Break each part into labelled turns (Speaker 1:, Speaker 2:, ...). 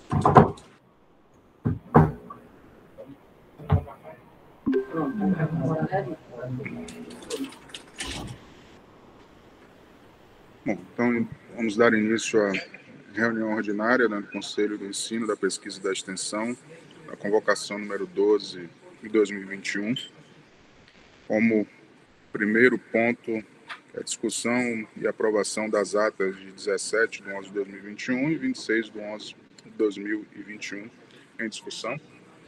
Speaker 1: Bom, então vamos dar início à reunião ordinária do Conselho do Ensino, da Pesquisa e da Extensão, a convocação número 12 de 2021. Como primeiro ponto, a discussão e aprovação das atas de 17 de 11 de 2021 e 26 de 11 de 2021 em discussão.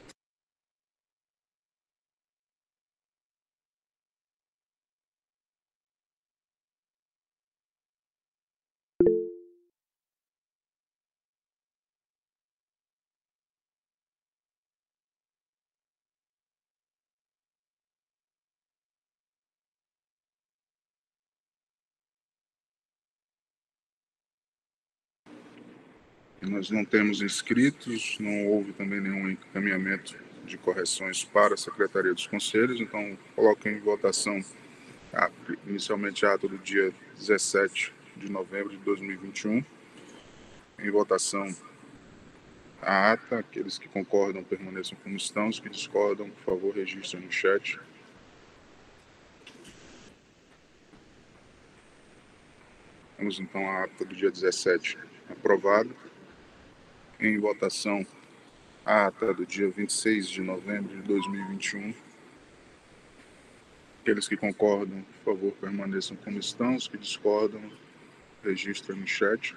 Speaker 1: Nós não temos inscritos, não houve também nenhum encaminhamento de correções para a Secretaria dos Conselhos, então coloco em votação inicialmente a ata do dia 17 de novembro de 2021. Em votação a ata, aqueles que concordam permaneçam como estão, os que discordam, por favor, registrem no chat. Vamos então à ata do dia 17 aprovada. Em votação a ata do dia 26 de novembro de 2021. Aqueles que concordam, por favor, permaneçam como estão. Os que discordam, registrem no chat.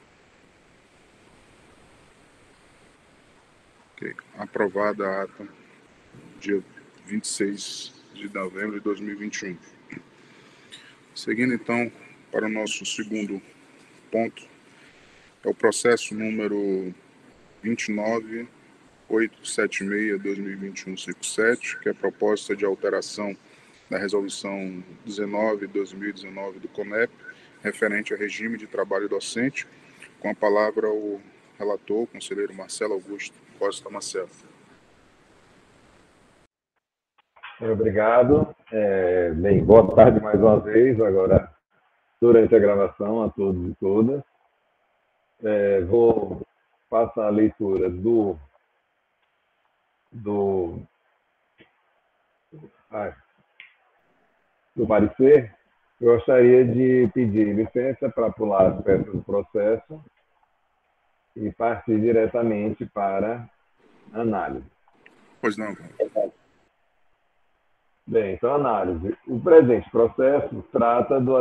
Speaker 1: Okay. Aprovada a ata dia 26 de novembro de 2021. Seguindo, então, para o nosso segundo ponto, é o processo número 29876-2021-57, que é a proposta de alteração da resolução 19/2019 do CONEP, referente ao regime de trabalho docente. Com a palavra o relator, o conselheiro Marcelo Augusto Costa Marcelo.
Speaker 2: Obrigado. Bem, boa tarde mais uma vez, agora durante a gravação, a todos e todas. Vou passar a leitura do parecer. Eu gostaria de pedir licença para pular as peças do processo e partir diretamente para a análise.
Speaker 1: Pois não.
Speaker 2: Bem, então, análise. O presente processo trata do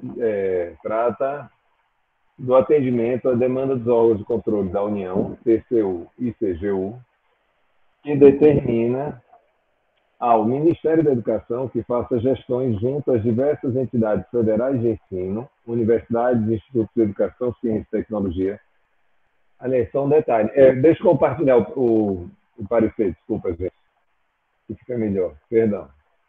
Speaker 2: atendimento à demanda dos órgãos de controle da União, TCU e CGU, que determina ao Ministério da Educação que faça gestões junto às diversas entidades federais de ensino, universidades, institutos de educação, ciência e tecnologia. Aliás, só um detalhe. Deixa eu compartilhar o parecer, desculpa, gente. Que fica melhor. Perdão.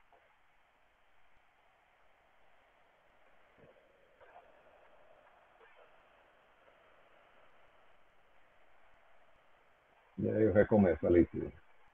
Speaker 2: E aí eu recomeço a leitura.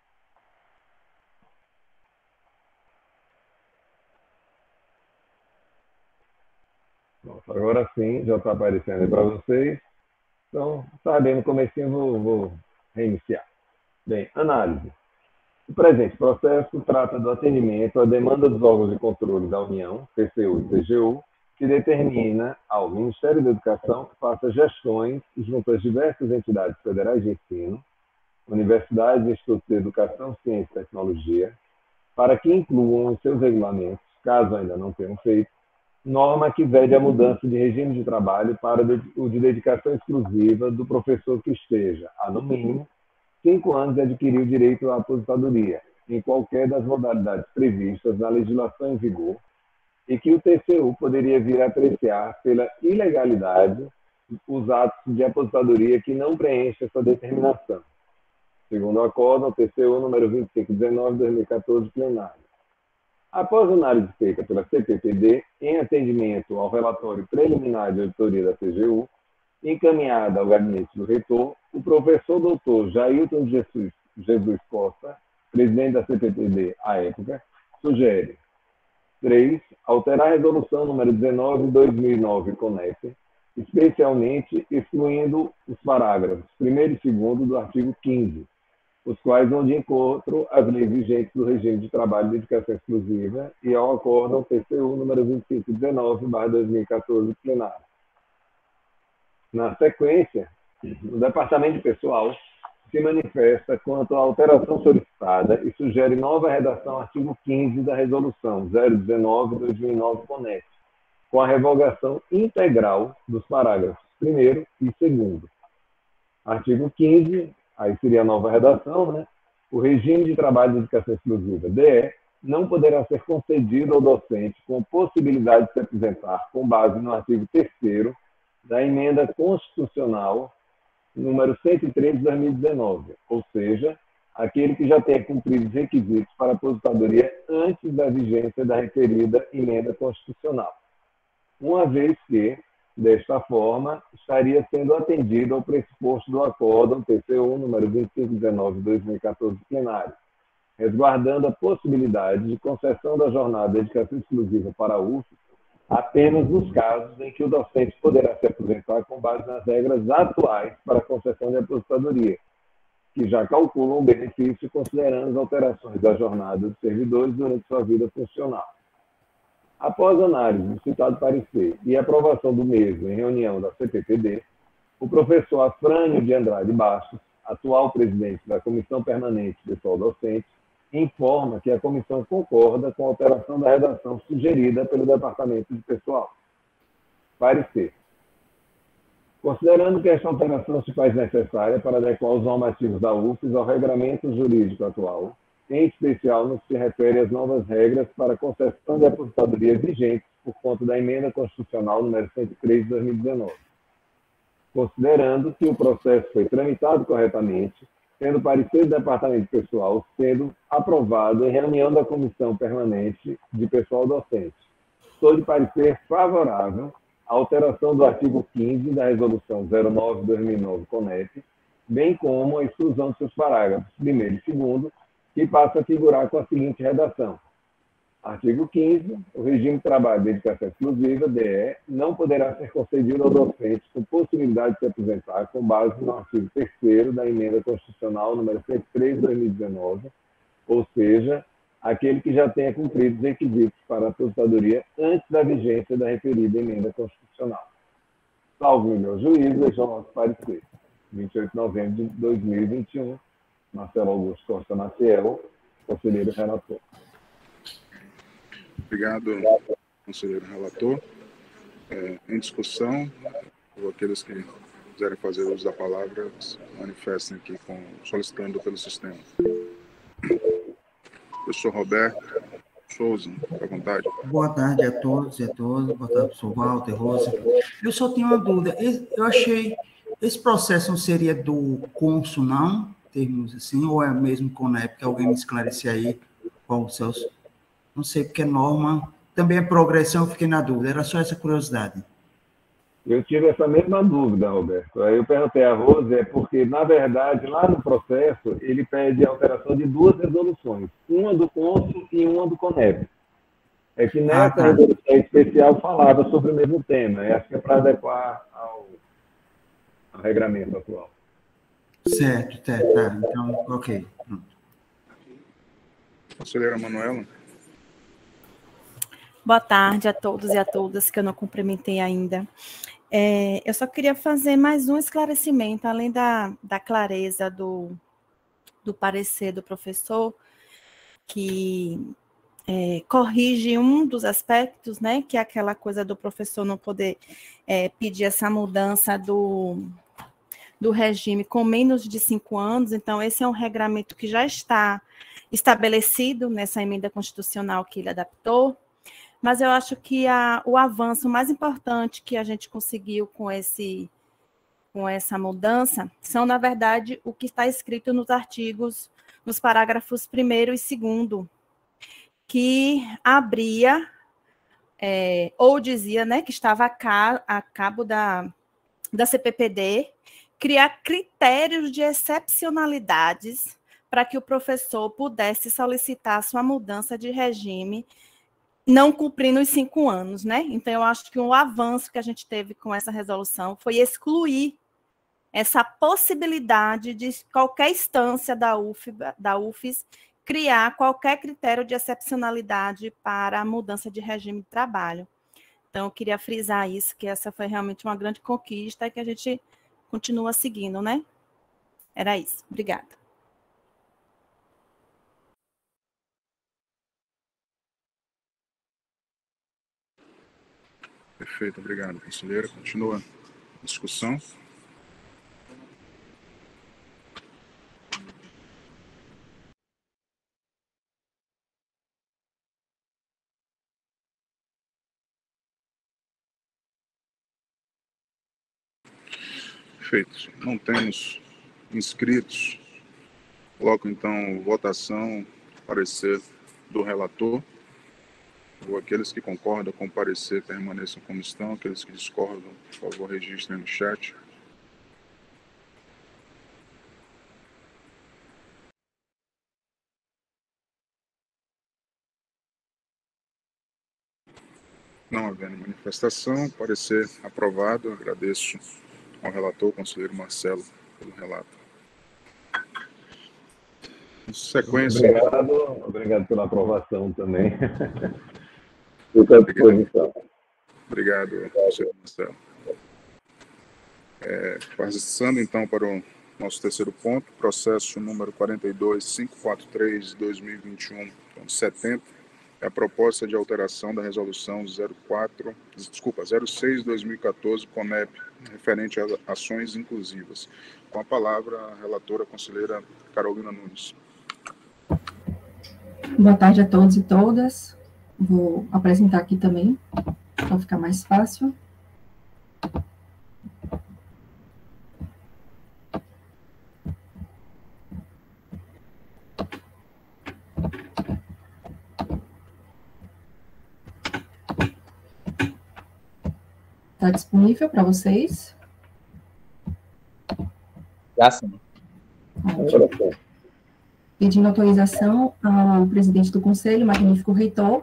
Speaker 2: Nossa, agora sim, já está aparecendo aí para vocês. Então, está bem, no comecinho vou reiniciar. Bem, análise. O presente processo trata do atendimento à demanda dos órgãos de controle da União, TCU e CGU, que determina ao Ministério da Educação que faça gestões junto às diversas entidades federais de ensino, universidades, institutos de educação, ciência e tecnologia, para que incluam em seus regulamentos, caso ainda não tenham feito, norma que vede a mudança de regime de trabalho para o de dedicação exclusiva do professor que esteja, há no mínimo, 5 anos de adquirir o direito à aposentadoria, em qualquer das modalidades previstas na legislação em vigor, e que o TCU poderia vir a apreciar pela ilegalidade os atos de aposentadoria que não preenchem essa determinação. Segundo o acórdão, TCU número 2519/2014, plenário. Após a análise feita pela CPPD, em atendimento ao relatório preliminar de auditoria da CGU, encaminhada ao gabinete do reitor, o professor doutor Jailton Jesus Costa, presidente da CPPD à época, sugere: 3. Alterar a resolução número 19/2009, CONEP, especialmente excluindo os parágrafos 1º e 2º do artigo 15, os quais vão de encontro às leis vigentes do regime de trabalho de dedicação exclusiva e ao acórdão TCU número 2519/2014 plenário. Na sequência, o Departamento de Pessoal se manifesta quanto à alteração solicitada e sugere nova redação ao artigo 15 da Resolução 019/2009 CONEP, com a revogação integral dos parágrafos 1º e 2º. Artigo 15, aí seria a nova redação, né? O regime de trabalho de dedicação exclusiva, DE, não poderá ser concedido ao docente com possibilidade de se apresentar com base no artigo 3º da Emenda Constitucional número 103 de 2019, ou seja, aquele que já tenha cumprido os requisitos para aposentadoria antes da vigência da referida Emenda Constitucional, uma vez que, desta forma, estaria sendo atendido ao pressuposto do acórdão TCU número 2519/2014 plenário, resguardando a possibilidade de concessão da jornada de dedicação exclusiva para a UF apenas nos casos em que o docente poderá se aposentar com base nas regras atuais para a concessão de aposentadoria, que já calculam o benefício considerando as alterações da jornada dos servidores durante sua vida funcional. Após análise do citado parecer e aprovação do mesmo em reunião da CPPD, o professor Afrânio de Andrade Bastos, atual presidente da Comissão Permanente Pessoal Docente, informa que a comissão concorda com a alteração da redação sugerida pelo Departamento de Pessoal. Parecer. Considerando que esta alteração se faz necessária para adequar os normativos da UFES ao regramento jurídico atual, em especial no que se refere às novas regras para a concessão de aposentadoria vigentes por conta da Emenda Constitucional número 103 de 2019. Considerando que o processo foi tramitado corretamente, tendo parecer do Departamento de Pessoal sendo aprovado em reunião da Comissão Permanente de Pessoal Docente. Sou de parecer favorável à alteração do artigo 15 da Resolução 09/2009 CONEP, bem como a exclusão de seus parágrafos 1º e 2º, que passa a figurar com a seguinte redação. Artigo 15. O regime de trabalho de dedicação exclusiva, DE, não poderá ser concedido ao docente com possibilidade de se aposentar com base no artigo 3º da Emenda Constitucional número 103 de 2019, ou seja, aquele que já tenha cumprido os requisitos para a aposentadoria antes da vigência da referida Emenda Constitucional. Salvo o meu juízo, este é o nosso parecer. 28 de novembro de 2021, Marcelo Augusto Costa Maciel, conselheiro relator.
Speaker 1: Obrigado, conselheiro relator. Em discussão, ou aqueles que quiserem fazer uso da palavra, se manifestem aqui solicitando pelo sistema. Professor Roberto Souza, fique à vontade.
Speaker 3: Boa tarde a todos e a todas. Boa tarde, professor Walter, Rosa. Eu só tenho uma dúvida. Eu achei, esse processo não seria do cônsul, não? Termos assim, ou é mesmo CONEP, que alguém me esclarece aí qual os seus... Não sei, porque norma, também é progressão, eu fiquei na dúvida, era só essa curiosidade.
Speaker 2: Eu tive essa mesma dúvida, Roberto. Aí eu perguntei a Rose, porque, na verdade, lá no processo, ele pede a alteração de 2 resoluções, uma do cônsul e uma do CONEP. É que nessa resolução especial falava sobre o mesmo tema, e acho que é para adequar ao regramento atual.
Speaker 3: Certo, tá. Então, ok. Pronto.
Speaker 1: Conselheira Manuela.
Speaker 4: Boa tarde a todos e a todas que eu não cumprimentei ainda. Eu só queria fazer mais um esclarecimento, além da clareza do parecer do professor, que corrige um dos aspectos, né, que é aquela coisa do professor não poder pedir essa mudança do regime com menos de 5 anos. Então, esse é um regramento que já está estabelecido nessa emenda constitucional que ele adaptou, mas eu acho que o avanço mais importante que a gente conseguiu com essa mudança são, na verdade, o que está escrito nos artigos, nos parágrafos 1º e 2º, que abria, ou dizia, né, que estava a cabo da CPPD, criar critérios de excepcionalidades para que o professor pudesse solicitar sua mudança de regime não cumprindo os 5 anos, né? Então, eu acho que o avanço que a gente teve com essa resolução foi excluir essa possibilidade de qualquer instância da UFES criar qualquer critério de excepcionalidade para a mudança de regime de trabalho. Então, eu queria frisar isso, que essa foi realmente uma grande conquista e que a gente continua seguindo, né? Era isso. Obrigada.
Speaker 1: Perfeito, obrigado, conselheira. Continua a discussão. Perfeito. Não temos inscritos. Coloco, então, votação, parecer do relator. Ou aqueles que concordam com o parecer permaneçam como estão. Aqueles que discordam, por favor, registrem no chat. Não havendo manifestação, parecer aprovado. Agradeço ao relator, conselheiro Marcelo, pelo relato. Em sequência...
Speaker 2: Obrigado pela aprovação também. Fico à disposição.
Speaker 1: Obrigado, conselheiro Marcelo. Passando, então, para o nosso terceiro ponto, processo número 42543/2021, então, 70, é a proposta de alteração da resolução 06/2014, CONEP, referente a ações inclusivas. Com a palavra, a relatora, a conselheira Carolina Nunes.
Speaker 5: Boa tarde a todos e todas. Vou apresentar aqui também, para ficar mais fácil. Está disponível para vocês?
Speaker 6: Já sim.
Speaker 5: Pedindo autorização ao presidente do Conselho, magnífico reitor,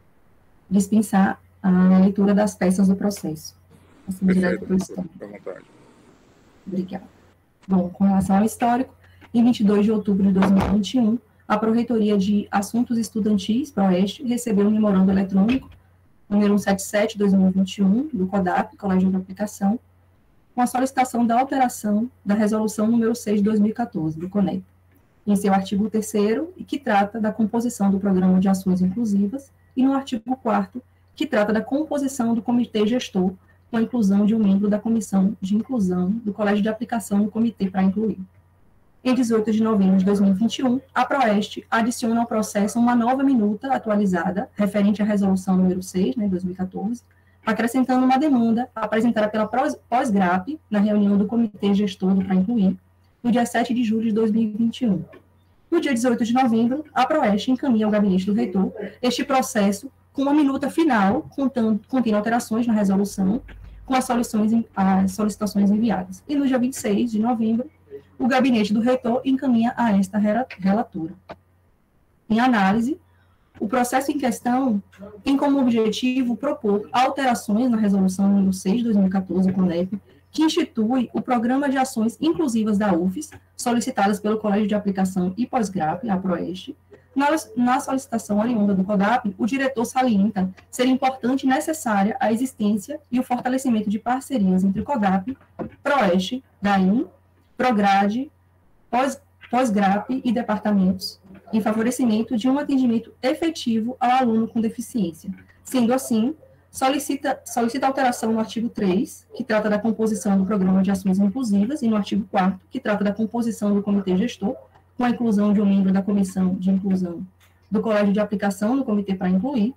Speaker 5: dispensar a leitura das peças do processo. Assim, direto para o histórico.
Speaker 1: Fique à vontade.
Speaker 5: Obrigada. Bom, com relação ao histórico, em 22 de outubro de 2021, a Pró-Reitoria de Assuntos Estudantis, PROEST, recebeu um memorando eletrônico número 177/2021, do CODAP, Colégio de Aplicação, com a solicitação da alteração da resolução número 6 de 2014, do CONEP, em seu artigo 3º, e que trata da composição do Programa de Ações Inclusivas, e no artigo 4º, que trata da composição do Comitê Gestor, com a inclusão de um membro da Comissão de Inclusão do Colégio de Aplicação no Comitê para incluir. Em 18 de novembro de 2021, a PROEST adiciona ao processo uma nova minuta atualizada, referente à resolução número 6, né, 2014, acrescentando uma demanda apresentada pela Pós-GRAP, na reunião do Comitê Gestor do Para Incluir, no dia 7 de julho de 2021. No dia 18 de novembro, a PROEST encaminha ao gabinete do reitor este processo com uma minuta final, contendo alterações na resolução, com as solicitações enviadas. E no dia 26 de novembro, o gabinete do reitor encaminha a esta relatora. Em análise, o processo em questão tem como objetivo propor alterações na resolução número 6 de 2014, CONEP, que institui o Programa de Ações Inclusivas da UFES, solicitadas pelo Colégio de Aplicação e Pós-GRAP, a PROEST. Na solicitação oriunda do CODAP, o diretor salienta ser importante e necessária a existência e o fortalecimento de parcerias entre CODAP, PROEST, GAIM, PROGRADE, Pós-GRAP e departamentos, em favorecimento de um atendimento efetivo ao aluno com deficiência. Sendo assim, solicita alteração no artigo 3, que trata da composição do Programa de Ações Inclusivas, e no artigo 4º, que trata da composição do Comitê Gestor, com a inclusão de um membro da Comissão de Inclusão do Colégio de Aplicação no Comitê para incluir.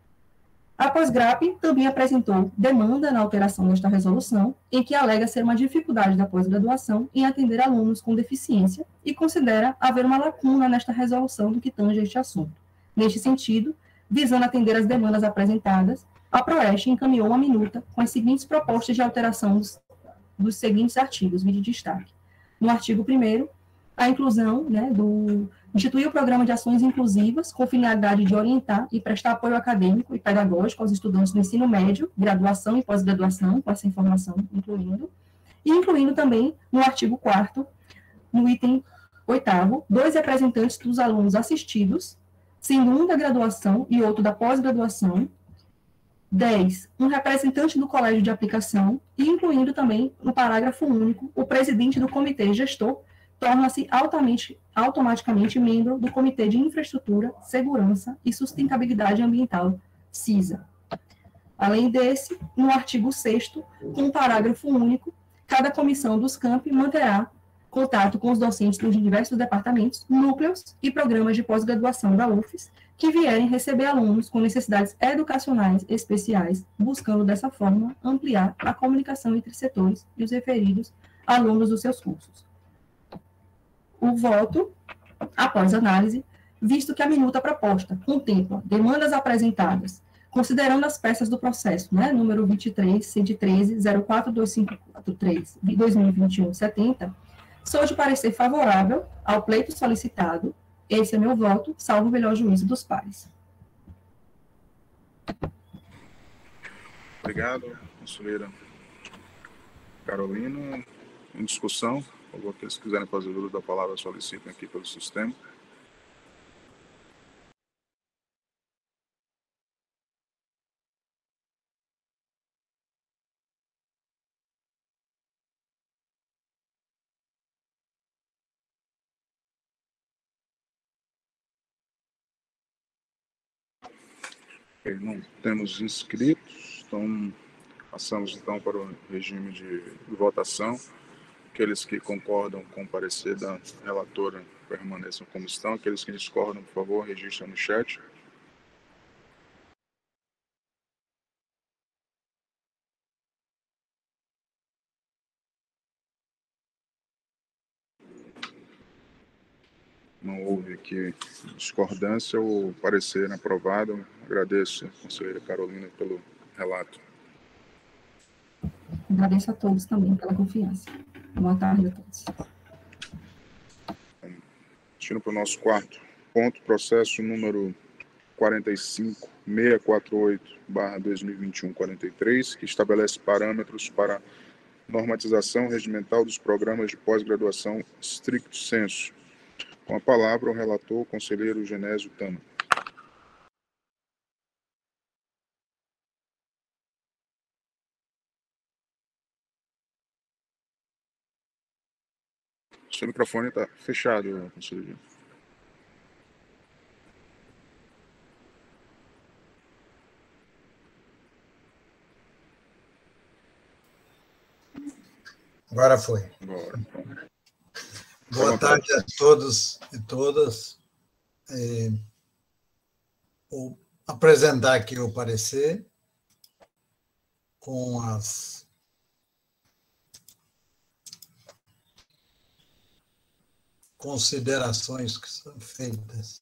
Speaker 5: A Pós-GRAP também apresentou demanda na alteração desta resolução, em que alega ser uma dificuldade da pós-graduação em atender alunos com deficiência e considera haver uma lacuna nesta resolução do que tange este assunto. Neste sentido, visando atender as demandas apresentadas, a PROEST encaminhou uma minuta com as seguintes propostas de alteração dos seguintes artigos, vídeo destaque. No artigo 1º, a inclusão, né, instituir o programa de ações inclusivas com finalidade de orientar e prestar apoio acadêmico e pedagógico aos estudantes do ensino médio, graduação e pós-graduação, com essa informação incluindo também no artigo 4º, no item 8º, 2 representantes dos alunos assistidos, sendo um da graduação e outro da pós-graduação. 10, um representante do colégio de aplicação, e incluindo também, no parágrafo único, o presidente do comitê gestor torna-se automaticamente membro do Comitê de Infraestrutura, Segurança e Sustentabilidade Ambiental, CISA. Além desse, no artigo 6º, com o parágrafo único, cada comissão dos campi manterá contato com os docentes dos diversos departamentos, núcleos e programas de pós-graduação da UFES, que vierem receber alunos com necessidades educacionais especiais, buscando, dessa forma, ampliar a comunicação entre setores e os referidos alunos dos seus cursos. O voto, após análise, visto que a minuta proposta contempla demandas apresentadas, considerando as peças do processo, número 23, 113, 042543, 2021, 70, sou de parecer favorável ao pleito solicitado. Esse é meu voto, salvo o melhor juízo dos pares.
Speaker 1: Obrigado, conselheira Carolina. Em discussão, por favor, aqueles que quiserem fazer uso da palavra, solicitem aqui pelo sistema. Não temos inscritos, então passamos então para o regime de votação. Aqueles que concordam com o parecer da relatora permaneçam como estão. Aqueles que discordam, por favor, registrem no chat. Não houve aqui discordância, o parecer aprovado. Agradeço, conselheira Carolina, pelo relato.
Speaker 5: Agradeço a todos também pela confiança. Boa tarde a todos.
Speaker 1: Partindo para o nosso quarto ponto, processo número 45648/2021-43, que estabelece parâmetros para normatização regimental dos programas de pós-graduação stricto sensu. Com a palavra, o relator, o conselheiro Genésio Tama. Seu microfone está fechado, conselheiro.
Speaker 6: Agora foi.
Speaker 1: Agora.
Speaker 6: Boa tarde a todos e todas. Vou apresentar aqui o parecer com as considerações que são feitas.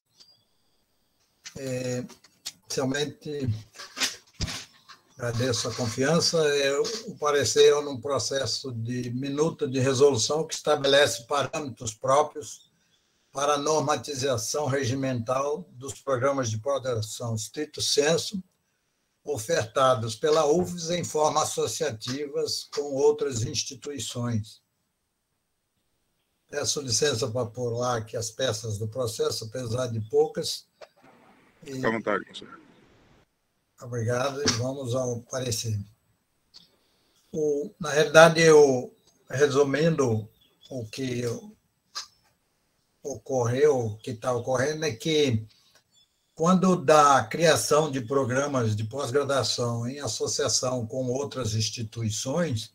Speaker 6: Inicialmente, agradeço a confiança. O parecer é num processo de minuta de resolução que estabelece parâmetros próprios para a normatização regimental dos programas de pós-graduação stricto sensu ofertados pela UFES em forma associativas com outras instituições. Peço licença para pôr lá aqui as peças do processo, apesar de poucas.
Speaker 1: Fique à vontade, conselheiro.
Speaker 6: Obrigado, e vamos ao parecer. Na realidade, resumindo o que ocorreu, o que está ocorrendo, é que, quando da criação de programas de pós-graduação em associação com outras instituições,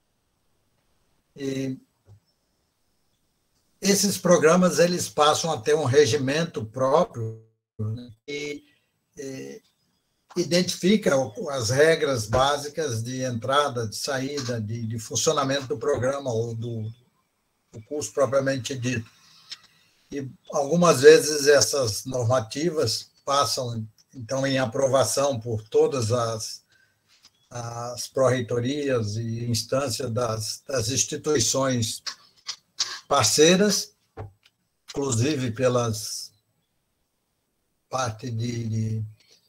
Speaker 6: esses programas eles passam a ter um regimento próprio, né, e identifica as regras básicas de entrada, de saída, de funcionamento do programa ou do curso propriamente dito. E, algumas vezes, essas normativas passam, então, em aprovação por todas as pró-reitorias e instâncias das instituições parceiras, inclusive pelas parte de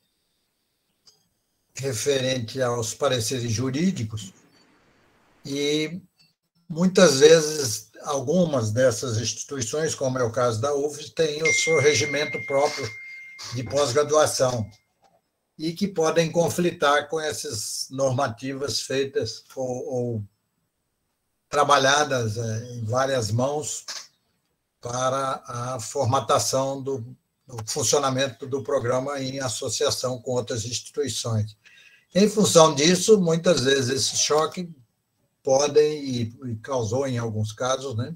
Speaker 6: referente aos pareceres jurídicos, e muitas vezes algumas dessas instituições, como é o caso da UFES, têm o seu regimento próprio de pós-graduação e que podem conflitar com essas normativas feitas ou trabalhadas em várias mãos para a formatação do funcionamento do programa em associação com outras instituições. Em função disso, muitas vezes esse choque podem, e causou em alguns casos, né,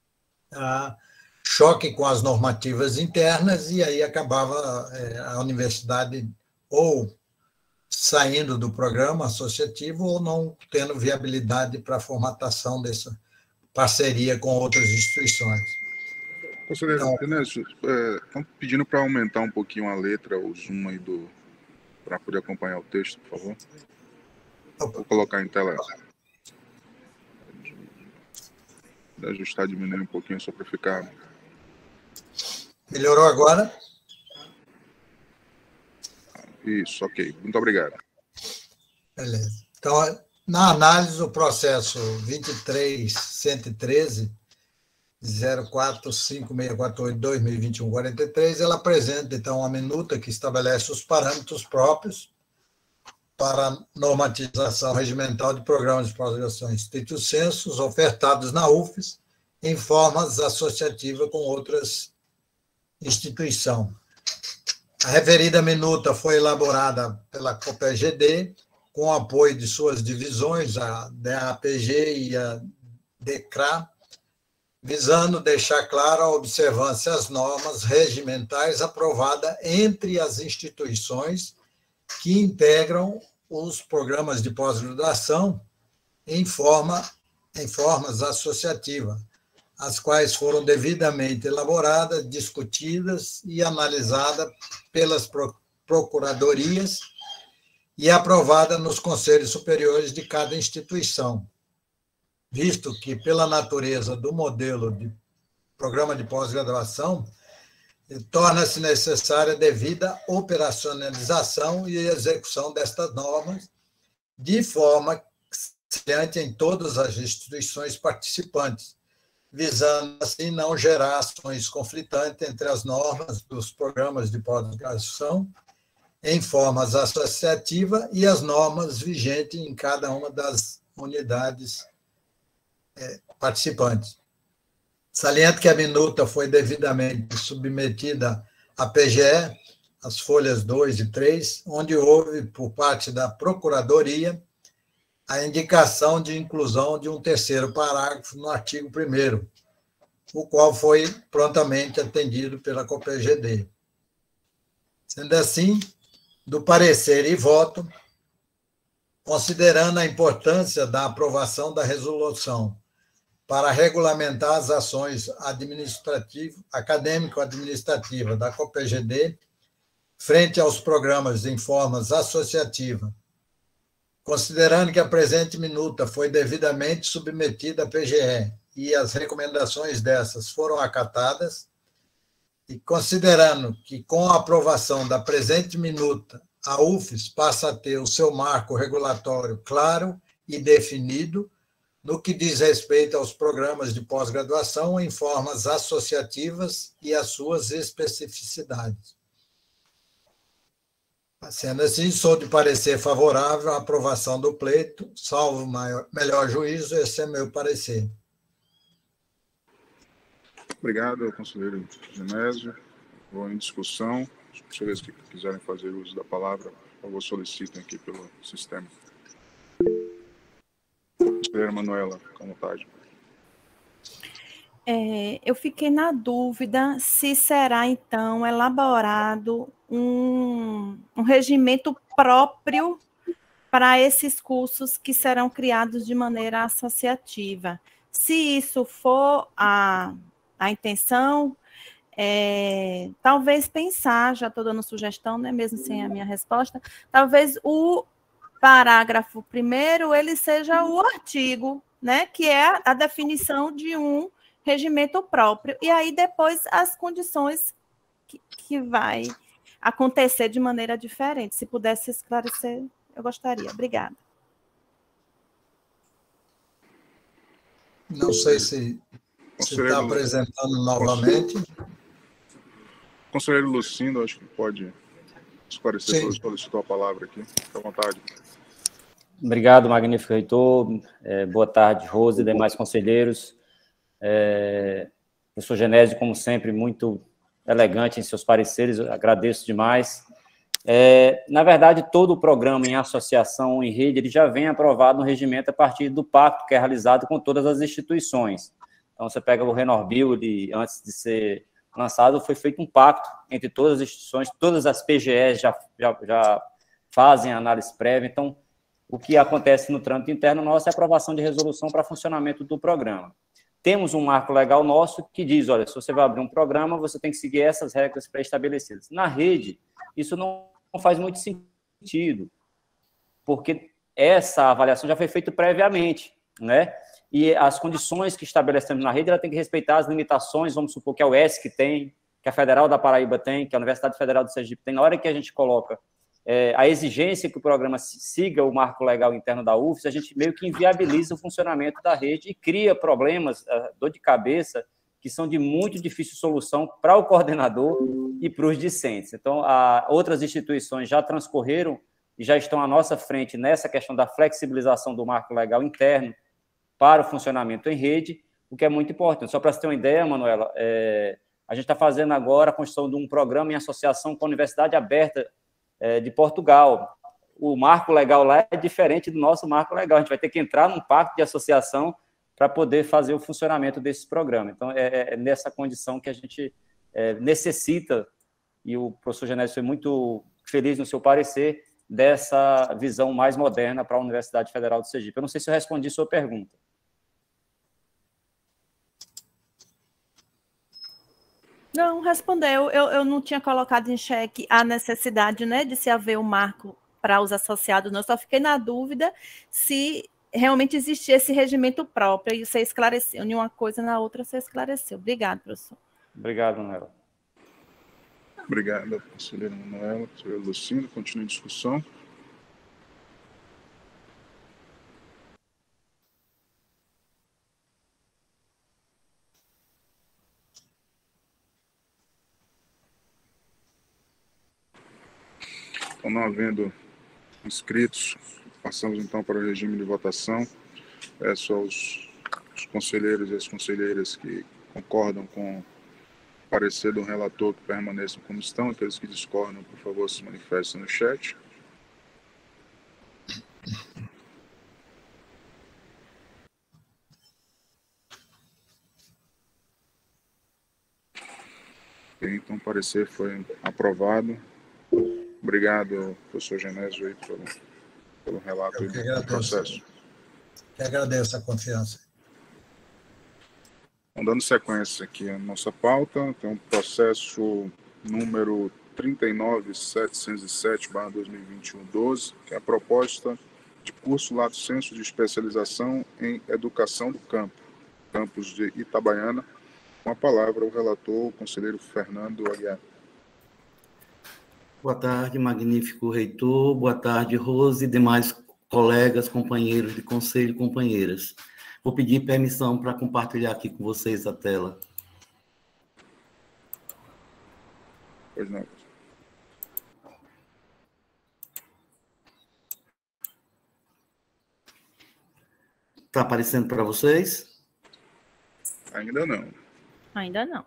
Speaker 6: choque com as normativas internas, e aí acabava a universidade ou saindo do programa associativo ou não tendo viabilidade para a formatação dessa parceria com outras instituições.
Speaker 1: Conselheiro, estão pedindo para aumentar um pouquinho a letra, o zoom aí para poder acompanhar o texto, por favor. Vou colocar em tela. Vou ajustar, diminuir um pouquinho só para ficar.
Speaker 6: Melhorou agora?
Speaker 1: Isso, ok. Muito obrigado.
Speaker 6: Beleza. Então, na análise, o processo 23.113, 045648-2021-43, ela apresenta, então, uma minuta que estabelece os parâmetros próprios para a normatização regimental de programas de pós-graduação estrito sensus ofertados na UFES em formas associativas com outras instituições. A referida minuta foi elaborada pela COPEGD, com o apoio de suas divisões, a DAPG e a DECRA, visando deixar clara a observância às normas regimentais aprovadas entre as instituições que integram os programas de pós-graduação em formas associativas, as quais foram devidamente elaboradas, discutidas e analisadas pelas procuradorias e aprovada nos conselhos superiores de cada instituição, visto que, pela natureza do modelo de programa de pós-graduação, torna-se necessária devida operacionalização e execução destas normas, de forma semelhante em todas as instituições participantes, visando, assim, não gerar ações conflitantes entre as normas dos programas de pós-graduação em formas associativas e as normas vigentes em cada uma das unidades participantes. Saliento que a minuta foi devidamente submetida à PGE, as folhas 2 e 3, onde houve, por parte da Procuradoria, a indicação de inclusão de um terceiro parágrafo no artigo 1º, o qual foi prontamente atendido pela COPEGD. Sendo assim, do parecer e voto, considerando a importância da aprovação da resolução para regulamentar as ações acadêmico-administrativas da COPEGD frente aos programas em formas associativas, considerando que a presente minuta foi devidamente submetida à PGE e as recomendações dessas foram acatadas, e considerando que, com a aprovação da presente minuta, a UFES passa a ter o seu marco regulatório claro e definido no que diz respeito aos programas de pós-graduação em formas associativas e às suas especificidades. Sendo assim, sou de parecer favorável à aprovação do pleito, salvo melhor juízo, esse é meu parecer.
Speaker 1: Obrigado, conselheiro Genésio. Vou em discussão. Os conselheiros que quiserem fazer uso da palavra, por favor, solicitem aqui pelo sistema. Conselheira Manuela, fica à vontade.
Speaker 4: Eu fiquei na dúvida se será, então, elaborado um regimento próprio para esses cursos que serão criados de maneira associativa. Se isso for a intenção, talvez pensar, já estou dando sugestão, né, mesmo sem a minha resposta, talvez o parágrafo 1º, ele seja o artigo, né, que é a definição de um regimento próprio, e aí depois as condições que vai acontecer de maneira diferente. Se pudesse esclarecer, eu gostaria. Obrigada.
Speaker 6: Não sei se está apresentando novamente.
Speaker 1: Conselheiro Lucindo, acho que pode esclarecer, se solicitou a palavra aqui. Fique à vontade.
Speaker 7: Obrigado, magnífico reitor. Boa tarde, Rose e demais conselheiros. Professor Genésio, como sempre, muito elegante em seus pareceres, eu agradeço demais. Na verdade, todo o programa em associação, em rede, ele já vem aprovado no regimento a partir do pacto que é realizado com todas as instituições. Então, você pega o Renorbil, antes de ser lançado, foi feito um pacto entre todas as instituições, todas as PGEs já fazem análise prévia. Então, o que acontece no trâmite interno nosso é a aprovação de resolução para funcionamento do programa. Temos um marco legal nosso que diz, olha, se você vai abrir um programa, você tem que seguir essas regras pré-estabelecidas. Na rede, isso não faz muito sentido, porque essa avaliação já foi feita previamente, né? E as condições que estabelecemos na rede, ela tem que respeitar as limitações, vamos supor que a UESC tem, que a Federal da Paraíba tem, que a Universidade Federal do Sergipe tem. Na hora que a gente coloca a exigência que o programa siga o marco legal interno da UFES, a gente meio que inviabiliza o funcionamento da rede e cria problemas, dor de cabeça, que são de muito difícil solução para o coordenador e para os discentes. Então, outras instituições já transcorreram e já estão à nossa frente nessa questão da flexibilização do marco legal interno para o funcionamento em rede, o que é muito importante. Só para você ter uma ideia, Manuela, a gente está fazendo agora a construção de um programa em associação com a Universidade Aberta de Portugal. O marco legal lá é diferente do nosso marco legal. A gente vai ter que entrar num pacto de associação para poder fazer o funcionamento desse programa. Então, é nessa condição que a gente necessita, e o professor Genésio foi muito feliz no seu parecer, dessa visão mais moderna para a Universidade Federal do Sergipe. Eu não sei se eu respondi sua pergunta.
Speaker 4: Não, respondeu. Eu não tinha colocado em xeque a necessidade, né, de se haver um marco para os associados, não. Eu só fiquei na dúvida se realmente existia esse regimento próprio, e você esclareceu. Em uma coisa, na outra, você esclareceu. Obrigado, professor.
Speaker 7: Obrigado, Manuela.
Speaker 1: Obrigado, conselheira Manuela. Conselheiro Lucindo, continue a discussão. Então, não havendo inscritos, passamos então para o regime de votação. Peço aos conselheiros e as conselheiras que concordam com o parecer do relator que permaneçam como estão. Aqueles que discordam, por favor, se manifestem no chat. Então, o parecer foi aprovado. Obrigado, professor Genésio, aí, pelo relato do processo.
Speaker 6: Eu agradeço a confiança.
Speaker 1: Então, dando sequência aqui à nossa pauta, tem um processo número 39.707/2021-12, que é a proposta de curso lato sensu de especialização em educação do campo, campus de Itabaiana. Com a palavra, o relator, o conselheiro Fernando Aguiar.
Speaker 3: Boa tarde, magnífico reitor. Boa tarde, Rose e demais colegas, companheiros de conselho e companheiras. Vou pedir permissão para compartilhar aqui com vocês a tela.
Speaker 1: Pois não.
Speaker 3: Está aparecendo para vocês?
Speaker 1: Ainda não.
Speaker 4: Ainda não.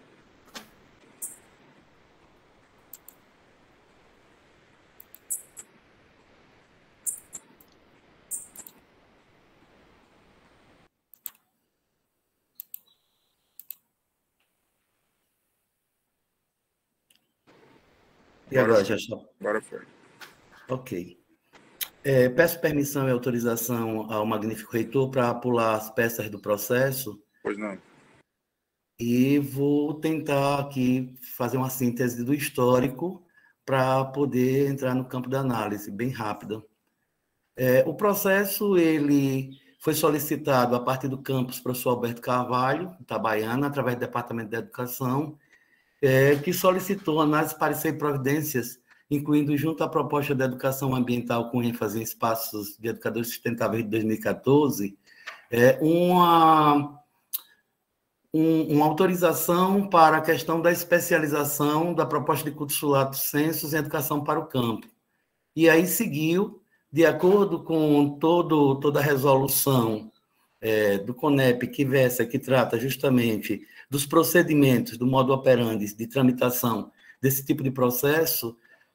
Speaker 3: E agora já está?
Speaker 1: Agora foi.
Speaker 3: Ok. Peço permissão e autorização ao magnífico reitor para pular as peças do processo.
Speaker 1: Pois não.
Speaker 3: E vou tentar aqui fazer uma síntese do histórico para poder entrar no campo da análise, bem rápida. O processo, ele
Speaker 8: foi solicitado a partir do campus professor Alberto Carvalho, Itabaiana, através do Departamento de Educação, que solicitou análise, parecer e providências, incluindo junto à proposta de educação ambiental com ênfase em espaços de educadores sustentáveis de 2014, uma autorização para a questão da especialização da proposta de curso lato sensu em educação para o campo. E aí seguiu, de acordo com toda a resolução do CONEP que trata justamente dos procedimentos, do modo operandi de tramitação desse tipo de processo,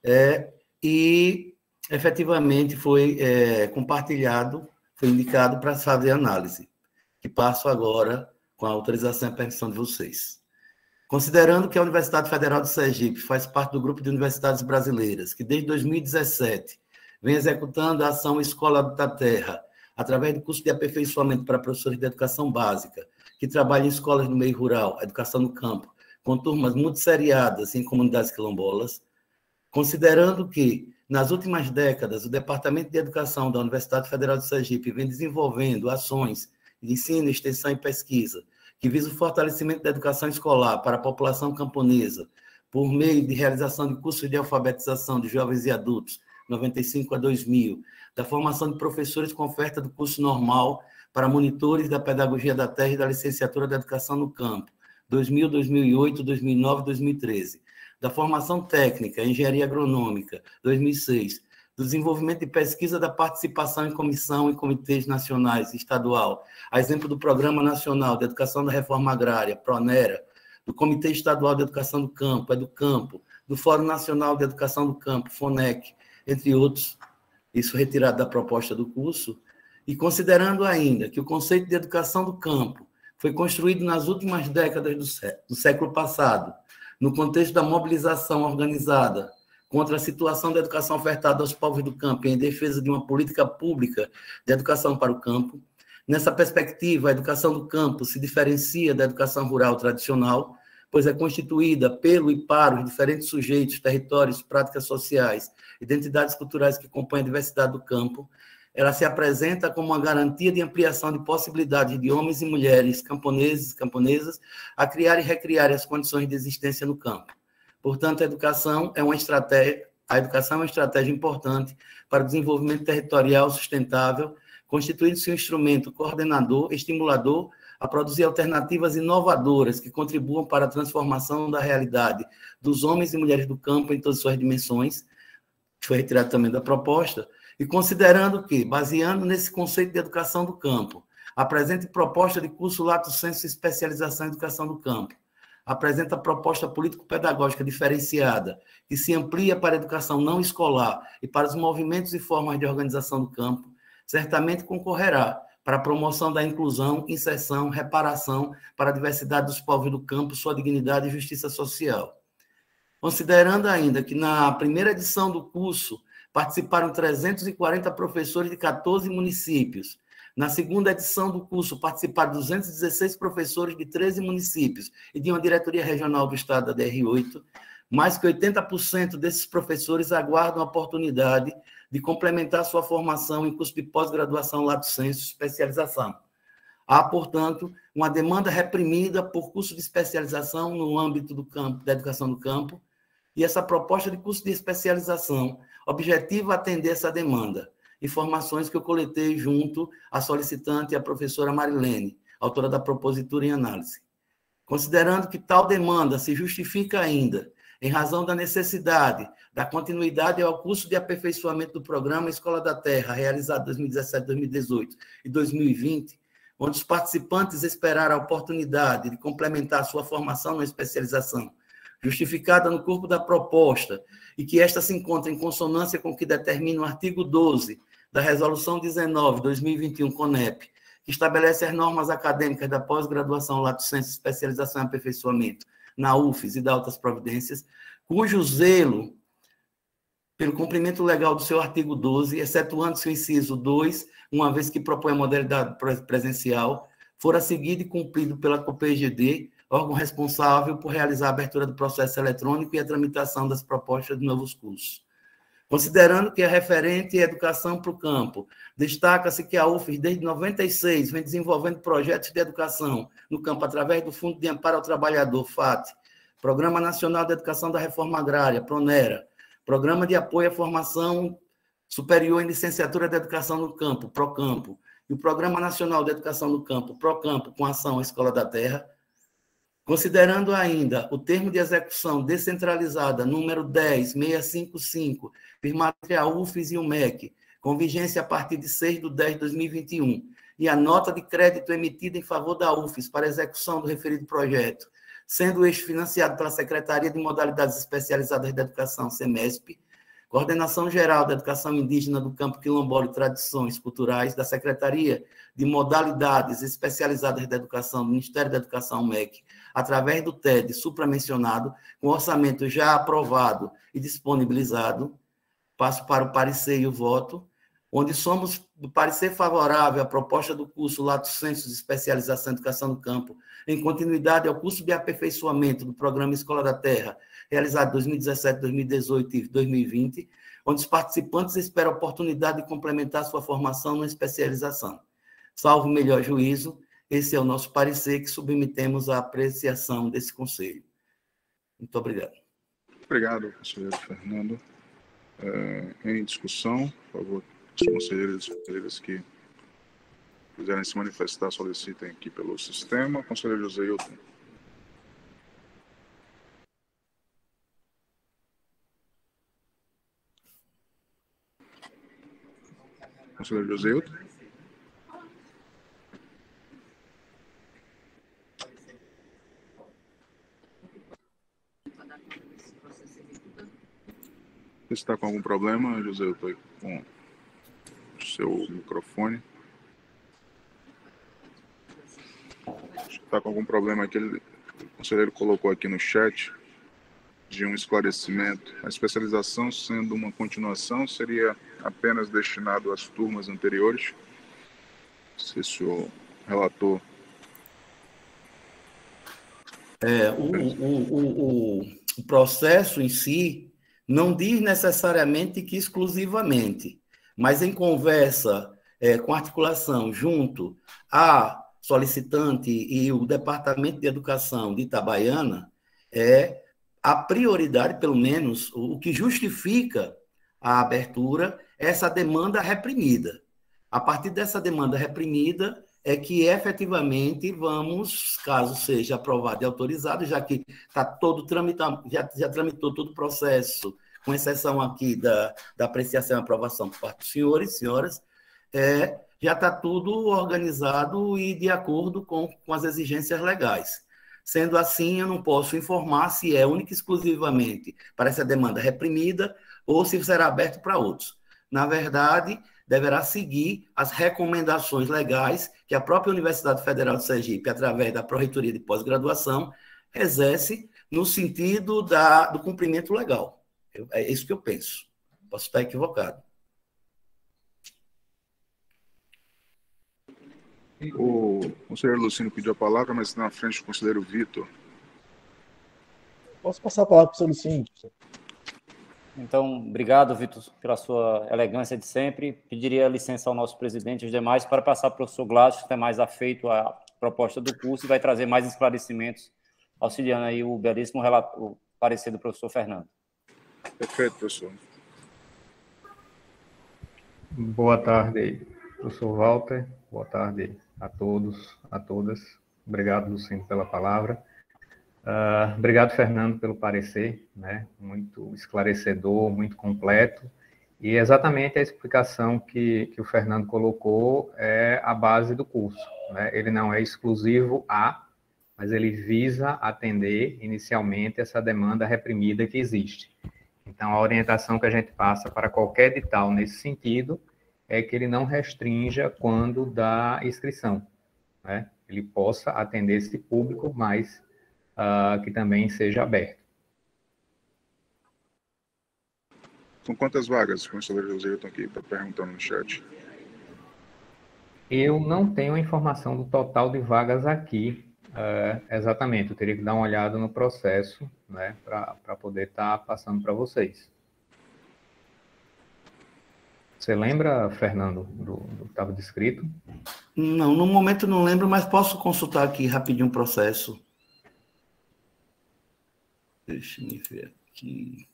Speaker 8: e efetivamente foi compartilhado, foi indicado para fazer análise, que passo agora com a autorização e permissão de vocês. Considerando que a Universidade Federal de Sergipe faz parte do grupo de universidades brasileiras, que desde 2017 vem executando a ação Escola da Terra, através do curso de aperfeiçoamento para professores de educação básica, que trabalham em escolas no meio rural, educação no campo, com turmas multisseriadas em comunidades quilombolas, considerando que, nas últimas décadas, o Departamento de Educação da Universidade Federal de Sergipe vem desenvolvendo ações de ensino, extensão e pesquisa, que visa o fortalecimento da educação escolar para a população camponesa, por meio de realização de cursos de alfabetização de jovens e adultos, 95 a 2000, da formação de professores com oferta do curso normal para monitores da pedagogia da terra e da licenciatura da educação no campo, 2000, 2008, 2009 e 2013, da formação técnica, engenharia agronômica, 2006, do desenvolvimento de pesquisa da participação em comissão e comitês nacionais e estadual, a exemplo do Programa Nacional de Educação da Reforma Agrária, PRONERA, do Comitê Estadual de Educação do Campo, EduCampo, do Fórum Nacional de Educação do Campo, FONEC, entre outros, isso retirado da proposta do curso, e considerando ainda que o conceito de educação do campo foi construído nas últimas décadas do século passado, no contexto da mobilização organizada contra a situação da educação ofertada aos povos do campo e em defesa de uma política pública de educação para o campo. Nessa perspectiva, a educação do campo se diferencia da educação rural tradicional, pois é constituída pelo e para os diferentes sujeitos, territórios, práticas sociais, identidades culturais que compõem a diversidade do campo. Ela se apresenta como uma garantia de ampliação de possibilidades de homens e mulheres, camponeses e camponesas, a criar e recriar as condições de existência no campo. Portanto, a educação é uma estratégia importante para o desenvolvimento territorial sustentável, constituindo-se um instrumento coordenador, estimulador, a produzir alternativas inovadoras que contribuam para a transformação da realidade dos homens e mulheres do campo em todas as suas dimensões, que foi retirado também da proposta, e considerando que, baseando nesse conceito de educação do campo, a presente proposta de curso lato sensu e especialização em educação do campo, apresenta proposta político-pedagógica diferenciada, que se amplia para a educação não escolar e para os movimentos e formas de organização do campo, certamente concorrerá para a promoção da inclusão, inserção, reparação para a diversidade dos povos do campo, sua dignidade e justiça social. Considerando ainda que na primeira edição do curso participaram 340 professores de 14 municípios, na segunda edição do curso participaram 216 professores de 13 municípios e de uma diretoria regional do estado da DR8, mais que 80% desses professores aguardam a oportunidade de complementar sua formação em curso de pós-graduação lato sensu especialização. Há, portanto, uma demanda reprimida por curso de especialização no âmbito do campo, da educação do campo, e essa proposta de curso de especialização objetiva atender essa demanda. Informações que eu coletei junto à solicitante e à professora Marilene, autora da propositura em análise. Considerando que tal demanda se justifica ainda em razão da necessidade da continuidade ao curso de aperfeiçoamento do programa Escola da Terra, realizado em 2017, 2018 e 2020, onde os participantes esperaram a oportunidade de complementar sua formação na especialização, justificada no corpo da proposta, e que esta se encontra em consonância com o que determina o artigo 12 da Resolução 19/2021 CONEP, que estabelece as normas acadêmicas da pós-graduação lato sensu, especialização e aperfeiçoamento na UFES e da outras providências, cujo zelo pelo cumprimento legal do seu artigo 12, excetuando-se o inciso 2, uma vez que propõe a modalidade presencial, fora seguido e cumprido pela COPEGD, órgão responsável por realizar a abertura do processo eletrônico e a tramitação das propostas de novos cursos. Considerando que é referente à educação para o campo, destaca-se que a UFES, desde 96, vem desenvolvendo projetos de educação no campo através do Fundo de Amparo ao Trabalhador, FAT, Programa Nacional de Educação da Reforma Agrária, PRONERA, Programa de Apoio à Formação Superior em Licenciatura de Educação no Campo, PROCAMPO, e o Programa Nacional de Educação no Campo, PROCAMPO, com ação à Escola da Terra, considerando ainda o termo de execução descentralizada número 10655, firmado entre a UFES e o MEC, com vigência a partir de 6/10/2021, e a nota de crédito emitida em favor da UFES para execução do referido projeto, sendo este financiado pela Secretaria de Modalidades Especializadas da Educação, SEMESP, Coordenação Geral da Educação Indígena do Campo Quilombola e Tradições Culturais, da Secretaria de Modalidades Especializadas da Educação, do Ministério da Educação, MEC, através do TED supramencionado, com orçamento já aprovado e disponibilizado. Passo para o parecer e o voto, onde somos do parecer favorável à proposta do curso Lato Sensu de Especialização em Educação no Campo, em continuidade ao curso de aperfeiçoamento do Programa Escola da Terra, realizado em 2017, 2018 e 2020, onde os participantes esperam a oportunidade de complementar sua formação numa especialização. Salvo melhor juízo, esse é o nosso parecer que submetemos à apreciação desse Conselho. Muito obrigado.
Speaker 1: Obrigado, conselheiro Fernando. Em discussão, por favor, os conselheiros e conselheiras que quiserem se manifestar, solicitem aqui pelo sistema. Conselheiro José Hilton. Conselheiro José Hilton. Você está com algum problema, José Hilton, com o seu microfone? Está com algum problema aqui? O conselheiro colocou aqui no chat de um esclarecimento. A especialização, sendo uma continuação, seria apenas destinado às turmas anteriores? Se o senhor relator...
Speaker 8: O processo em si não diz necessariamente que exclusivamente, mas em conversa com articulação junto a solicitante e o Departamento de Educação de Itabaiana, a prioridade, pelo menos, o que justifica a abertura, é essa demanda reprimida. A partir dessa demanda reprimida é que efetivamente vamos, caso seja aprovado e autorizado, já que está todo tramitado, já tramitou todo o processo, com exceção aqui da apreciação e aprovação por parte dos senhores e senhoras, já está tudo organizado e de acordo com as exigências legais. Sendo assim, eu não posso informar se é única e exclusivamente para essa demanda reprimida ou se será aberto para outros. Na verdade, deverá seguir as recomendações legais que a própria Universidade Federal de Sergipe, através da Pró-Reitoria de Pós-Graduação, exerce no sentido do cumprimento legal. É isso que eu penso. Posso estar equivocado.
Speaker 1: O conselheiro Lucino pediu a palavra, mas na frente do conselheiro Vitor.
Speaker 9: Posso passar a palavra para o senhor Lucino?
Speaker 7: Então, obrigado, Vitor, pela sua elegância de sempre. Pediria licença ao nosso presidente e os demais para passar para o professor Gládio, que está mais afeito à proposta do curso e vai trazer mais esclarecimentos, auxiliando aí o belíssimo o parecer do professor Fernando.
Speaker 1: Perfeito, professor.
Speaker 10: Boa tarde, professor Walter. Boa tarde a todos, a todas. Obrigado, Lucino, pela palavra. Obrigado, Fernando, pelo parecer, né? Muito esclarecedor, muito completo. E exatamente a explicação que o Fernando colocou é a base do curso, né? Ele não é exclusivo mas ele visa atender inicialmente essa demanda reprimida que existe. Então, a orientação que a gente passa para qualquer edital nesse sentido é que ele não restrinja quando da inscrição, né? Ele possa atender esse público, mas que também seja aberto.
Speaker 1: São quantas vagas? O conselheiro José Hilton aqui está perguntando no chat.
Speaker 10: Eu não tenho a informação do total de vagas aqui, exatamente. Eu teria que dar uma olhada no processo, né, para poder estar passando para vocês. Você lembra, Fernando, do que estava descrito?
Speaker 8: Não, no momento não lembro, mas posso consultar aqui rapidinho o processo. Deixa eu ver aqui.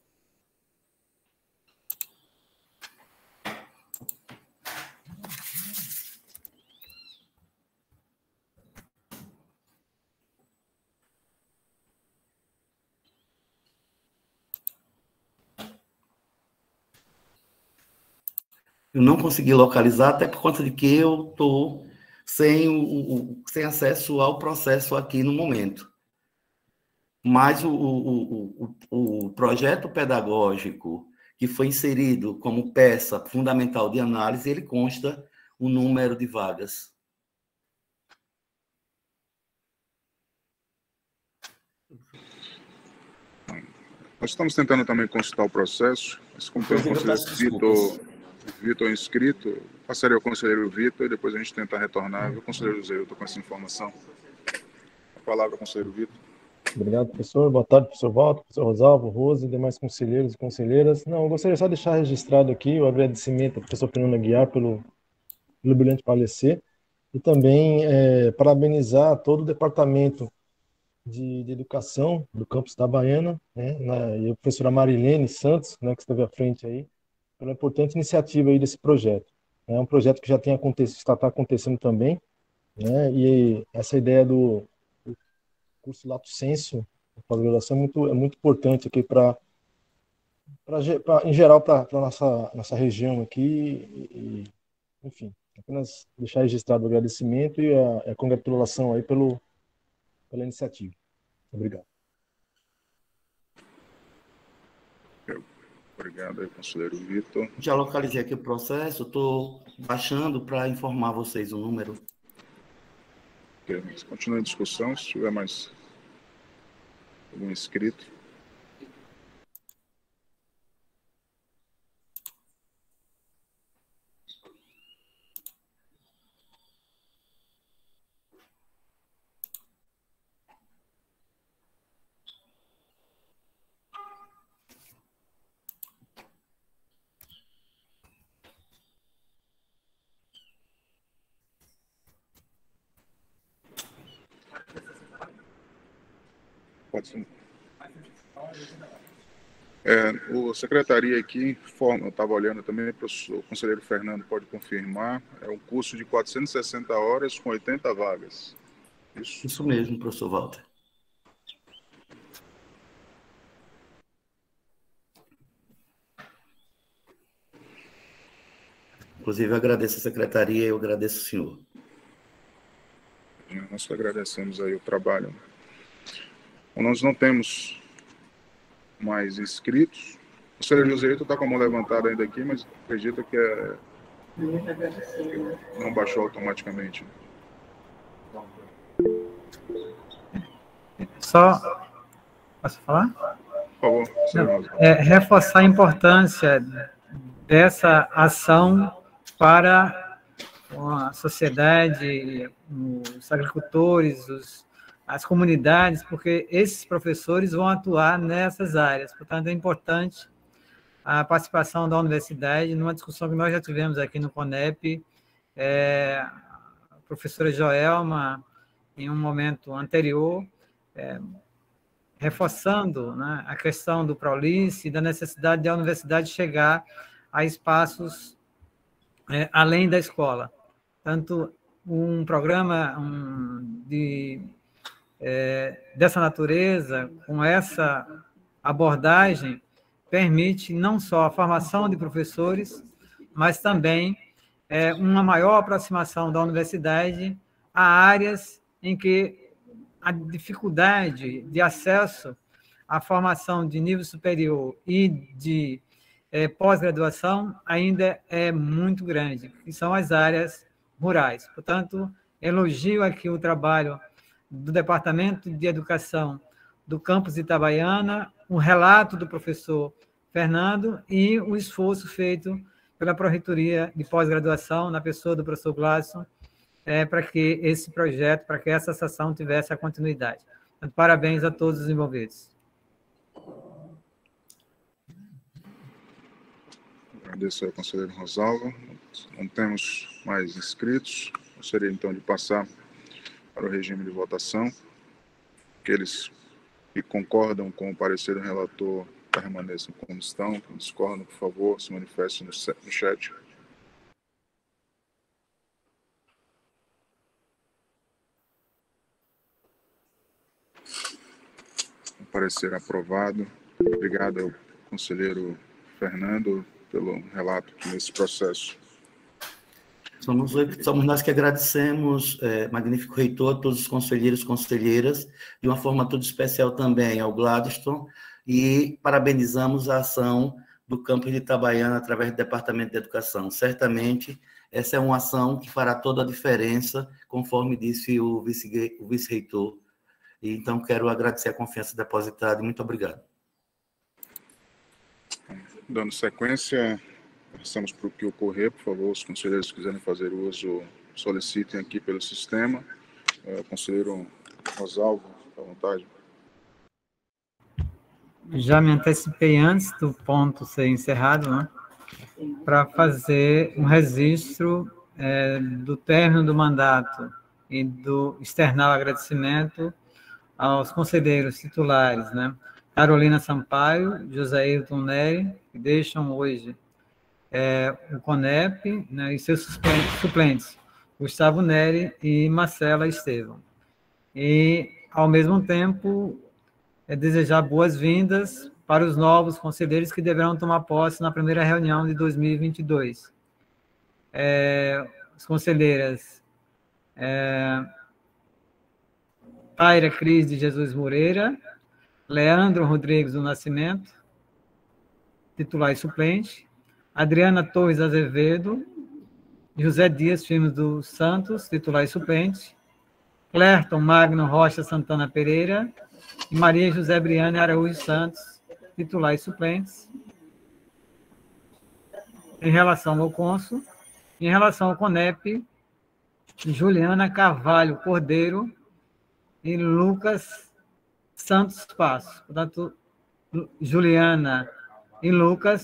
Speaker 8: Eu não consegui localizar, até por conta de que eu estou sem acesso ao processo aqui no momento. Mas o projeto pedagógico que foi inserido como peça fundamental de análise, ele consta o número de vagas.
Speaker 1: Nós estamos tentando também consultar o processo, mas como tem o conselheiro Vitor inscrito, passaria ao conselheiro Vitor e depois a gente tentar retornar. O conselheiro Zé, eu estou com essa informação. A palavra, conselheiro Vitor.
Speaker 9: Obrigado, professor. Boa tarde, professor Walter, professor Rosalvo, Rose e demais conselheiros e conselheiras. Não, eu gostaria só de deixar registrado aqui o agradecimento ao professor Fernando Aguiar pelo brilhante parecer e também parabenizar todo o departamento de educação do campus Itabaiana, né, e a professora Marilene Santos, né, que esteve à frente aí, pela importante iniciativa aí desse projeto. É um projeto que já tem está acontecendo também, né, e essa ideia do curso Lato Sensu, pós-graduação, é muito importante aqui em geral, para a nossa região aqui, enfim, apenas deixar registrado o agradecimento e a congratulação aí pela iniciativa. Obrigado.
Speaker 1: Obrigado aí, conselheiro Vitor.
Speaker 8: Já localizei aqui o processo, estou baixando para informar vocês o número.
Speaker 1: Continua a discussão, se tiver mais algum inscrito. Pode ser. O secretaria aqui informa, eu estava olhando também, o conselheiro Fernando pode confirmar, é um curso de 460 horas com 80 vagas.
Speaker 8: Isso mesmo, professor Walter. Inclusive, eu agradeço a secretaria e eu agradeço o senhor.
Speaker 1: Nós agradecemos aí o trabalho. Nós não temos mais inscritos. O conselheiro Joselito está com a mão levantada ainda aqui, mas acredito que não baixou automaticamente.
Speaker 11: Só posso falar?
Speaker 1: Por favor.
Speaker 11: Não, reforçar a importância dessa ação para a sociedade, os agricultores, as comunidades, porque esses professores vão atuar nessas áreas. Portanto, é importante a participação da universidade numa discussão que nós já tivemos aqui no CONEP. A professora Joelma, em um momento anterior, reforçando, né, a questão do ProLice e da necessidade da universidade chegar a espaços além da escola. Tanto um programa dessa natureza, com essa abordagem, permite não só a formação de professores, mas também uma maior aproximação da universidade a áreas em que a dificuldade de acesso à formação de nível superior e de pós-graduação ainda é muito grande, que são as áreas rurais. Portanto, elogio aqui o trabalho do Departamento de Educação do campus Itabaiana, o relato do professor Fernando e o esforço feito pela Pró-Reitoria de Pós-Graduação, na pessoa do professor Gladson, para que esse projeto, para que essa ação tivesse a continuidade. Então, parabéns a todos os envolvidos.
Speaker 1: Agradeço ao conselheiro Rosalvo. Não temos mais inscritos. Gostaria, então, de passar para o regime de votação. Aqueles que concordam com o parecer do relator permaneçam como estão. Quem discordam, por favor, se manifestem no chat. O parecer aprovado. Obrigado ao conselheiro Fernando pelo relato nesse processo.
Speaker 8: Somos nós que agradecemos, magnífico reitor, a todos os conselheiros e conselheiras, de uma forma toda especial também ao Gladstone, e parabenizamos a ação do campus de Itabaiana através do Departamento de Educação. Certamente, essa é uma ação que fará toda a diferença, conforme disse o vice-reitor. E, então, quero agradecer a confiança depositada e muito obrigado.
Speaker 1: Dando sequência, passamos para o que ocorrer, por favor, os conselheiros que quiserem fazer uso, solicitem aqui pelo sistema. Conselheiro Rosalvo, à vontade.
Speaker 11: Já me antecipei antes do ponto ser encerrado, né, para fazer um registro do término do mandato e do externar o agradecimento aos conselheiros titulares, né, Carolina Sampaio, José Ailton Neri, que deixam hoje o CONEP, né, e seus suplentes, Gustavo Neri e Marcela Estevam. E, ao mesmo tempo, desejar boas-vindas para os novos conselheiros que deverão tomar posse na primeira reunião de 2022. As conselheiras Taira Cris de Jesus Moreira, Leandro Rodrigues do Nascimento, titular e suplente, Adriana Torres Azevedo, José Dias Firmes dos Santos, titular e suplente, Clerton Magno Rocha Santana Pereira e Maria José Briane Araújo Santos, titular e suplentes. Em relação ao cônsul, em relação ao CONEP, Juliana Carvalho Cordeiro e Lucas Santos Passos. Portanto, Juliana e Lucas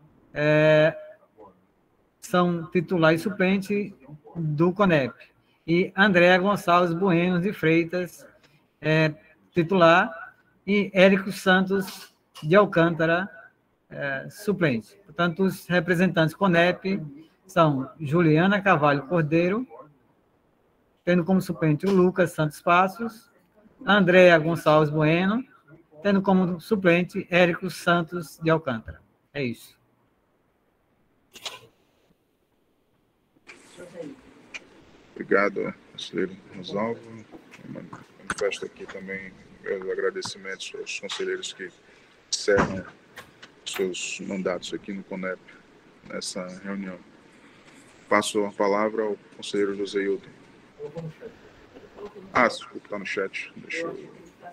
Speaker 11: são titular e suplente do CONEP. E Andréa Gonçalves Bueno de Freitas, titular, e Érico Santos de Alcântara, suplente. Portanto, os representantes CONEP são Juliana Carvalho Cordeiro, tendo como suplente o Lucas Santos Passos, Andréa Gonçalves Bueno, tendo como suplente Érico Santos de Alcântara. É isso.
Speaker 1: Obrigado, conselheiro Rosalvo. Manifesto aqui também meus agradecimentos aos conselheiros que encerram seus mandatos aqui no CONEP, nessa reunião. Passo a palavra ao conselheiro José Ailton. Desculpa, está no chat. Deixa eu...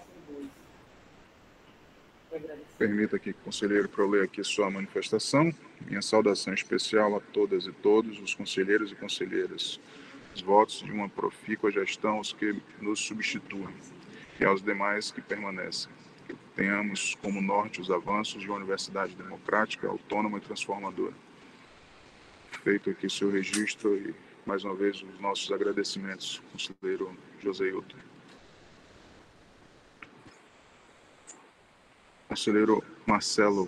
Speaker 1: Permita aqui, conselheiro, para eu ler aqui sua manifestação. Minha saudação especial a todas e todos os conselheiros e conselheiras. Os votos de uma profícua gestão aos que nos substituem e aos demais que permanecem. Que tenhamos como norte os avanços de uma universidade democrática, autônoma e transformadora. Feito aqui seu registro e, mais uma vez, os nossos agradecimentos, conselheiro José Ailton. Conselheiro Marcelo.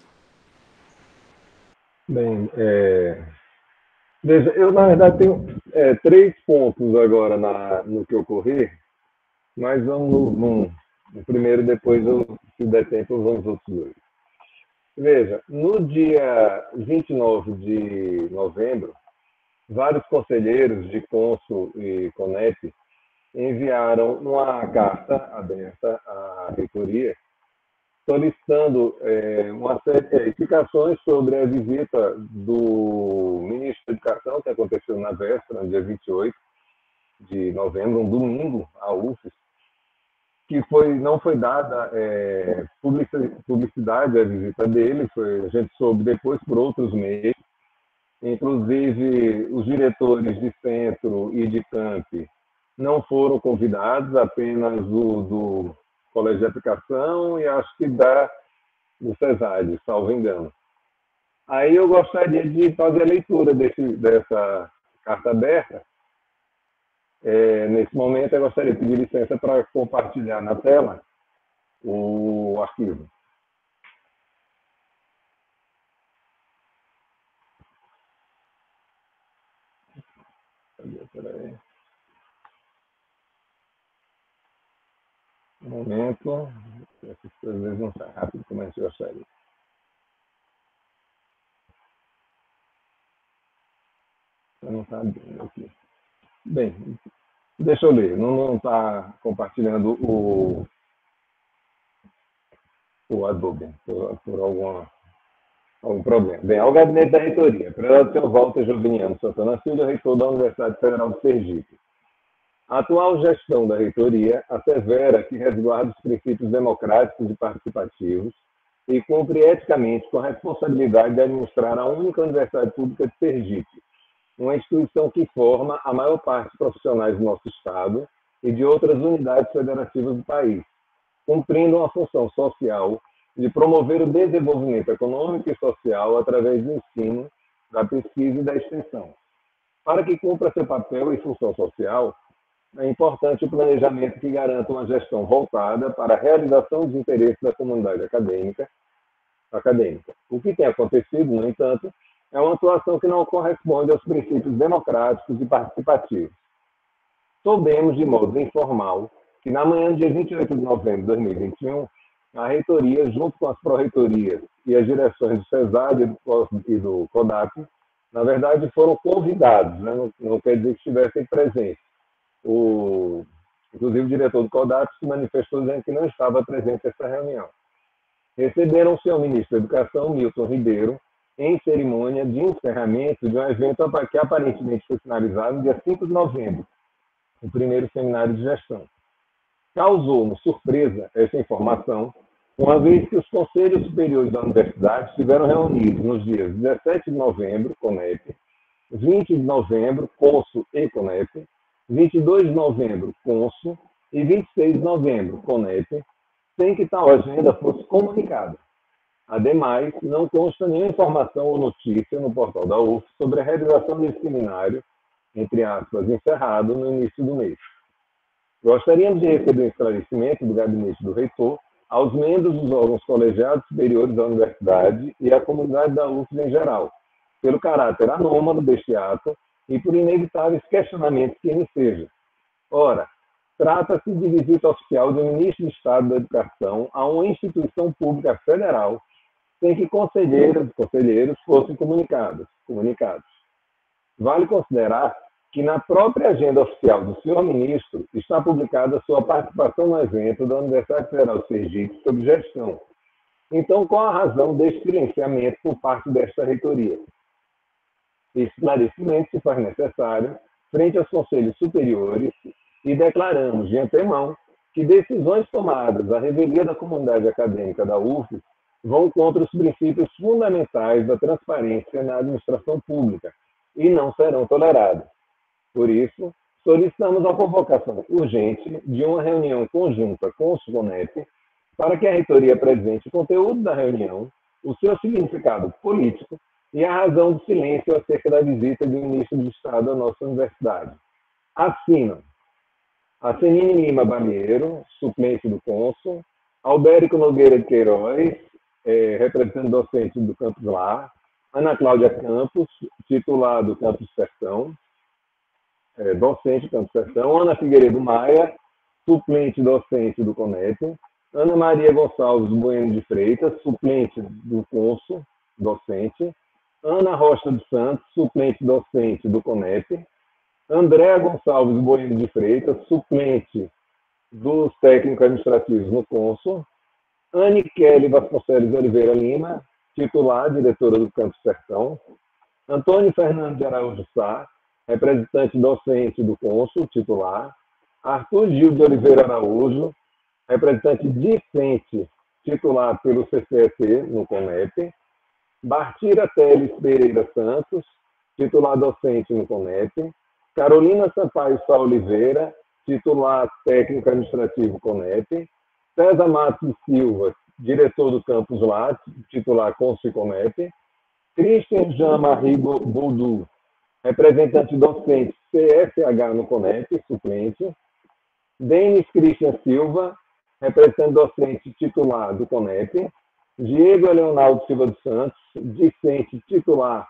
Speaker 2: Bem, veja, eu, na verdade, tenho 3 pontos agora no que ocorrer, mas vamos no primeiro, depois, se der tempo, vamos aos outros 2. Veja, no dia 29 de novembro, vários conselheiros de cônsul e CONEP enviaram uma carta aberta à reitoria solicitando uma série de explicações sobre a visita do ministro da Educação, que aconteceu na véspera, no dia 28 de novembro, um domingo, à UFES, que não foi dada publicidade à visita dele, a gente soube depois por outros meios, inclusive os diretores de centro e de campi não foram convidados, apenas do Colégio de Aplicação e acho que do CESAD, salvo engano. Aí eu gostaria de fazer a leitura dessa carta aberta. Nesse momento, eu gostaria de pedir licença para compartilhar na tela o arquivo. Peraí. Um momento. Essas coisas não estão rápido como a gente gostaria. Eu não está abrindo aqui. Bem, deixa eu ler. Não está compartilhando o Adobe por algum problema. Bem, ao gabinete da reitoria, prezado senhor Walter Joviniano Santana Filho, reitor da Universidade Federal de Sergipe. A atual gestão da reitoria assevera que resguarda os princípios democráticos e participativos e cumpre eticamente com a responsabilidade de administrar a única Universidade Pública de Sergipe, uma instituição que forma a maior parte dos profissionais do nosso Estado e de outras unidades federativas do país, cumprindo uma função social de promover o desenvolvimento econômico e social através do ensino, da pesquisa e da extensão. Para que cumpra seu papel e função social, é importante o planejamento que garanta uma gestão voltada para a realização dos interesses da comunidade acadêmica. O que tem acontecido, no entanto, é uma atuação que não corresponde aos princípios democráticos e participativos. Soubemos, de modo informal, que na manhã do dia 28 de novembro de 2021, a reitoria, junto com as pró-reitorias e as direções do CESAD e do CODAP, na verdade, foram convidados, né? Não quer dizer que estivessem presentes. Inclusive, o diretor do CODAP se manifestou dizendo que não estava presente nessa reunião. Receberam o senhor ministro da Educação, Milton Ribeiro, em cerimônia de encerramento de um evento que aparentemente foi finalizado no dia 5 de novembro, o primeiro seminário de gestão. Causou-nos surpresa essa informação, uma vez que os Conselhos Superiores da Universidade estiveram reunidos nos dias 17 de novembro, CONEP, 20 de novembro, CONSO e CONEP, 22 de novembro, CONSO, e 26 de novembro, CONEP, sem que tal agenda fosse comunicada. Ademais, não consta nenhuma informação ou notícia no portal da UF sobre a realização desse seminário, entre aspas, encerrado no início do mês. Gostaríamos de receber um esclarecimento do gabinete do reitor aos membros dos órgãos colegiados superiores da universidade e à comunidade da UF em geral, pelo caráter anômalo deste ato e por inevitáveis questionamentos que ele seja. Ora, trata-se de visita oficial do ministro de Estado da Educação a uma instituição pública federal, sem que conselheiras e conselheiros fossem comunicados. Vale considerar que na própria agenda oficial do senhor ministro está publicada sua participação no evento da Universidade Federal de Sergipe sobre gestão. Então, qual a razão deste silenciamento por parte desta reitoria? Esclarecimento se faz necessário frente aos conselhos superiores e declaramos de antemão que decisões tomadas à revelia da comunidade acadêmica da UF vão contra os princípios fundamentais da transparência na administração pública e não serão toleradas. Por isso, solicitamos a convocação urgente de uma reunião conjunta com o SUCONEP para que a reitoria apresente o conteúdo da reunião, o seu significado político e a razão do silêncio acerca da visita do ministro de Estado à nossa universidade. Assinam Acenine Lima Balieiro, suplente do cônsul, Albérico Nogueira de Queiroz, representante docente do Campus Lar, Ana Cláudia Campos, titular do Campus Sertão, docente do Campus Sertão, Ana Figueiredo Maia, suplente docente do CONEP, Ana Maria Gonçalves Bueno de Freitas, suplente do cônsul, docente, Ana Rocha dos Santos, suplente docente do CONEP, Andréa Gonçalves Bueno de Freitas, suplente dos técnicos administrativos no cônsul, Anne Kelly Vasconcelos Oliveira Lima, titular, diretora do Campus Sertão, Antônio Fernando de Araújo Sá, representante docente do cônsul, titular, Arthur Gil de Oliveira Araújo, representante discente, titular pelo CCET no CONEP, Bartira Teles Pereira Santos, titular docente no CONEP, Carolina Sampaio Sá Oliveira, titular técnico administrativo CONEP, César Matos Silva, diretor do Campus Lá, titular cônsul CONEP, Christian Jean-Marie Boudou, representante docente CSH no CONEP, suplente. Denis Christian Silva, representante docente titular do CONEP. Diego Leonardo Silva dos Santos, discente titular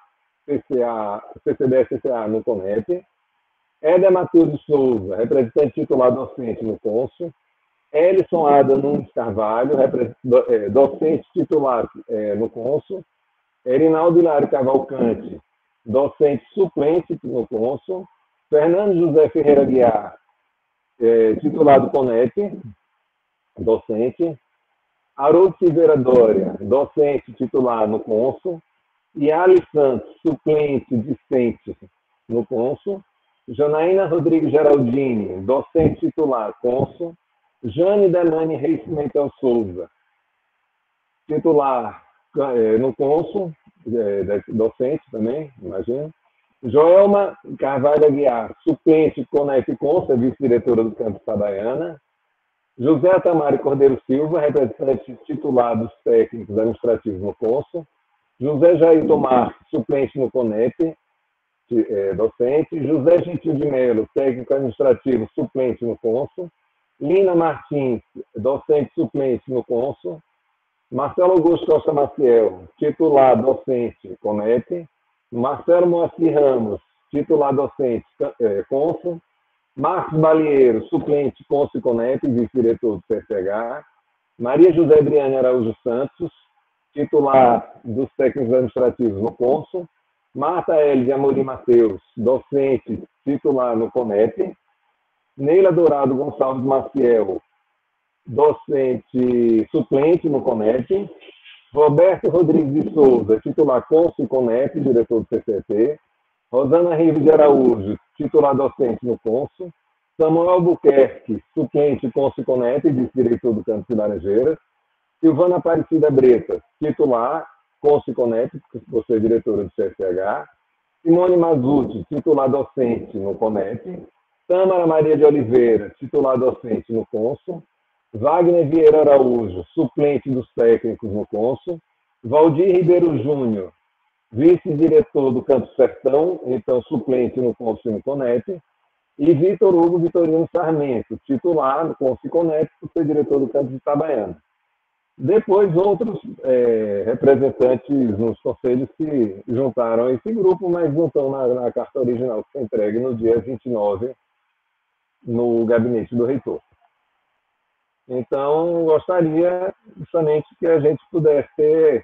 Speaker 2: CCB-CCA no CONEP. Éder Matheus de Souza, representante titular docente no CONSO. Elison Ada Nunes Carvalho, docente titular no CONSO. Erinaldo Hilário Cavalcante, docente suplente no CONSO. Fernando José Ferreira Guiar, titular do CONEP, docente. Haroldo Silveira Dória, docente titular no CONSO. Yali Santos, suplente discente no CONSO. Janaína Rodrigues Geraldini, docente titular CONSO. Jane Delane Reis Pimentel Souza, titular no CONSO, docente também, imagino. Joelma Carvalho Aguiar, suplente CONEP CONSO, vice-diretora do campus Itabaiana. José Atamari Cordeiro Silva, representante titular dos técnicos administrativos no CONSO. José Jair Tomar, suplente no CONEP, docente. José Gentil de Melo, técnico administrativo, suplente no CONSO. Lina Martins, docente suplente no CONSO. Marcelo Augusto Costa Maciel, titular docente CONEP. Marcelo Moacir Ramos, titular docente CONSO. Marcos Balieiro, suplente CONSO e CONEP, vice-diretor do CSH. Maria José Briane Araújo Santos, titular dos técnicos administrativos no CONSO. Marta L. de Amorim Mateus, docente titular no CONEP. Neila Dourado Gonçalves Maciel, docente suplente no CONEP. Roberto Rodrigues de Souza, titular CONSO e CONEP, diretor do CCT. Rosana Rives de Araújo, titular docente no CONSO. Samuel Albuquerque, suplente CONSO e CONEP, vice-diretor do campus de Laranjeiras. Silvana Aparecida Bretas, titular CONSO e CONEP, você é diretora do CSH. Simone Mazuti, titular docente no CONEP. Tâmara Maria de Oliveira, titular docente no CONSO. Wagner Vieira Araújo, suplente dos técnicos no CONSO. Valdir Ribeiro Júnior, vice-diretor do Campus Sertão, então suplente no CONSO e no CONEP. E Vitor Hugo Vitorino Sarmento, titular no CONSO e CONEP, por ser diretor do Campus de Itabaiana. Depois, outros representantes nos conselhos se juntaram a esse grupo, mas não estão na carta original que foi entregue no dia 29 no gabinete do reitor. Então, gostaria justamente que a gente pudesse ter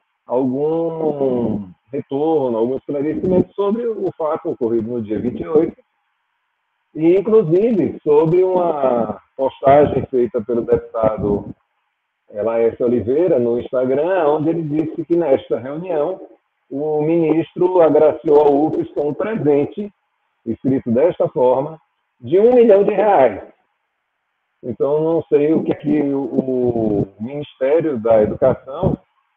Speaker 2: algum retorno, algum esclarecimento sobre o fato ocorrido no dia 28, e, inclusive, sobre uma postagem feita pelo deputado Laércio Oliveira no Instagram, onde ele disse que, nesta reunião, o ministro agraciou a UFES com um presente, escrito desta forma, de R$1 milhão. Então, não sei o que o Ministério da Educação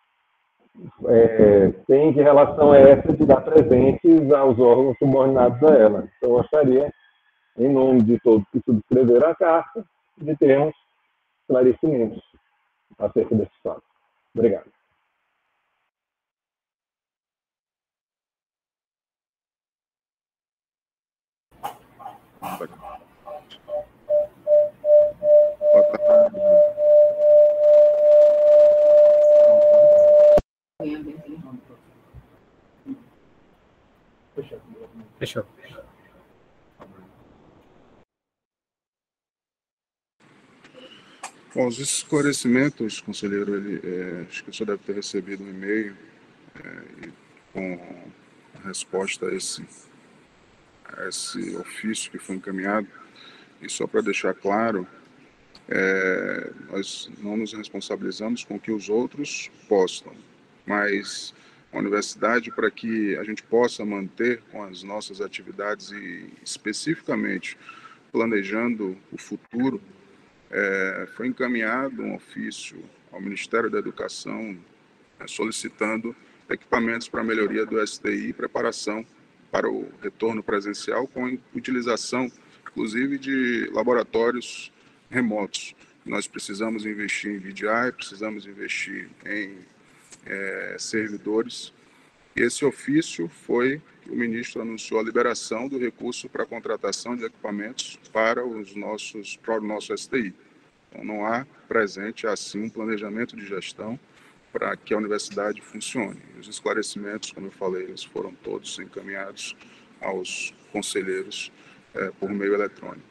Speaker 2: tem de relação a essa de dar presentes aos órgãos subordinados a ela. Então, eu gostaria, em nome de todos que subscreveram a carta, de termos esclarecimentos acerca desse fato. Obrigado.
Speaker 11: Fechou.
Speaker 1: Bom, os esclarecimentos, conselheiro, acho que o senhor deve ter recebido um e-mail com a resposta a esse ofício que foi encaminhado. E só para deixar claro, nós não nos responsabilizamos com o que os outros postam, mas a universidade, para que a gente possa manter com as nossas atividades e especificamente planejando o futuro, foi encaminhado um ofício ao Ministério da Educação solicitando equipamentos para a melhoria do STI e preparação para o retorno presencial com a utilização, inclusive, de laboratórios remotos. Nós precisamos investir em VDI, precisamos investir em servidores E esse ofício foi que o ministro anunciou a liberação do recurso para a contratação de equipamentos para o nosso STI. Então, não há presente, assim, um planejamento de gestão para que a universidade funcione. Os esclarecimentos, como eu falei, eles foram todos encaminhados aos conselheiros por meio eletrônico.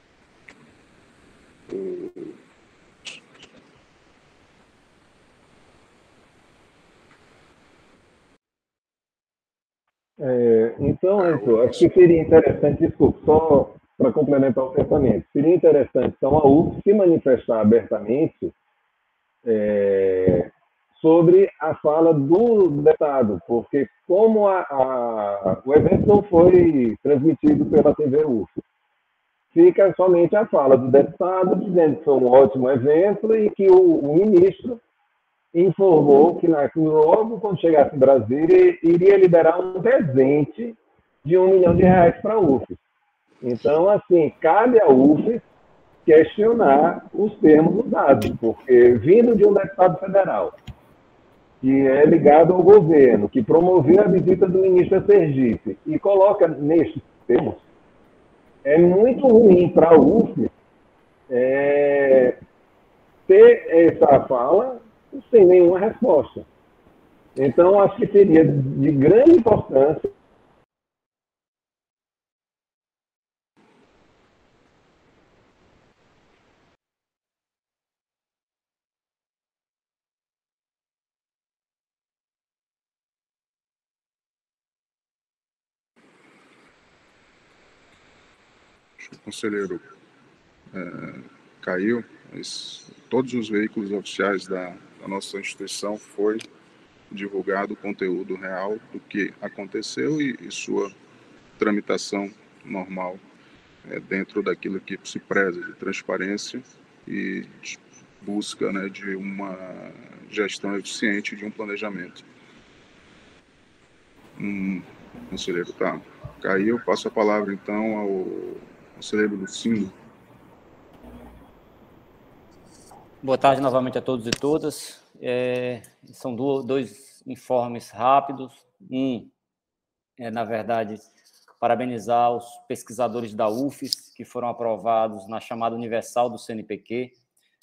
Speaker 2: Então, Heitor, acho que seria interessante, desculpa, só para complementar o pensamento, seria interessante, então, a UF se manifestar abertamente sobre a fala do deputado, porque como o evento não foi transmitido pela TV UF, fica somente a fala do deputado dizendo que foi um ótimo evento e que o ministro informou que logo quando chegasse em Brasília iria liberar um presente de R$1 milhão para a UF. Então, assim, cabe à UF questionar os termos usados, porque vindo de um deputado federal que é ligado ao governo, que promoveu a visita do ministro a Sergipe e coloca nestes termos, é muito ruim para a UF ter essa fala sem nenhuma resposta. Então, acho que seria de grande importância
Speaker 1: o conselheiro caiu, mas todos os veículos oficiais da nossa instituição foi divulgado o conteúdo real do que aconteceu e sua tramitação normal dentro daquilo que se preza de transparência e de busca, né, de uma gestão eficiente de um planejamento. Conselheiro, caiu. Passo a palavra, então, ao conselheiro Lucindo.
Speaker 7: Boa tarde novamente a todos e todas. São dois informes rápidos. Na verdade, parabenizar os pesquisadores da UFES, que foram aprovados na chamada universal do CNPq.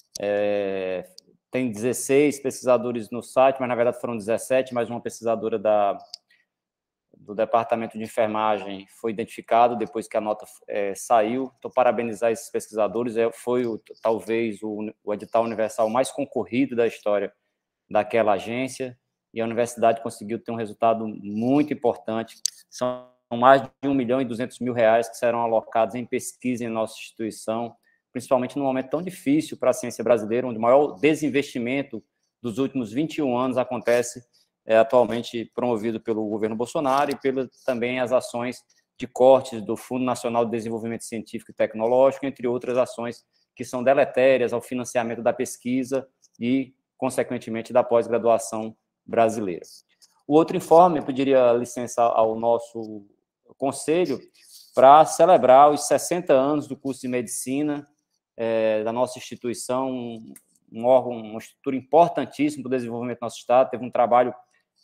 Speaker 7: Tem 16 pesquisadores no site, mas, na verdade, foram 17, mais uma pesquisadora do Departamento de Enfermagem foi identificado depois que a nota saiu. Então, parabenizar esses pesquisadores. Foi, talvez, o edital universal mais concorrido da história daquela agência, e a universidade conseguiu ter um resultado muito importante. São mais de R$1,2 milhão que serão alocados em pesquisa em nossa instituição, principalmente num momento tão difícil para a ciência brasileira, onde o maior desinvestimento dos últimos 21 anos acontece atualmente promovido pelo governo Bolsonaro e também as ações de cortes do Fundo Nacional de Desenvolvimento Científico e Tecnológico, entre outras ações que são deletérias ao financiamento da pesquisa e, consequentemente, da pós-graduação brasileira. O outro informe, eu pediria licença ao nosso conselho para celebrar os 60 anos do curso de medicina da nossa instituição, um órgão, uma estrutura importantíssima para o desenvolvimento do nosso Estado. Teve um trabalho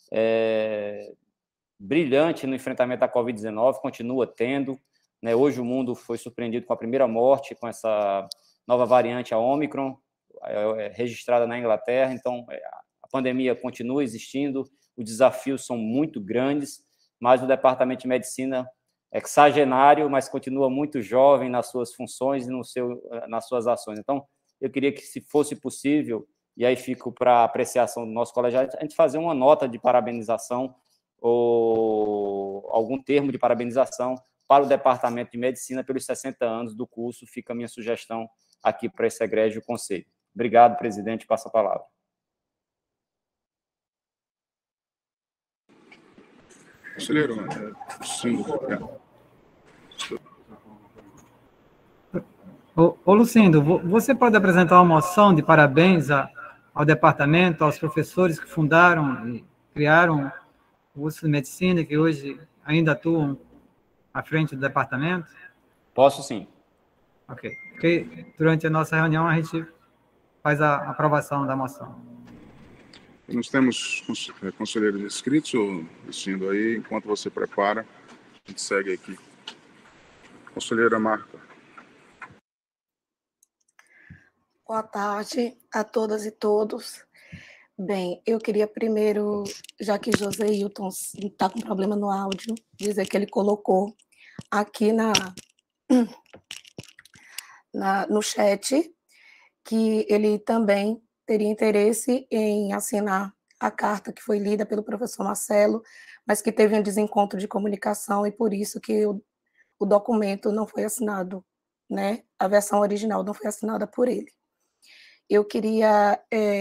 Speaker 7: brilhante no enfrentamento da Covid-19, continua tendo, né? Hoje o mundo foi surpreendido com a primeira morte, com essa nova variante, a Omicron, registrada na Inglaterra. Então, a pandemia continua existindo, os desafios são muito grandes, mas o Departamento de Medicina é sexagenário, mas continua muito jovem nas suas funções e nas suas ações. Então, eu queria que, se fosse possível, e aí fico para apreciação do nosso colegiado, a gente fazer uma nota de parabenização ou algum termo de parabenização para o Departamento de Medicina pelos 60 anos do curso. Fica a minha sugestão aqui para esse egrégio conselho. Obrigado, presidente. Passo a palavra.
Speaker 1: Conselheiro, sim.
Speaker 11: Ô, Lucindo, você pode apresentar uma moção de parabéns ao departamento, aos professores que fundaram e criaram o curso de medicina, que hoje ainda atuam à frente do departamento?
Speaker 7: Posso, sim.
Speaker 11: Ok. Porque durante a nossa reunião a gente faz a aprovação da moção.
Speaker 1: Nós temos conselheiros inscritos, Lucindo, aí, enquanto você prepara, a gente segue aqui. Conselheira Marta.
Speaker 12: Boa tarde a todas e todos. Bem, eu queria primeiro, já que José Hilton está com problema no áudio, dizer que ele colocou aqui no chat que ele também teria interesse em assinar a carta que foi lida pelo professor Marcelo, mas que teve um desencontro de comunicação e por isso que o documento não foi assinado, né? A versão original não foi assinada por ele. Eu queria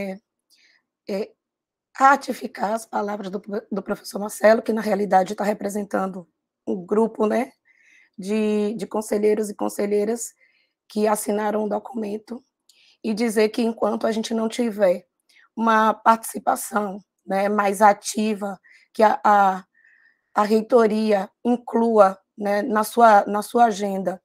Speaker 12: ratificar as palavras do professor Marcelo, que na realidade está representando um grupo, né, de conselheiros e conselheiras que assinaram o documento, e dizer que enquanto a gente não tiver uma participação, né, mais ativa, que a reitoria inclua, né, na sua agenda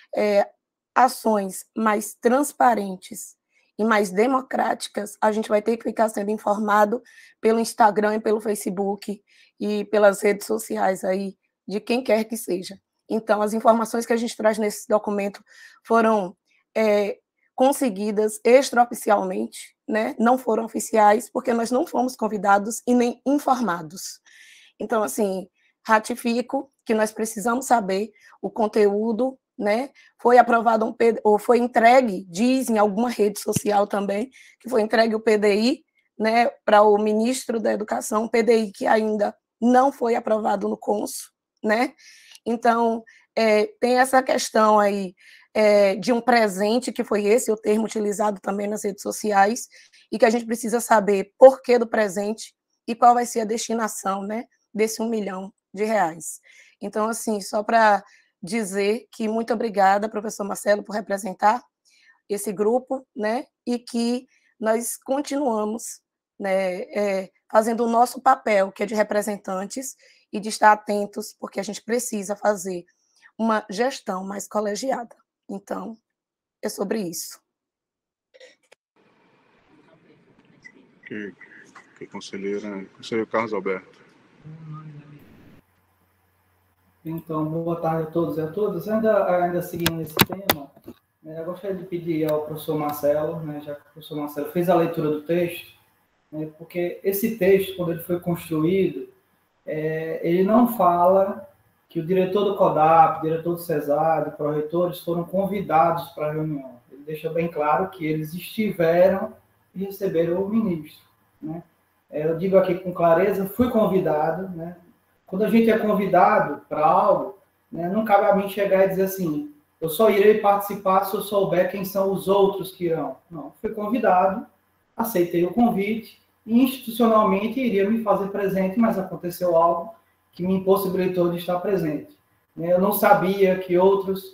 Speaker 12: ações mais transparentes e mais democráticas, a gente vai ter que ficar sendo informado pelo Instagram e pelo Facebook e pelas redes sociais aí, de quem quer que seja. Então, as informações que a gente traz nesse documento foram conseguidas extraoficialmente, né? Não foram oficiais, porque nós não fomos convidados e nem informados. Então, assim, ratifico que nós precisamos saber o conteúdo, né? Foi aprovado ou foi entregue, diz em alguma rede social também, que foi entregue o PDI, né, para o ministro da Educação, PDI que ainda não foi aprovado no Consul, né? Então, tem essa questão aí de um presente, que foi esse o termo utilizado também nas redes sociais, e que a gente precisa saber por que do presente e qual vai ser a destinação, né, desse R$1 milhão. Então, assim, só para dizer que muito obrigada, professor Marcelo, por representar esse grupo, né, e que nós continuamos, né, fazendo o nosso papel, que é de representantes, e de estar atentos, porque a gente precisa fazer uma gestão mais colegiada. Então, é sobre isso.
Speaker 1: Conselheiro Carlos Alberto.
Speaker 13: Então, boa tarde a todos e a todas. Ainda seguindo nesse tema, eu gostaria de pedir ao professor Marcelo, né, já que o professor Marcelo fez a leitura do texto, né, porque esse texto, quando ele foi construído, ele não fala que o diretor do CODAP, o diretor do CESAD, os pró-reitores foram convidados para a reunião. Ele deixa bem claro que eles estiveram e receberam o ministro, né? Eu digo aqui com clareza, fui convidado, né? Quando a gente é convidado para algo, né, não cabe a mim chegar e dizer assim, eu só irei participar se eu souber quem são os outros que irão. Não, fui convidado, aceitei o convite, e institucionalmente iria me fazer presente, mas aconteceu algo que me impossibilitou de estar presente. Eu não sabia que outras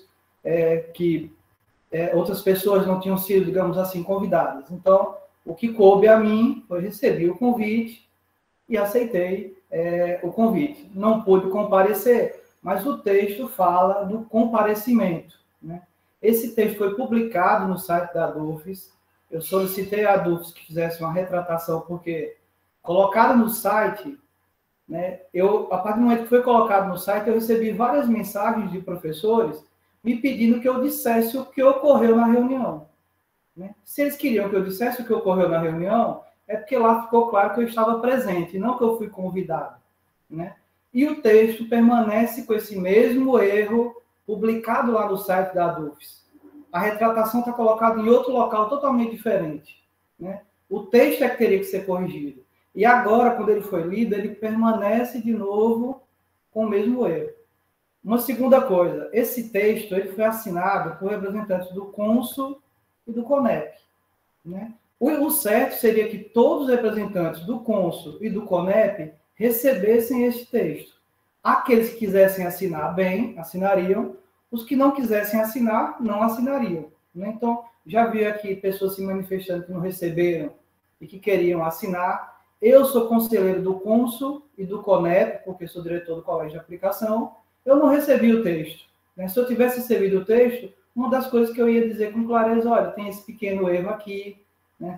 Speaker 13: pessoas não tinham sido, digamos assim, convidadas. Então, o que coube a mim foi receber o convite e aceitei o convite. Não pude comparecer, mas o texto fala do comparecimento, né? Esse texto foi publicado no site da DUFES. Eu solicitei à DUFES que fizesse uma retratação, porque colocado no site, né, a partir do momento que foi colocado no site, eu recebi várias mensagens de professores me pedindo que eu dissesse o que ocorreu na reunião, né? Se eles queriam que eu dissesse o que ocorreu na reunião, é porque lá ficou claro que eu estava presente, não que eu fui convidado, né? E o texto permanece com esse mesmo erro publicado lá no site da DUFES. A retratação está colocada em outro local totalmente diferente, né? O texto é que teria que ser corrigido. E agora, quando ele foi lido, ele permanece de novo com o mesmo erro. Uma segunda coisa, esse texto ele foi assinado por representantes do Consul e do CONEP, né? O certo seria que todos os representantes do Consul e do CONEP recebessem este texto. Aqueles que quisessem assinar, bem, assinariam. Os que não quisessem assinar, não assinariam, né? Então, já vi aqui pessoas se manifestando que não receberam e que queriam assinar. Eu sou conselheiro do Consul e do CONEP, porque sou diretor do Colégio de Aplicação. Eu não recebi o texto, né? Se eu tivesse recebido o texto, uma das coisas que eu ia dizer com clareza, olha, tem esse pequeno erro aqui, né?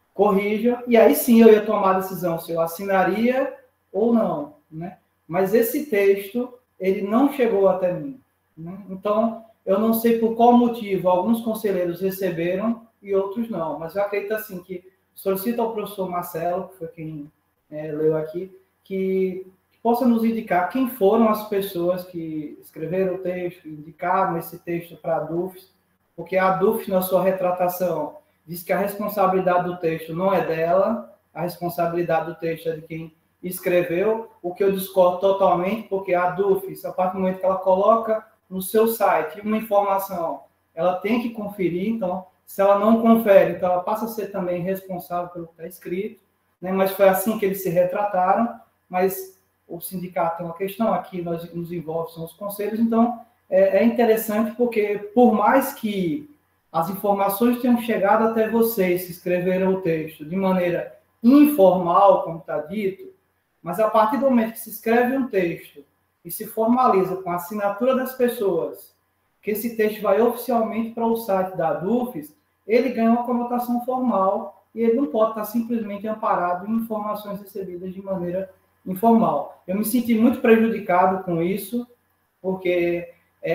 Speaker 13: corrija, e aí sim eu ia tomar a decisão se eu assinaria ou não, né? Mas esse texto, ele não chegou até mim, né? Então, eu não sei por qual motivo alguns conselheiros receberam e outros não, mas eu acredito assim que solicito ao professor Marcelo, que foi quem leu aqui, que possa nos indicar quem foram as pessoas que escreveram o texto, indicaram esse texto para a DUFES, porque a DUFES, na sua retratação, diz que a responsabilidade do texto não é dela, a responsabilidade do texto é de quem escreveu, o que eu discordo totalmente, porque a DUFES, a partir do momento que ela coloca no seu site uma informação, ela tem que conferir, então, se ela não confere, então ela passa a ser também responsável pelo que está escrito, né? Mas foi assim que eles se retrataram, mas o sindicato tem uma questão, aqui nós nos envolve, são os conselhos, então é interessante porque, por mais que as informações tenham chegado até vocês, que escreveram o texto de maneira informal, como está dito, mas a partir do momento que se escreve um texto e se formaliza com a assinatura das pessoas, que esse texto vai oficialmente para o site da DUFES, ele ganha uma conotação formal e ele não pode estar simplesmente amparado em informações recebidas de maneira informal. Eu me senti muito prejudicado com isso, porque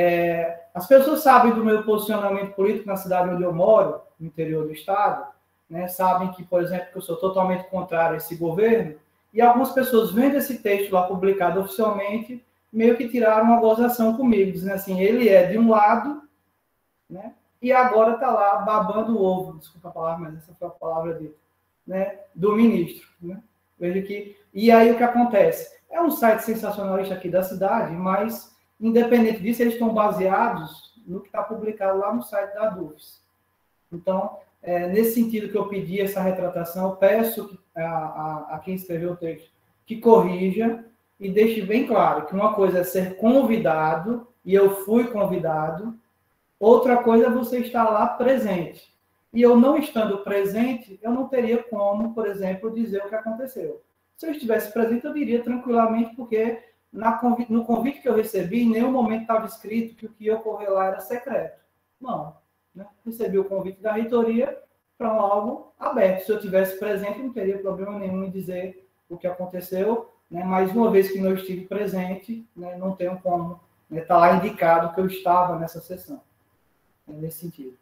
Speaker 13: as pessoas sabem do meu posicionamento político na cidade onde eu moro, no interior do estado, né? Sabem que, por exemplo, que eu sou totalmente contrário a esse governo, e algumas pessoas vendo esse texto lá publicado oficialmente, meio que tiraram uma gozação comigo, dizendo assim, ele é de um lado, né? E agora está lá babando o ovo, desculpa a palavra, mas essa foi a palavra dele, né? Do ministro, né? Veja que... E aí o que acontece? É um site sensacionalista aqui da cidade, mas, independente disso, eles estão baseados no que está publicado lá no site da DUFES. Então, nesse sentido que eu pedi essa retratação, eu peço a quem escreveu o texto que corrija e deixe bem claro que uma coisa é ser convidado, e eu fui convidado, outra coisa é você estar lá presente. E eu não estando presente, eu não teria como, por exemplo, dizer o que aconteceu. Se eu estivesse presente, eu diria tranquilamente, porque no convite que eu recebi, em nenhum momento estava escrito que o que ia ocorrer lá era secreto. Não. Né? Recebi o convite da reitoria para algo aberto. Se eu estivesse presente, não teria problema nenhum em dizer o que aconteceu, né? Mas uma vez que não estive presente, né, não tenho como estar lá indicado que eu estava nessa sessão. Nesse sentido.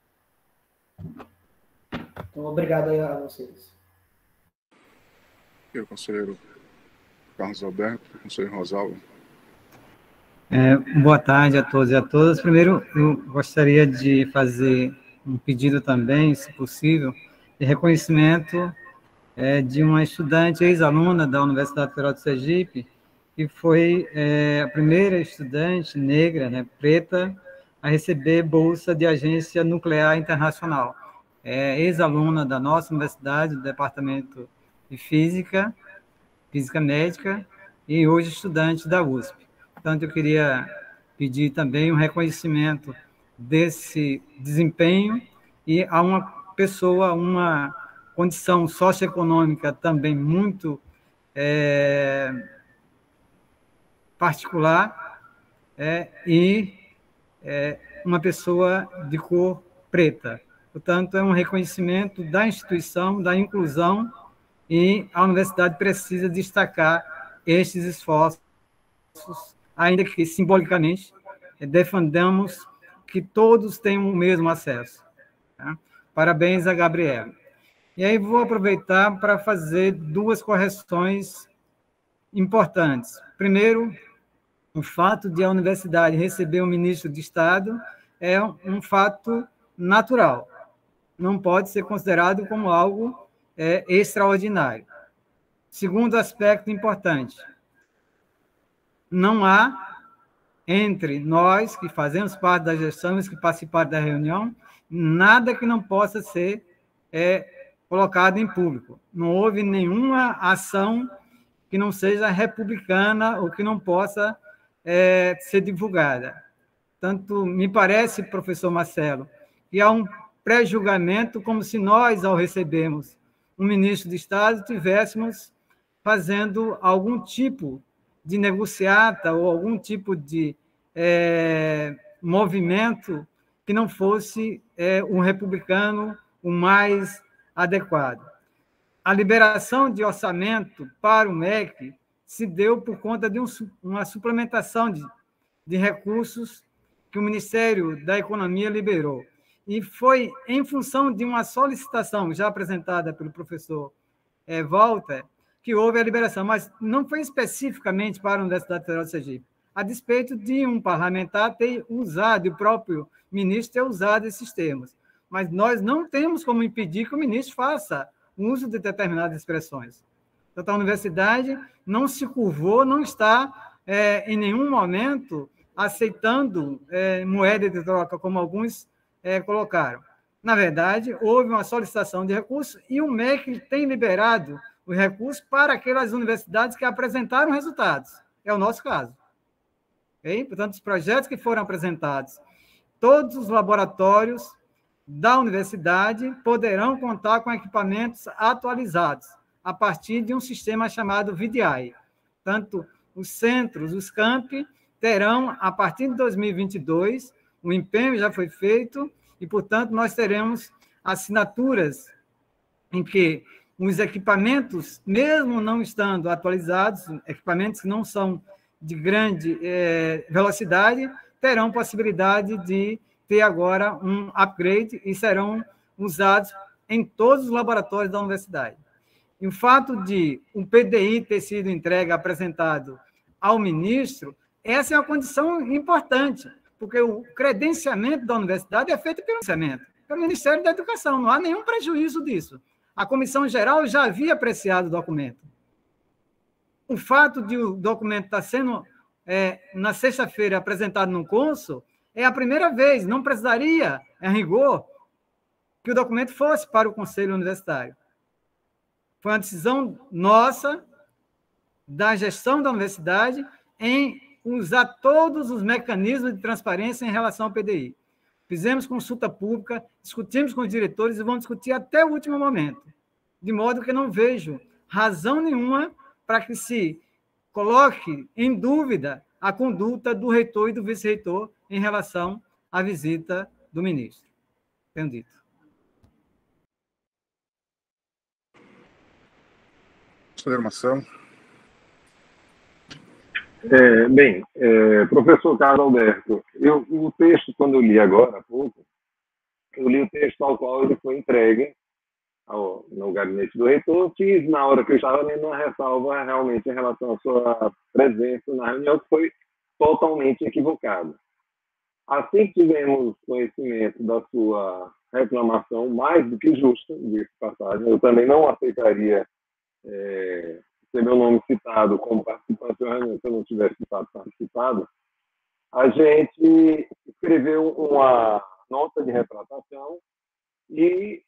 Speaker 13: Então, obrigado aí a vocês.
Speaker 1: E o conselheiro Carlos Alberto, conselheiro Rosalvo.
Speaker 11: Boa tarde a todos e a todas. Primeiro, eu gostaria de fazer um pedido também, se possível, de reconhecimento de uma estudante, ex-aluna da Universidade Federal de Sergipe, que foi a primeira estudante negra, né, preta, a receber bolsa de agência nuclear internacional. Ex-aluna da nossa universidade, do Departamento de Física Médica, e hoje estudante da USP. Portanto, eu queria pedir também um reconhecimento desse desempenho e a uma pessoa, uma condição socioeconômica também muito particular, e uma pessoa de cor preta. Portanto, é um reconhecimento da instituição, da inclusão, e a universidade precisa destacar estes esforços, ainda que simbolicamente defendamos que todos tenham o mesmo acesso. Tá? Parabéns a Gabriela. E aí vou aproveitar para fazer duas correções importantes. Primeiro, o fato de a universidade receber um ministro de Estado é um fato natural. Não pode ser considerado como algo extraordinário. Segundo aspecto importante, não há, entre nós que fazemos parte da gestão, os que participaram da reunião, nada que não possa ser colocado em público. Não houve nenhuma ação que não seja republicana ou que não possa ser divulgada. Tanto me parece, professor Marcelo, que há um pré-julgamento como se nós, ao recebermos um ministro de Estado, estivéssemos fazendo algum tipo de negociata ou algum tipo de movimento que não fosse um republicano o mais adequado. A liberação de orçamento para o MEC se deu por conta de uma suplementação de recursos que o Ministério da Economia liberou. E foi em função de uma solicitação já apresentada pelo professor Walter que houve a liberação, mas não foi especificamente para a Universidade Federal de Sergipe, a despeito de um parlamentar ter usado, e o próprio ministro ter usado esses termos. Mas nós não temos como impedir que o ministro faça uso de determinadas expressões. Então, a universidade não se curvou, não está, em nenhum momento, aceitando moeda de troca, como alguns colocaram. Na verdade, houve uma solicitação de recursos e o MEC tem liberado os recursos para aquelas universidades que apresentaram resultados. É o nosso caso. Okay? Portanto, os projetos que foram apresentados, todos os laboratórios da universidade poderão contar com equipamentos atualizados a partir de um sistema chamado VDI. Tanto os centros, os campi, terão, a partir de 2022, o empenho já foi feito e, portanto, nós teremos assinaturas em que os equipamentos, mesmo não estando atualizados, equipamentos que não são de grande velocidade, terão possibilidade de ter agora um upgrade e serão usados em todos os laboratórios da universidade. E o fato de um PDI ter sido entregue, apresentado ao ministro, essa é uma condição importante, porque o credenciamento da universidade é feito pelo Ministério da Educação, não há nenhum prejuízo disso. A Comissão Geral já havia apreciado o documento. O fato de o documento estar sendo, na sexta-feira, apresentado no cônsul, é a primeira vez, não precisaria, em rigor, que o documento fosse para o Conselho Universitário. Foi uma decisão nossa, da gestão da universidade, em usar todos os mecanismos de transparência em relação ao PDI. Fizemos consulta pública, discutimos com os diretores e vamos discutir até o último momento, de modo que não vejo razão nenhuma para que se coloque em dúvida a conduta do reitor e do vice-reitor em relação à visita do ministro. Tenho dito.
Speaker 1: Conselheiro Marcelo.
Speaker 2: Professor Carlos Alberto, o texto, quando eu li agora há pouco, eu li o texto ao qual ele foi entregue no gabinete do reitor, fiz, na hora que eu estava lendo, uma ressalva realmente em relação à sua presença na reunião, que foi totalmente equivocada. Assim que tivemos conhecimento da sua reclamação, mais do que justa, de passagem, eu também não aceitaria ser meu nome citado como participante da reunião se eu não tivesse participado, a gente escreveu uma nota de retratação e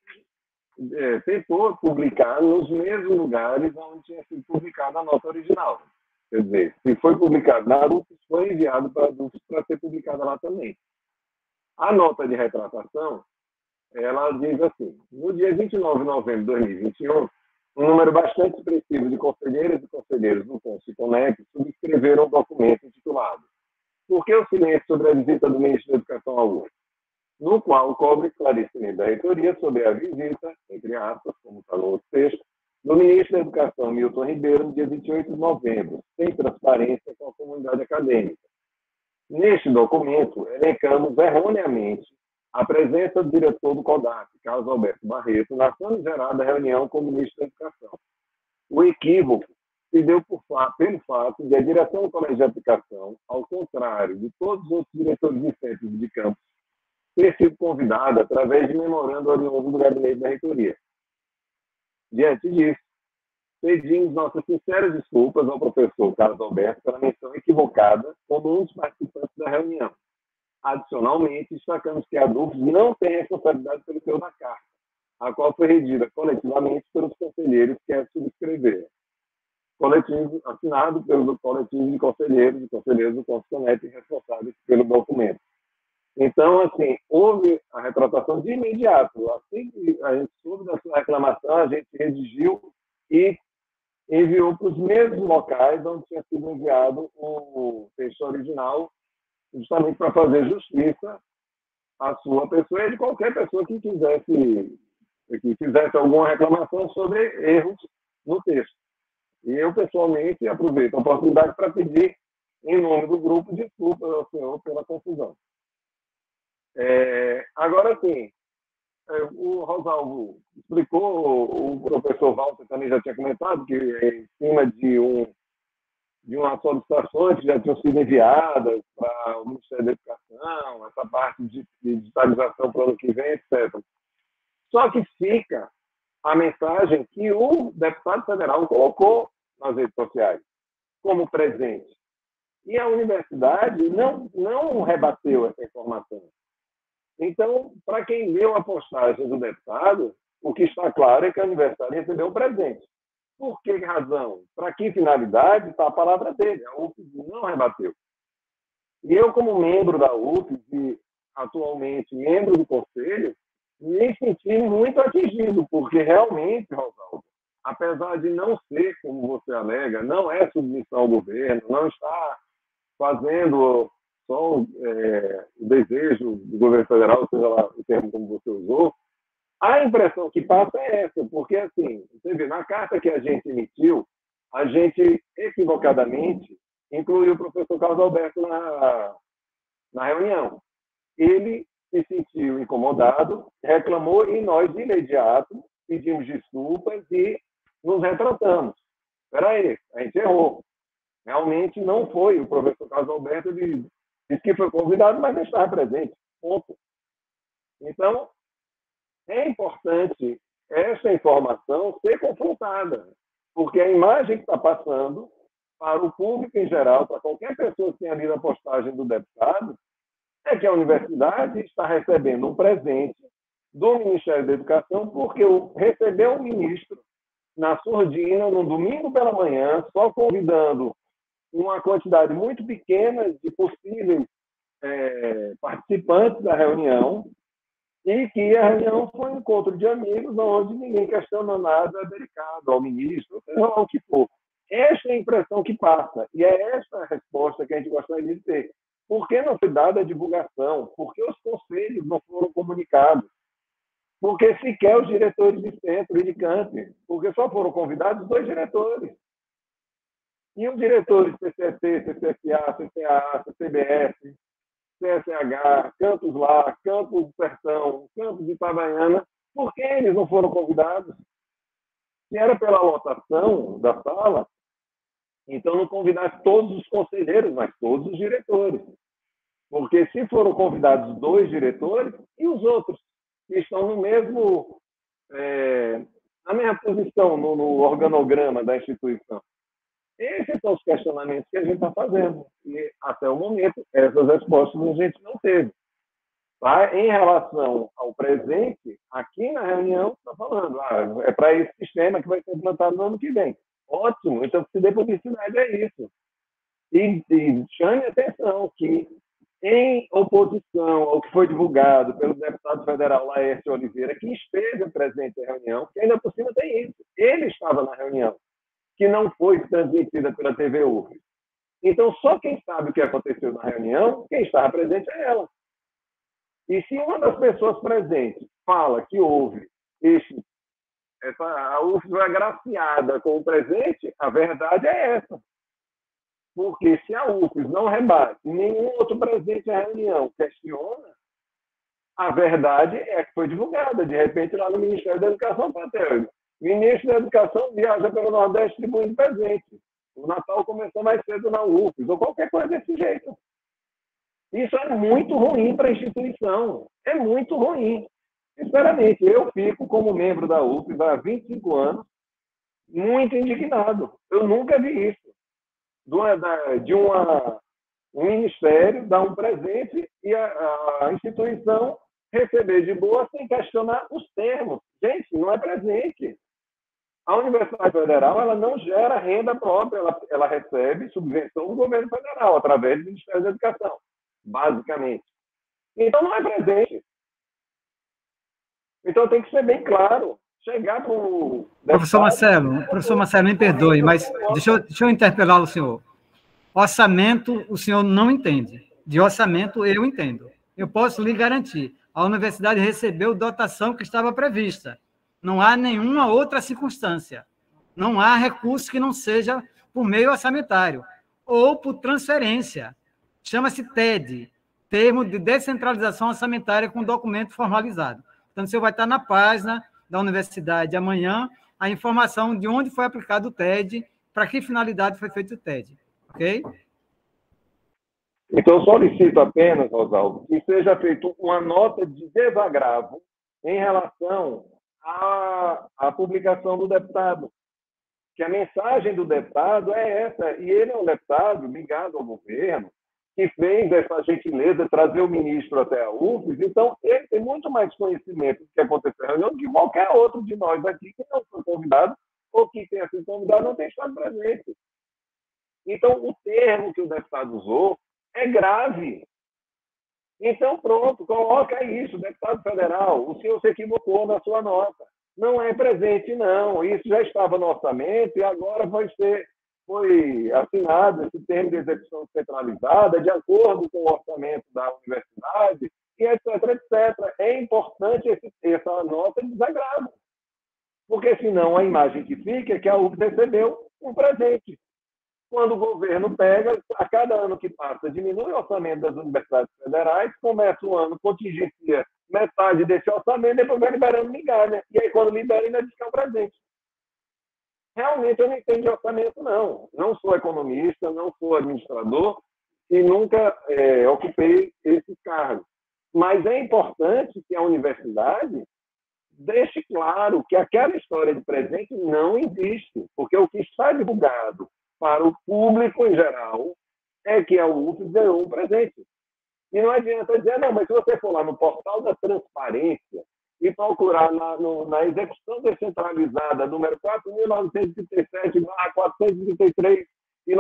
Speaker 2: tentou publicar nos mesmos lugares onde tinha sido publicada a nota original. Quer dizer, se foi publicado na ADUFES, foi enviado para a ADUFES para ser publicada lá também. A nota de retratação, ela diz assim: no dia 29 de novembro de 2021, um número bastante expressivo de conselheiras e conselheiros do Conselho Conec subscreveram um documento intitulado "Por que o silêncio sobre a visita do ministro da Educação ao UF?", no qual cobre esclarecimento da reitoria sobre a visita, entre aspas, como está no outro texto, do ministro da Educação, Milton Ribeiro, no dia 28 de novembro, sem transparência com a comunidade acadêmica. Neste documento, elencamos erroneamente a presença do diretor do CODAP, Carlos Alberto Barreto, na famigerada reunião com o ministro da Educação. O equívoco se deu pelo fato de a direção do Colégio de Aplicação, ao contrário de todos os outros diretores de centros de campus, ter sido convidada através de memorando oriundo do gabinete da reitoria. Diante disso, pedimos nossas sinceras desculpas ao professor Carlos Alberto pela menção equivocada como um dos participantes da reunião. Adicionalmente, destacamos que a ADUFES não tem responsabilidade pelo teor da carta, a qual foi redigida coletivamente pelos conselheiros que a subscreveram. Coletivo assinado pelo coletivo de conselheiros e conselheiros do Conselho responsáveis pelo documento. Então, assim, houve a retratação de imediato. Assim que a gente soube da sua reclamação, a gente redigiu e enviou para os mesmos locais onde tinha sido enviado o texto original, justamente para fazer justiça à sua pessoa e de qualquer pessoa que quisesse que fizesse alguma reclamação sobre erros no texto. E eu, pessoalmente, aproveito a oportunidade para pedir, em nome do grupo, desculpas ao senhor pela confusão. Agora, sim, o Rosalvo explicou, o professor Walter também já tinha comentado, que em cima de umas solicitações que já tinham sido enviadas para o Ministério da Educação, essa parte de digitalização para o ano que vem, etc. Só que fica a mensagem que o deputado federal colocou nas redes sociais como presente. E a universidade não rebateu essa informação. Então, para quem leu a postagem do deputado, o que está claro é que a universidade recebeu um presente. Por que razão? Para que finalidade? Está a palavra dele. A UFES não rebateu. E eu, como membro da UFES e atualmente membro do conselho, me senti muito atingido, porque realmente, Rosaldo, apesar de não ser, como você alega, não é submissão ao governo, não está fazendo só o desejo do governo federal, seja lá o termo como você usou, a impressão que passa é essa, porque, assim, você vê, na carta que a gente emitiu, a gente, equivocadamente, incluiu o professor Carlos Alberto na reunião. Ele se sentiu incomodado, reclamou e nós, de imediato, pedimos desculpas e nos retratamos. Espera aí, a gente errou. Realmente não foi o professor Carlos Alberto, ele disse que foi convidado, mas não estava presente. Ponto. Então, é importante essa informação ser confrontada, porque a imagem que está passando para o público em geral, para qualquer pessoa que tenha lido a postagem do deputado, é que a universidade está recebendo um presente do Ministério da Educação, porque recebeu um ministro na surdina, no domingo pela manhã, só convidando uma quantidade muito pequena de possíveis participantes da reunião, e que a reunião foi um encontro de amigos onde ninguém questiona nada delicado ao ministro, seja lá o que for. Esta é a impressão que passa, e é esta a resposta que a gente gostaria de ter. Por que não foi dada a divulgação? Por que os conselhos não foram comunicados? Por que sequer os diretores de centro e de campus? Porque só foram convidados 2 diretores. E os diretores CCT, CCFA, CCA, CCBF, CSH, Campus Lá, Campus do Sertão, Campus de Itabaiana, por que eles não foram convidados? Se era pela lotação da sala, então não convidasse todos os conselheiros, mas todos os diretores. Porque se foram convidados 2 diretores, e os outros que estão no mesmo, na mesma posição no organograma da instituição? Esses são os questionamentos que a gente está fazendo. E, até o momento, essas respostas a gente não teve. Tá? Em relação ao presente, aqui na reunião, está falando, é para esse sistema que vai ser implantado no ano que vem. Ótimo, então se dê publicidade a isso. E chame atenção que, em oposição ao que foi divulgado pelo deputado federal Laércio Oliveira, que esteve presente na reunião, que ainda por cima tem isso, ele estava na reunião, que não foi transmitida pela TV UFES. Então, só quem sabe o que aconteceu na reunião, quem estava presente é ela. E se uma das pessoas presentes fala que houve a UFES foi agraciada com o presente, a verdade é essa. Porque se a UFES não rebate, nenhum outro presente na reunião questiona, a verdade é que foi divulgada, de repente, lá no Ministério da Educação, Patel. O ministro da Educação viaja pelo Nordeste distribuindo presente. O Natal começou mais cedo na UFES, ou qualquer coisa desse jeito. Isso é muito ruim para a instituição. É muito ruim. Sinceramente, eu fico, como membro da UFES há 25 anos, muito indignado. Eu nunca vi isso. Um ministério dar um presente e a instituição receber de boa sem questionar os termos. Gente, não é presente. A Universidade Federal ela não gera renda própria, ela recebe subvenção do governo federal, através do Ministério da Educação, basicamente. Então, não é presente. Então, tem que ser bem claro. Chegar para o...
Speaker 11: Professor Marcelo, me perdoe, mas deixa eu interpelá-lo, senhor. Orçamento, o senhor não entende. De orçamento, eu entendo. Eu posso lhe garantir. A universidade recebeu dotação que estava prevista. Não há nenhuma outra circunstância. Não há recurso que não seja por meio orçamentário ou por transferência. Chama-se TED, Termo de Descentralização Orçamentária com documento formalizado. Portanto, você vai estar na página da universidade amanhã a informação de onde foi aplicado o TED, para que finalidade foi feito o TED. Ok?
Speaker 2: Então, solicito apenas, Rosalvo, que seja feita uma nota de desagravo em relação à publicação do deputado. Que a mensagem do deputado é essa, e ele é um deputado ligado ao governo, que fez essa gentileza de trazer o ministro até a UFES, então ele tem muito mais conhecimento do que aconteceu na reunião do que qualquer outro de nós aqui que não foi convidado, ou que tenha sido convidado não tem estado presente. Então, o termo que o deputado usou é grave. Então, pronto, coloca isso, deputado federal, o senhor se equivocou na sua nota. Não é presente, não. Isso já estava no orçamento e agora foi assinado esse termo de execução centralizada de acordo com o orçamento da universidade e etc, etc. É importante essa nota de desagravo. Porque, senão, a imagem que fica é que a UFES recebeu um presente. Quando o governo pega, a cada ano que passa, diminui o orçamento das universidades federais, começa o ano, contingencia metade desse orçamento, depois vai liberando migalha. E aí, quando libera, ainda diz que é um presente. Realmente, eu não entendo de orçamento, não. Não sou economista, não sou administrador e nunca ocupei esse cargo. Mas é importante que a universidade deixe claro que aquela história de presente não existe, porque o que está divulgado para o público em geral é que a UFES ganhou um presente. E não adianta dizer, não, mas se você for lá no portal da transparência e procurar na execução descentralizada, número 4.937/433 e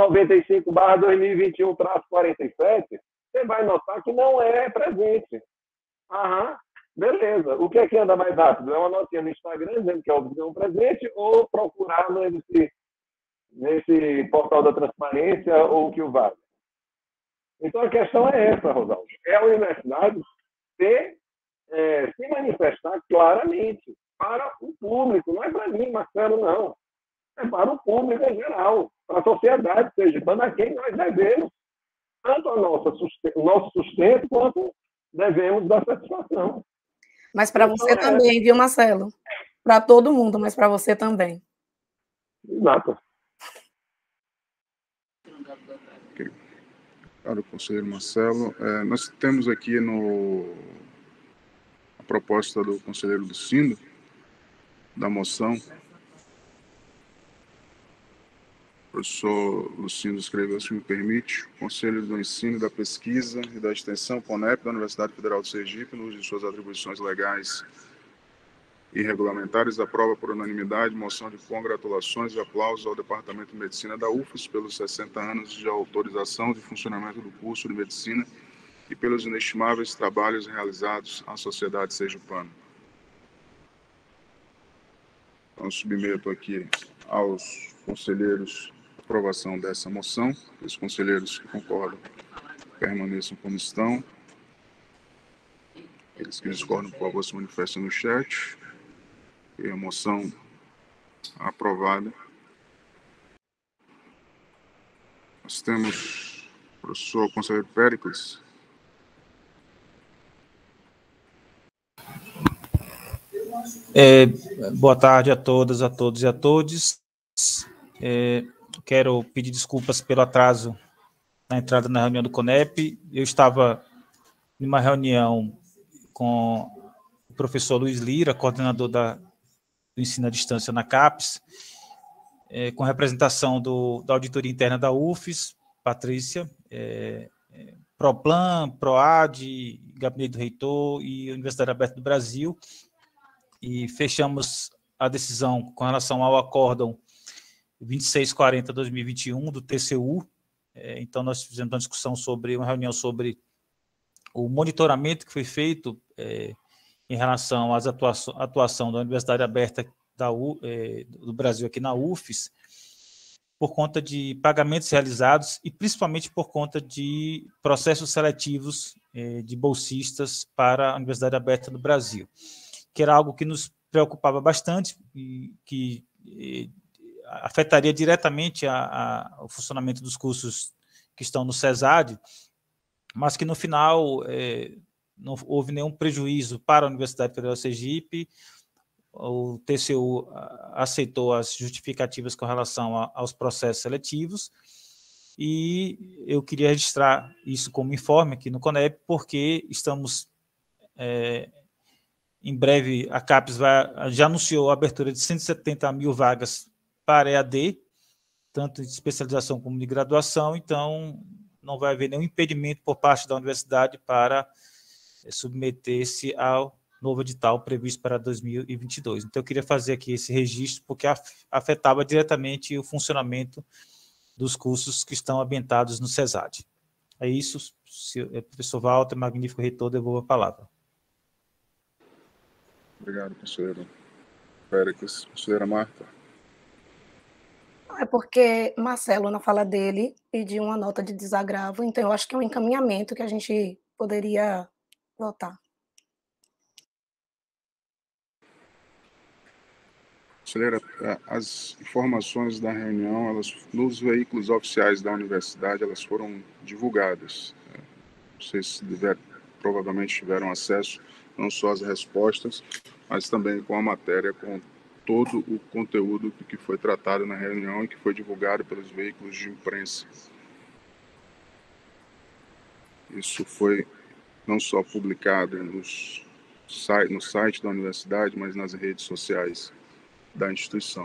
Speaker 2: 95/2021-47, você vai notar que não é presente. Aham, beleza. O que é que anda mais rápido? É uma notinha no Instagram dizendo que é um presente ou procurar nesse portal da transparência ou o que o vale. Então, a questão é essa, Rosalvo. É a universidade se manifestar claramente para o público. Não é para mim, Marcelo, não. É para o público em geral, para a sociedade, seja, para quem nós devemos, tanto o nosso sustento, quanto devemos dar satisfação.
Speaker 12: Mas para você também, viu, Marcelo? Para todo mundo, mas para você também.
Speaker 2: Exato.
Speaker 1: Para o conselheiro Marcelo, nós temos aqui a proposta do conselheiro Lucindo, da moção. O professor Lucindo escreveu, se me permite, o Conselho do Ensino, da Pesquisa e da Extensão, CONEP, da Universidade Federal de Sergipe, no uso de suas atribuições legais e regulamentares, aprova por unanimidade moção de congratulações e aplausos ao Departamento de Medicina da UFES pelos 60 anos de autorização de funcionamento do curso de Medicina e pelos inestimáveis trabalhos realizados à sociedade sergipana. Então, submeto aqui aos conselheiros a aprovação dessa moção. Os conselheiros que concordam permaneçam como estão. Aqueles que discordam, por favor, se manifestem no chat. E a moção aprovada. Nós temos o professor conselheiro Péricles.
Speaker 14: Boa tarde a todas, a todos e a todos. Quero pedir desculpas pelo atraso na entrada na reunião do CONEP. Eu estava em uma reunião com o professor Luiz Lira, coordenador do ensino à distância na CAPES, com representação da auditoria interna da UFES, Patrícia, PROPLAN, PROAD, Gabinete do Reitor e Universidade Aberta do Brasil, e fechamos a decisão com relação ao acórdão 2640/2021 do TCU. Então, nós fizemos uma discussão uma reunião sobre o monitoramento que foi feito em relação à atuação da Universidade Aberta do Brasil aqui na UFES, por conta de pagamentos realizados e principalmente por conta de processos seletivos de bolsistas para a Universidade Aberta do Brasil, que era algo que nos preocupava bastante e que afetaria diretamente o funcionamento dos cursos que estão no CESAD, mas que no final não houve nenhum prejuízo para a Universidade Federal de Sergipe. O TCU aceitou as justificativas com relação aos processos seletivos, e eu queria registrar isso como informe aqui no CONEP, porque estamos, em breve, a CAPES já anunciou a abertura de 170 mil vagas para EAD, tanto de especialização como de graduação, então não vai haver nenhum impedimento por parte da universidade para submeter-se ao novo edital previsto para 2022. Então, eu queria fazer aqui esse registro, porque afetava diretamente o funcionamento dos cursos que estão ambientados no CESAD. É isso, professor Walter, magnífico reitor, devolvo a palavra.
Speaker 1: Obrigado, conselheiro Péricles. Conselheira Marta.
Speaker 12: É porque Marcelo, na fala dele, pediu uma nota de desagravo, então eu acho que é um encaminhamento que a gente poderia votar.
Speaker 1: Conselheira, as informações da reunião, nos veículos oficiais da universidade, elas foram divulgadas. Vocês provavelmente tiveram acesso não só às respostas, mas também com a matéria, com todo o conteúdo que foi tratado na reunião e que foi divulgado pelos veículos de imprensa. Isso foi não só publicado no site da universidade, mas nas redes sociais da instituição.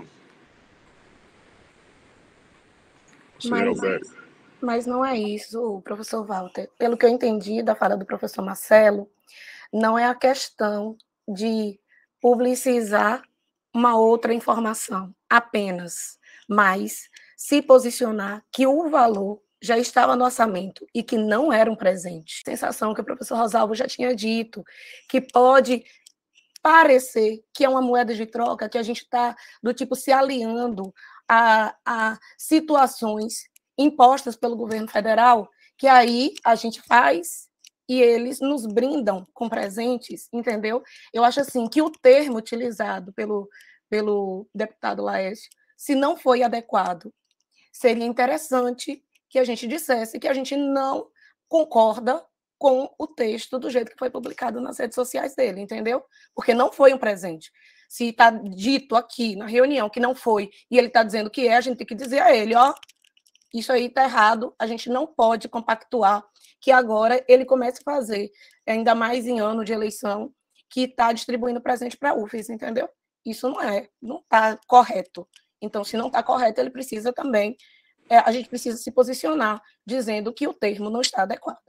Speaker 12: Mas não é isso, professor Walter. Pelo que eu entendi da fala do professor Marcelo, não é a questão de publicizar uma outra informação apenas, mas se posicionar que o valor já estava no orçamento e que não era um presente. Sensação que o professor Rosalvo já tinha dito, que pode parecer que é uma moeda de troca, que a gente está, do tipo, se aliando a situações impostas pelo governo federal, que aí a gente faz e eles nos brindam com presentes, entendeu? Eu acho assim que o termo utilizado pelo deputado Laércio, se não foi adequado, seria interessante que a gente dissesse que a gente não concorda com o texto do jeito que foi publicado nas redes sociais dele, entendeu? Porque não foi um presente. Se está dito aqui na reunião que não foi e ele está dizendo que a gente tem que dizer a ele, ó, isso aí está errado, a gente não pode compactuar que agora ele comece a fazer, ainda mais em ano de eleição, que está distribuindo presente para a UFES, entendeu? Isso não está correto. Então, se não está correto, ele precisa também, a gente precisa se posicionar dizendo que o termo não está adequado.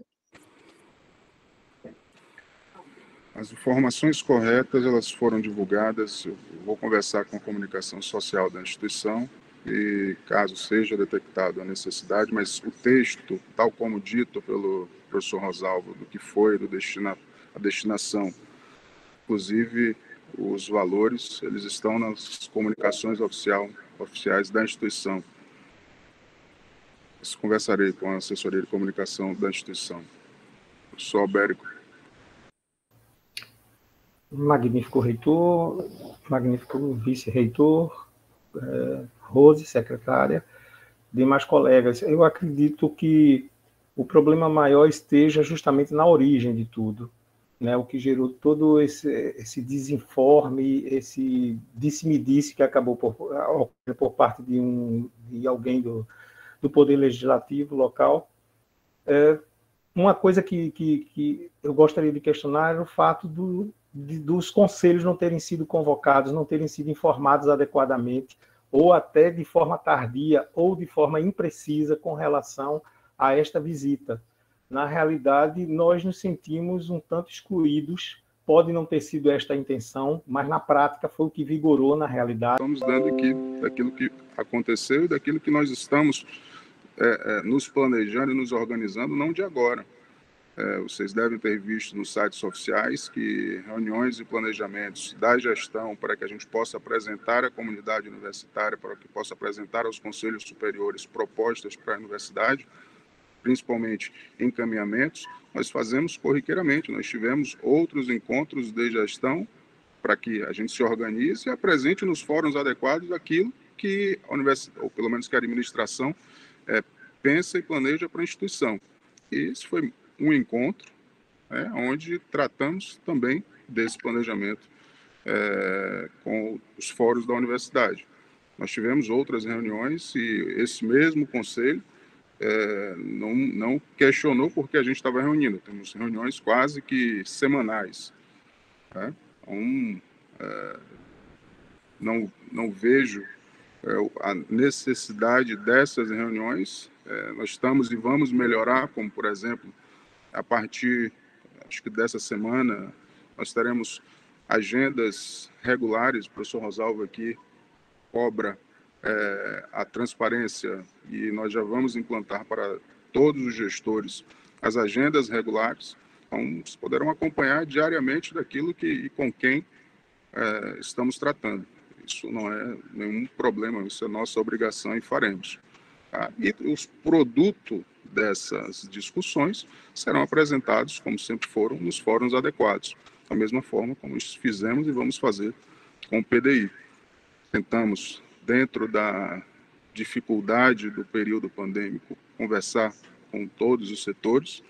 Speaker 1: As informações corretas, elas foram divulgadas, eu vou conversar com a comunicação social da instituição e, caso seja detectada a necessidade, mas o texto, tal como dito pelo professor Rosalvo, do que foi a destinação, inclusive os valores, eles estão nas comunicações oficiais da instituição. Eu conversarei com a assessoria de comunicação da instituição. Professor Albérico.
Speaker 10: Magnífico reitor, magnífico vice-reitor, Rose, secretária, demais colegas. Eu acredito que o problema maior esteja justamente na origem de tudo, né? O que gerou todo esse desinforme, esse disse-me-disse que acabou por parte de alguém do Poder Legislativo local. Uma coisa que eu gostaria de questionar era o fato dos conselhos não terem sido convocados, não terem sido informados adequadamente, ou até de forma tardia, ou de forma imprecisa com relação a esta visita. Na realidade, nós nos sentimos um tanto excluídos, pode não ter sido esta a intenção, mas na prática foi o que vigorou na realidade.
Speaker 1: Estamos dando aqui daquilo que aconteceu e daquilo que nós estamos nos planejando e nos organizando, não de agora. Vocês devem ter visto nos sites oficiais que reuniões e planejamentos da gestão para que a gente possa apresentar à comunidade universitária, para que possa apresentar aos conselhos superiores propostas para a universidade, principalmente encaminhamentos, nós fazemos corriqueiramente. Nós tivemos outros encontros de gestão para que a gente se organize e apresente nos fóruns adequados aquilo que a universidade, ou pelo menos que a administração, pensa e planeja para a instituição. E esse foi um encontro onde tratamos também desse planejamento com os fóruns da universidade. Nós tivemos outras reuniões e esse mesmo conselho não questionou porque a gente estava reunindo. Temos reuniões quase que semanais. Então, não vejo a necessidade dessas reuniões. Nós estamos e vamos melhorar, como, por exemplo, a partir, acho que dessa semana, nós teremos agendas regulares. O professor Rosalvo aqui cobra a transparência e nós já vamos implantar para todos os gestores as agendas regulares. Então, vocês poderão acompanhar diariamente daquilo e com quem estamos tratando. Isso não é nenhum problema, isso é nossa obrigação e faremos. E os produtos dessas discussões serão apresentados, como sempre foram, nos fóruns adequados, da mesma forma como fizemos e vamos fazer com o PDI. Tentamos, dentro da dificuldade do período pandêmico, conversar com todos os setores.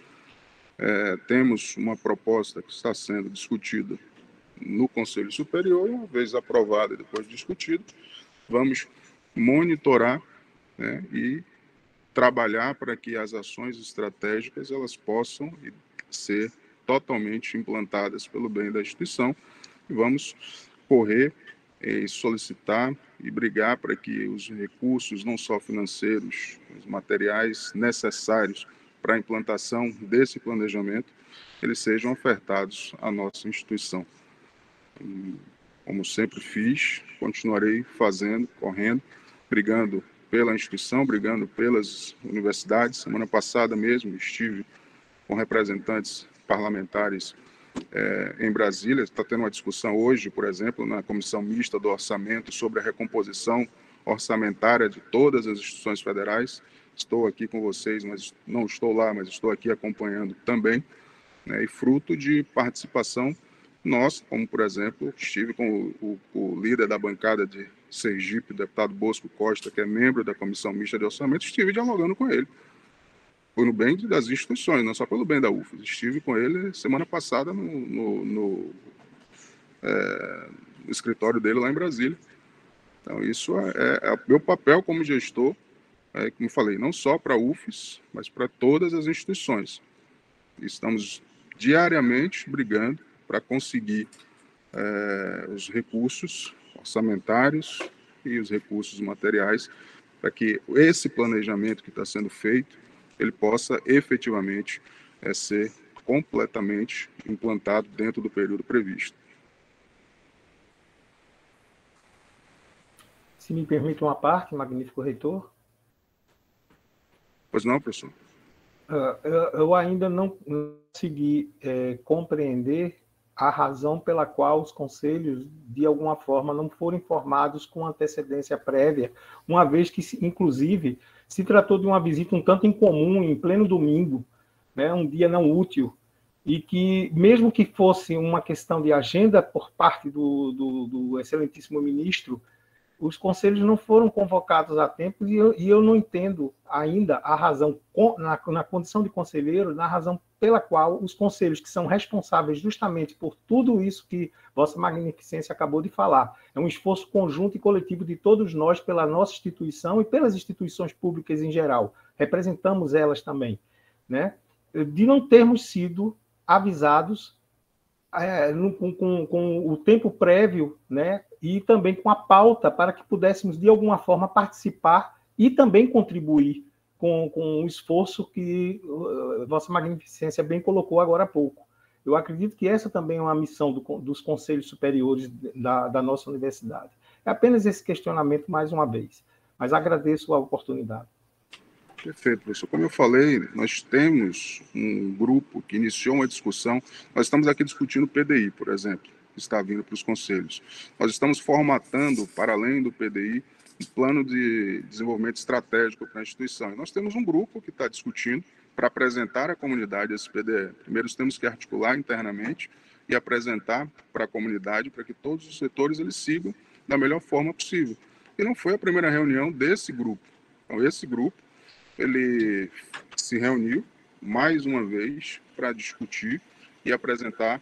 Speaker 1: Temos uma proposta que está sendo discutida no Conselho Superior, uma vez aprovada e depois discutida, vamos monitorar e trabalhar para que as ações estratégicas elas possam ser totalmente implantadas pelo bem da instituição e vamos correr e solicitar e brigar para que os recursos, não só financeiros, os materiais necessários para a implantação desse planejamento, eles sejam ofertados à nossa instituição. Como sempre fiz, continuarei fazendo, correndo, brigando pela instituição, brigando pelas universidades. Semana passada mesmo estive com representantes parlamentares em Brasília. Está tendo uma discussão hoje, por exemplo, na Comissão Mista do Orçamento sobre a recomposição orçamentária de todas as instituições federais. Estou aqui com vocês, mas não estou lá, mas estou aqui acompanhando também, e fruto de participação nossa, como, por exemplo, estive com o líder da bancada de Sergipe, o deputado Bosco Costa, que é membro da Comissão Mista de Orçamento, estive dialogando com ele. Foi no bem das instituições, não só pelo bem da UFES. Estive com ele semana passada no escritório dele lá em Brasília. Então, isso é o meu papel como gestor, como falei, não só para a UFES, mas para todas as instituições. Estamos diariamente brigando para conseguir os recursos orçamentários e os recursos materiais para que esse planejamento que está sendo feito, ele possa efetivamente ser completamente implantado dentro do período previsto.
Speaker 15: Se me permite uma parte, magnífico reitor.
Speaker 1: Pois não, professor?
Speaker 15: Eu ainda não consegui compreender a razão pela qual os conselhos, de alguma forma, não foram informados com antecedência prévia, uma vez que, inclusive, se tratou de uma visita um tanto incomum, em pleno domingo, um dia não útil, e que, mesmo que fosse uma questão de agenda por parte do excelentíssimo ministro, os conselhos não foram convocados a tempo e eu não entendo ainda a razão, na condição de conselheiro, na razão pela qual os conselhos que são responsáveis justamente por tudo isso que Vossa Magnificência acabou de falar, é um esforço conjunto e coletivo de todos nós pela nossa instituição e pelas instituições públicas em geral, representamos elas também, de não termos sido avisados com o tempo prévio, e também com a pauta para que pudéssemos, de alguma forma, participar e também contribuir com o esforço que Vossa Magnificência bem colocou agora há pouco. Eu acredito que essa também é uma missão dos conselhos superiores da nossa universidade. É apenas esse questionamento mais uma vez, mas agradeço a oportunidade.
Speaker 1: Perfeito, professor. Como eu falei, nós temos um grupo que iniciou uma discussão. Nós estamos aqui discutindo o PDI, por exemplo, que está vindo para os conselhos. Nós estamos formatando, para além do PDI, um plano de desenvolvimento estratégico para a instituição. E nós temos um grupo que está discutindo para apresentar à comunidade esse PDE. Primeiro, temos que articular internamente e apresentar para a comunidade, para que todos os setores eles sigam da melhor forma possível. E não foi a primeira reunião desse grupo. Então, esse grupo ele se reuniu mais uma vez para discutir e apresentar.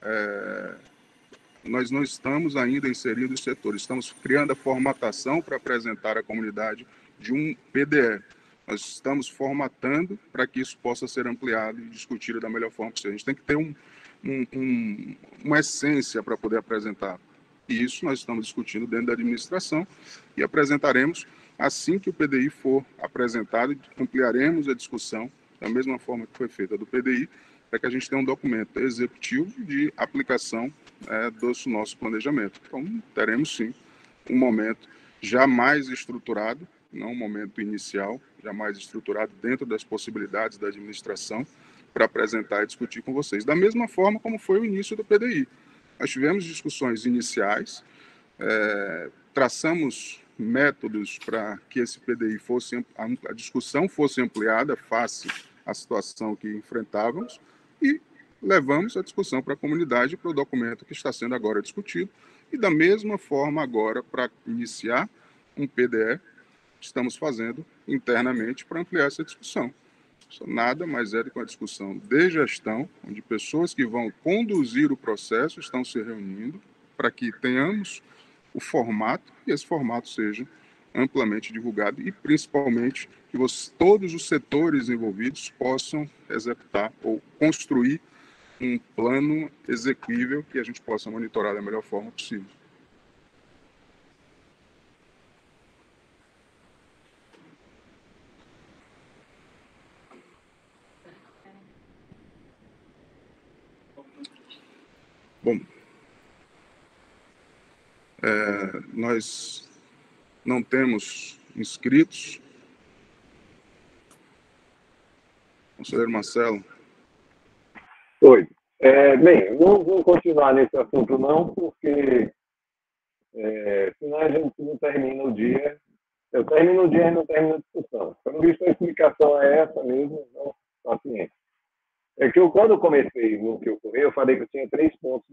Speaker 1: Nós não estamos ainda inserindo os setores, estamos criando a formatação para apresentar à comunidade de um PDE. Nós estamos formatando para que isso possa ser ampliado e discutido da melhor forma possível. A gente tem que ter uma essência para poder apresentar. E isso nós estamos discutindo dentro da administração e apresentaremos assim que o PDI for apresentado, ampliaremos a discussão da mesma forma que foi feita do PDI, para que a gente tenha um documento executivo de aplicação do nosso planejamento. Então, teremos sim um momento já mais estruturado, não um momento inicial, já mais estruturado dentro das possibilidades da administração, para apresentar e discutir com vocês. Da mesma forma como foi o início do PDI. Nós tivemos discussões iniciais, traçamos métodos para que esse PDI a discussão fosse ampliada face à situação que enfrentávamos e levamos a discussão para a comunidade, para o documento que está sendo agora discutido. E da mesma forma agora, para iniciar um PDE, estamos fazendo internamente para ampliar essa discussão. Isso nada mais é do que uma discussão de gestão, onde pessoas que vão conduzir o processo estão se reunindo para que tenhamos o formato e esse formato seja amplamente divulgado e, principalmente, que todos os setores envolvidos possam executar ou construir um plano execuível que a gente possa monitorar da melhor forma possível. Bom, nós não temos inscritos. Conselheiro Marcelo.
Speaker 2: Oi. Bem, não vou continuar nesse assunto não, porque senão a gente não termina o dia. Eu termino o dia e não termino a discussão. Pelo visto, a explicação é essa mesmo, então, paciência. É que quando eu comecei no que ocorreu, eu falei que eu tinha 3 pontos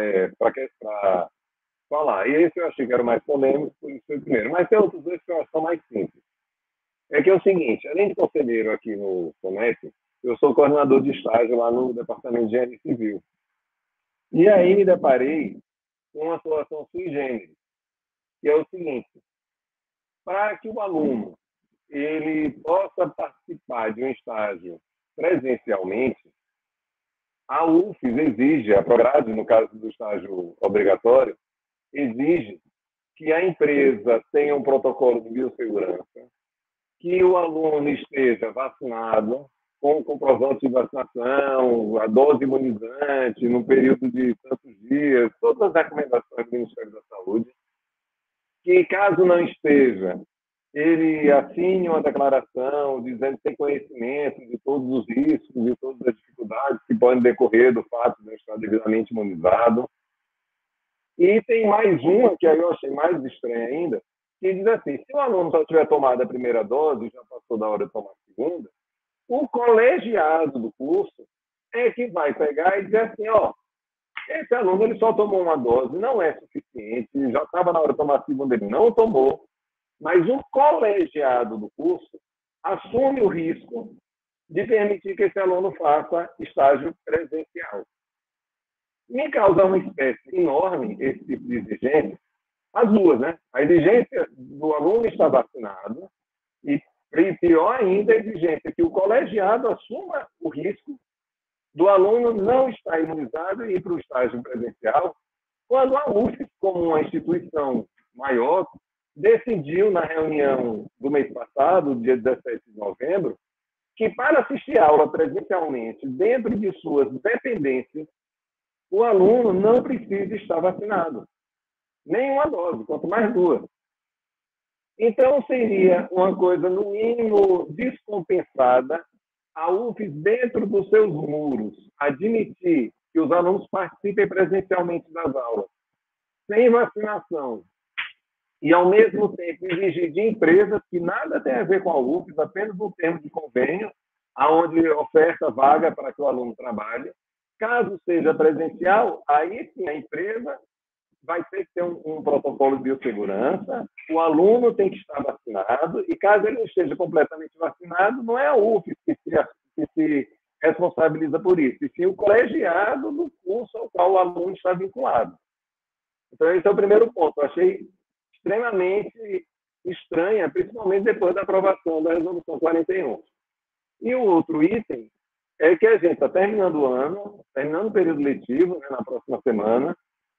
Speaker 2: para falar. E esse eu achei que era o mais polêmico, por isso foi o primeiro. Mas tem outros 2 que eu acho que são mais simples. É que é o seguinte, além de conselheiro aqui no Comércio, eu sou coordenador de estágio lá no Departamento de Engenharia Civil. E aí me deparei com uma situação sui generis, que é o seguinte, para que o aluno ele possa participar de um estágio presencialmente, a UFES exige, a Prograde, no caso do estágio obrigatório, exige que a empresa tenha um protocolo de biossegurança, que o aluno esteja vacinado, com comprovante de vacinação, a dose imunizante, no período de tantos dias, todas as recomendações do Ministério da Saúde, que caso não esteja, ele assine uma declaração dizendo que tem conhecimento de todos os riscos, de todas as dificuldades que podem decorrer do fato de não estar devidamente imunizado. E tem mais uma, que aí eu achei mais estranha ainda, que diz assim, se o aluno só tiver tomado a primeira dose, já passou da hora de tomar a segunda, o colegiado do curso é que vai pegar e dizer assim, esse aluno ele só tomou uma dose, não é suficiente, já estava na hora de tomar a segunda, ele não tomou, mas o colegiado do curso assume o risco de permitir que esse aluno faça estágio presencial. Me causa uma espécie enorme esse tipo de exigência, as duas, né? A exigência do aluno estar vacinado e, pior ainda, a exigência que o colegiado assuma o risco do aluno não estar imunizado e ir para o estágio presencial, quando a UFES, como uma instituição maior, decidiu na reunião do mês passado, dia 17 de novembro, que para assistir a aula presencialmente dentro de suas dependências, o aluno não precisa estar vacinado. Nenhuma dose, quanto mais 2. Então, seria uma coisa, no mínimo, descompensada a UFES, dentro dos seus muros, admitir que os alunos participem presencialmente das aulas, sem vacinação, e, ao mesmo tempo, exigir de empresas que nada tem a ver com a UFES, apenas um termo de convênio, onde oferta vaga para que o aluno trabalhe, Caso seja presencial, aí sim a empresa vai ter que ter um protocolo de biossegurança, o aluno tem que estar vacinado, e caso ele não esteja completamente vacinado, não é a UFES que se responsabiliza por isso, e sim o colegiado do curso ao qual o aluno está vinculado. Então, esse é o primeiro ponto. Eu achei extremamente estranha, principalmente depois da aprovação da Resolução 41. E o outro item é que a gente está terminando o ano, terminando o período letivo, né, na próxima semana.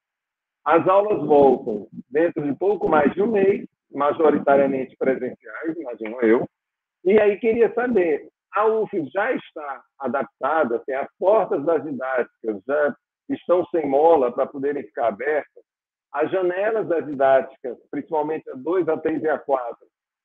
Speaker 2: As aulas voltam dentro de pouco mais de um mês, majoritariamente presenciais, imagino eu. E aí queria saber, a UFES já está adaptada, assim, as portas das didáticas já estão sem mola para poderem ficar abertas, as janelas das didáticas, principalmente a 2, a 3 e a 4,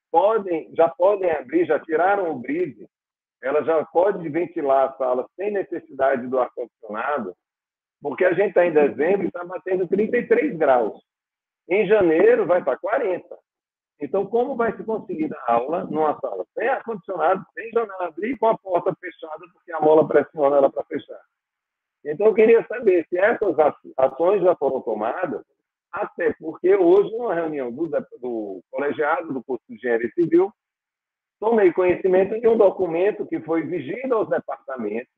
Speaker 2: já podem abrir, já tiraram o brise, ela já pode ventilar a sala sem necessidade do ar-condicionado, porque a gente está em dezembro e está batendo 33 graus. Em janeiro vai para 40. Então, como vai se conseguir dar aula numa sala sem ar-condicionado, sem janela abrir, com a porta fechada, porque a mola pressiona ela para fechar? Então, eu queria saber se essas ações já foram tomadas, até porque hoje, numa reunião do colegiado do curso de Engenharia Civil, tomei conhecimento de um documento que foi exigido aos departamentos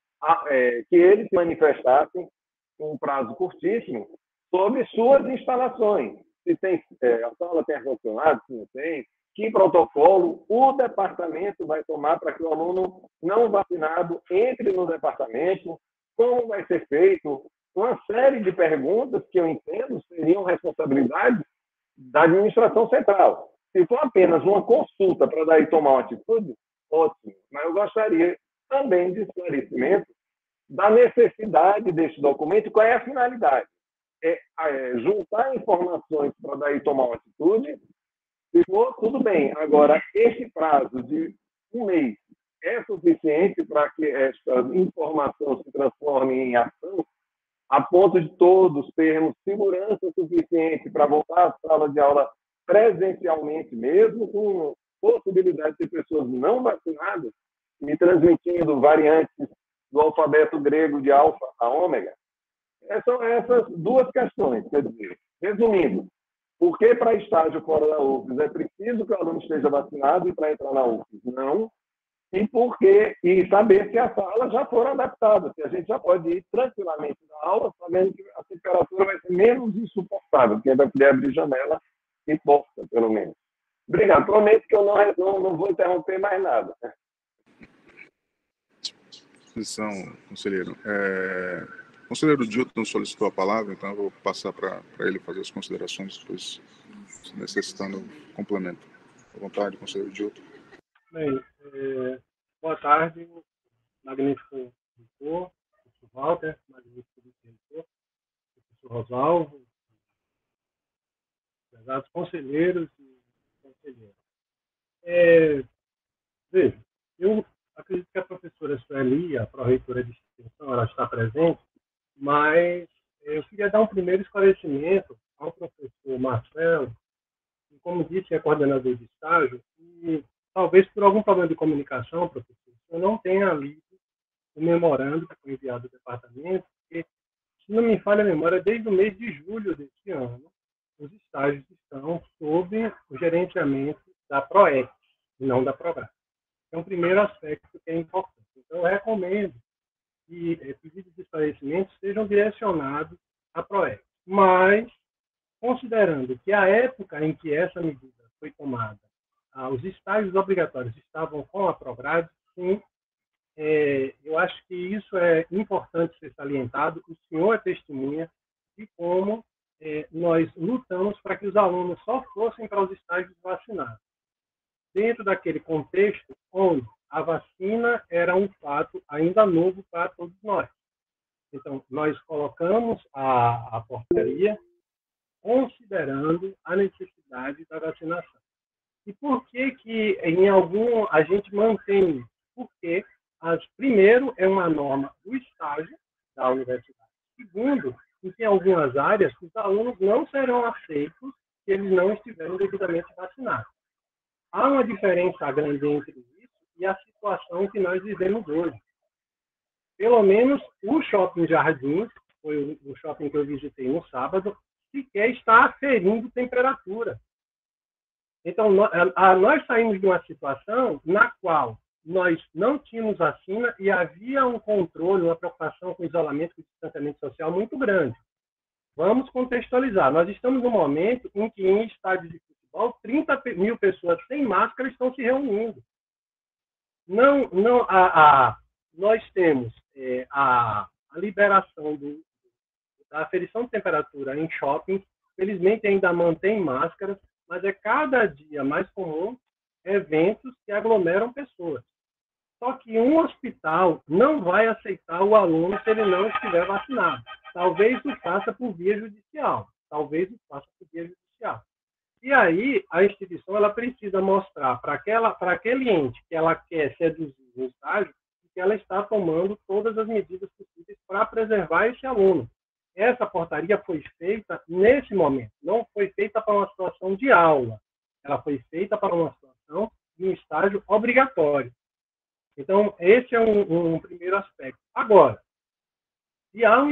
Speaker 2: que eles se manifestassem com um prazo curtíssimo sobre suas instalações. Se tem, a sala tem ar-condicionado, se não tem, que protocolo o departamento vai tomar para que o aluno não vacinado entre no departamento, como vai ser feito, uma série de perguntas que eu entendo seriam responsabilidade da administração central. Se for apenas uma consulta para daí tomar uma atitude, ótimo. Mas eu gostaria também de esclarecimento da necessidade deste documento e qual é a finalidade. Juntar informações para daí tomar uma atitude, se for, tudo bem. Agora, este prazo de um mês é suficiente para que esta informação se transforme em ação, a ponto de todos termos segurança suficiente para voltar à sala de aula presencialmente, mesmo com possibilidade de pessoas não vacinadas e transmitindo variantes do alfabeto grego de alfa a ômega? São essas duas questões. Quer dizer, resumindo, por que para estágio fora da UFES é preciso que o aluno esteja vacinado e para entrar na UFES não? E saber se as salas já foram adaptadas, se a gente já pode ir tranquilamente na aula, sabendo que a temperatura vai ser menos insuportável, porque vai poder abrir janela e porta, pelo menos. Obrigado. Prometo que eu não vou interromper mais nada.
Speaker 1: Disposição, conselheiro. O conselheiro Dilton solicitou a palavra, então eu vou passar para ele fazer as considerações, depois, necessitando complemento. À vontade, conselheiro Dilton.
Speaker 16: Bem, boa tarde, magnífico doutor, professor Walter, magnífico doutor, professor Rosalvo, prezados conselheiros e conselheiras. Veja, eu acredito que a professora Sueli, a pró-reitora de extensão, ela está presente, mas eu queria dar um primeiro esclarecimento ao professor Marcelo, que, como disse, é coordenador de estágio, e talvez por algum problema de comunicação, professor, eu não tenha lido o memorando que foi enviado do departamento, porque, se não me falha a memória, desde o mês de julho deste ano, os estágios estão sob o gerenciamento da PROEC, e não da PROGRAD. É um primeiro aspecto que é importante. Então, eu recomendo que pedidos de esclarecimento sejam direcionados à PROEC. Mas, considerando que a época em que essa medida foi tomada, os estágios obrigatórios estavam com a PROGRAD, sim, eu acho que isso é importante ser salientado. O senhor é testemunha de como nós lutamos para que os alunos só fossem para os estágios vacinados, dentro daquele contexto onde a vacina era um fato ainda novo para todos nós. Então, nós colocamos a portaria considerando a necessidade da vacinação. E por que a gente mantém isso? Porque, primeiro, é uma norma do estágio da universidade. Segundo, em algumas áreas, os alunos não serão aceitos se eles não estiverem devidamente vacinados. Há uma diferença grande entre isso e a situação que nós vivemos hoje. pelo menos o Shopping Jardins, foi o shopping que eu visitei no sábado, sequer está aferindo temperatura. Então, nós saímos de uma situação na qual nós não tínhamos vacina e havia um controle, uma preocupação com o isolamento e distanciamento social muito grande. Vamos contextualizar. Nós estamos no momento em que, em estádios de futebol, 30 mil pessoas sem máscara estão se reunindo. Nós temos a liberação da aferição de temperatura em shoppings. Felizmente, ainda mantém máscaras, mas é cada dia mais comum eventos que aglomeram pessoas. Só que um hospital não vai aceitar o aluno se ele não estiver vacinado. Talvez o faça por via judicial. E aí, a instituição ela precisa mostrar para aquele ente que ela quer seduzir no estágio que ela está tomando todas as medidas possíveis para preservar esse aluno. Essa portaria foi feita nesse momento. Não foi feita para uma situação de aula. Ela foi feita para uma situação de um estágio obrigatório. Então, esse é um primeiro aspecto. Agora, e há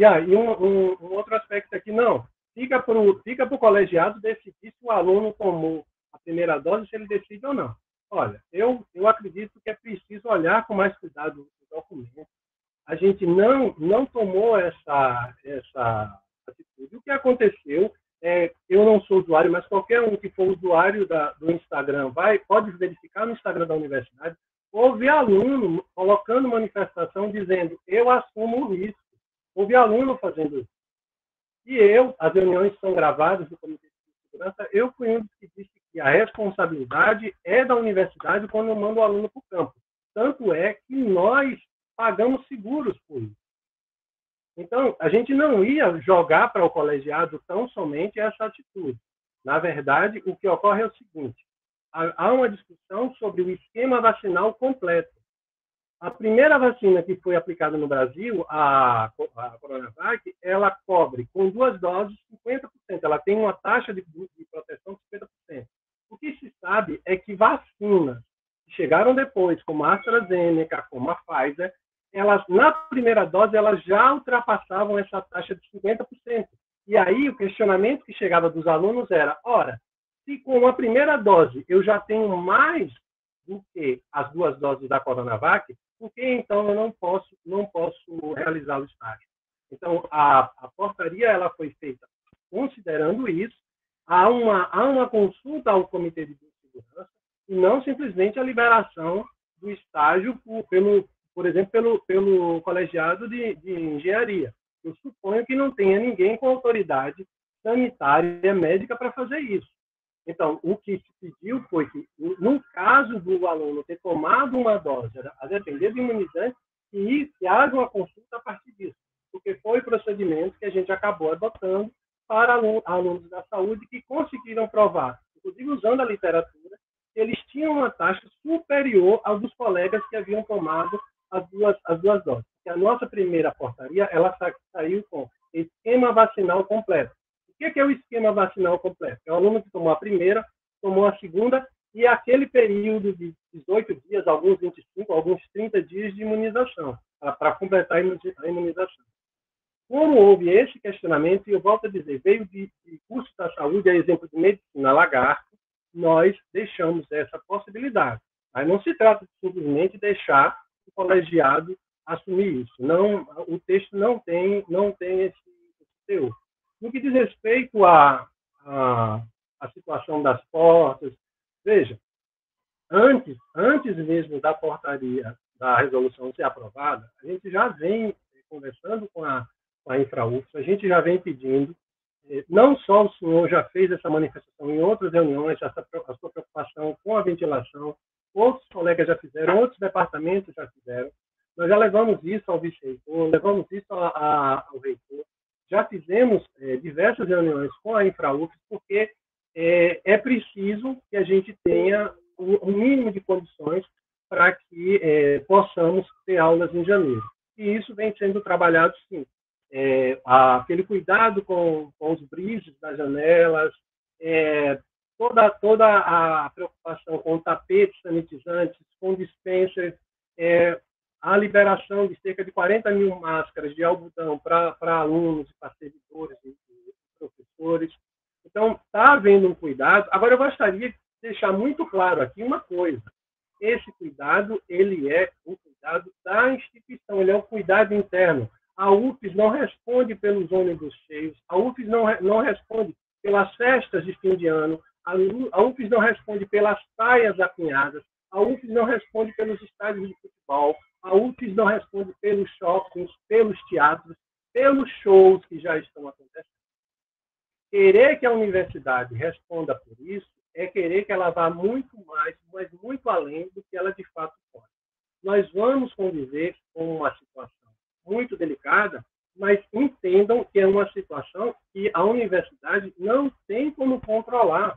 Speaker 16: um outro aspecto aqui, não. Fica para o colegiado decidir se o aluno tomou a primeira dose, se ele decide ou não. Olha, eu acredito que é preciso olhar com mais cuidado o documento. A gente não tomou essa atitude. O que aconteceu eu não sou usuário, mas qualquer um que for usuário do Instagram pode verificar no Instagram da universidade. Houve aluno colocando manifestação dizendo, eu assumo o risco. Houve aluno fazendo isso. E as reuniões são gravadas do Comitê de Segurança, eu fui um dos que disse que a responsabilidade é da universidade quando eu mando o aluno para o campo. Tanto é que nós pagamos seguros por isso. Então, a gente não ia jogar para o colegiado tão somente essa atitude. Na verdade, o que ocorre é o seguinte, há uma discussão sobre o esquema vacinal completo. A primeira vacina que foi aplicada no Brasil, a Coronavac, ela cobre com 2 doses 50%. Ela tem uma taxa de proteção de 50%. O que se sabe é que vacinas que chegaram depois, como a AstraZeneca, como a Pfizer, elas, na primeira dose, elas já ultrapassavam essa taxa de 50%. E aí o questionamento que chegava dos alunos era, ora, se com a primeira dose eu já tenho mais do que as 2 doses da Coronavac, por que então eu não posso realizar o estágio? Então, a portaria ela foi feita considerando isso, há uma consulta ao Comitê de Segurança e não simplesmente a liberação do estágio por exemplo, pelo colegiado de engenharia. Eu suponho que não tenha ninguém com autoridade sanitária médica para fazer isso. Então, o que se pediu foi que, no caso do aluno ter tomado uma dose, a depender do imunizante, que haja uma consulta a partir disso, porque foi o procedimento que a gente acabou adotando para alunos da saúde que conseguiram provar, inclusive usando a literatura, que eles tinham uma taxa superior aos dos colegas que haviam tomado as duas doses. E a nossa primeira portaria, ela saiu com esquema vacinal completo. O que é o esquema vacinal completo? É o aluno que tomou a primeira, tomou a segunda, e aquele período de 18 dias, alguns 25, alguns 30 dias de imunização, para completar a imunização. Como houve esse questionamento, e eu volto a dizer, veio de curso da saúde, a exemplo de medicina lagarto, nós deixamos essa possibilidade. Mas não se trata de simplesmente deixar o colegiado assumir isso. Não, o texto não tem esse teor. No que diz respeito à situação das portas, veja, antes mesmo da portaria, da resolução ser aprovada, a gente já vem conversando com a Infraufs, a gente já vem pedindo, não só o senhor já fez essa manifestação em outras reuniões, a sua preocupação com a ventilação, outros colegas já fizeram, outros departamentos já fizeram, nós já levamos isso ao vice-reitor, levamos isso ao reitor, já fizemos diversas reuniões com a Infraufs, porque é preciso que a gente tenha o mínimo de condições para que possamos ter aulas em janeiro. E isso vem sendo trabalhado, sim. Aquele cuidado com os brilhos das janelas, toda a preocupação com tapetes sanitizantes, com dispensers, a liberação de cerca de 40 mil máscaras de algodão para alunos, para servidores e professores. Então, está havendo um cuidado. Agora, eu gostaria de deixar muito claro aqui uma coisa. Esse cuidado, ele é o cuidado da instituição, ele é um cuidado interno. A UFES não responde pelos ônibus cheios, a UFES não responde pelas festas de fim de ano, a UFES não responde pelas praias apinhadas, a UFES não responde pelos estádios de futebol, a UFES não responde pelos shoppings, pelos teatros, pelos shows que já estão acontecendo. Querer que a universidade responda por isso é querer que ela vá muito mais, mas muito além do que ela de fato pode. Nós vamos conviver com uma situação muito delicada, mas entendam que é uma situação que a universidade não tem como controlar.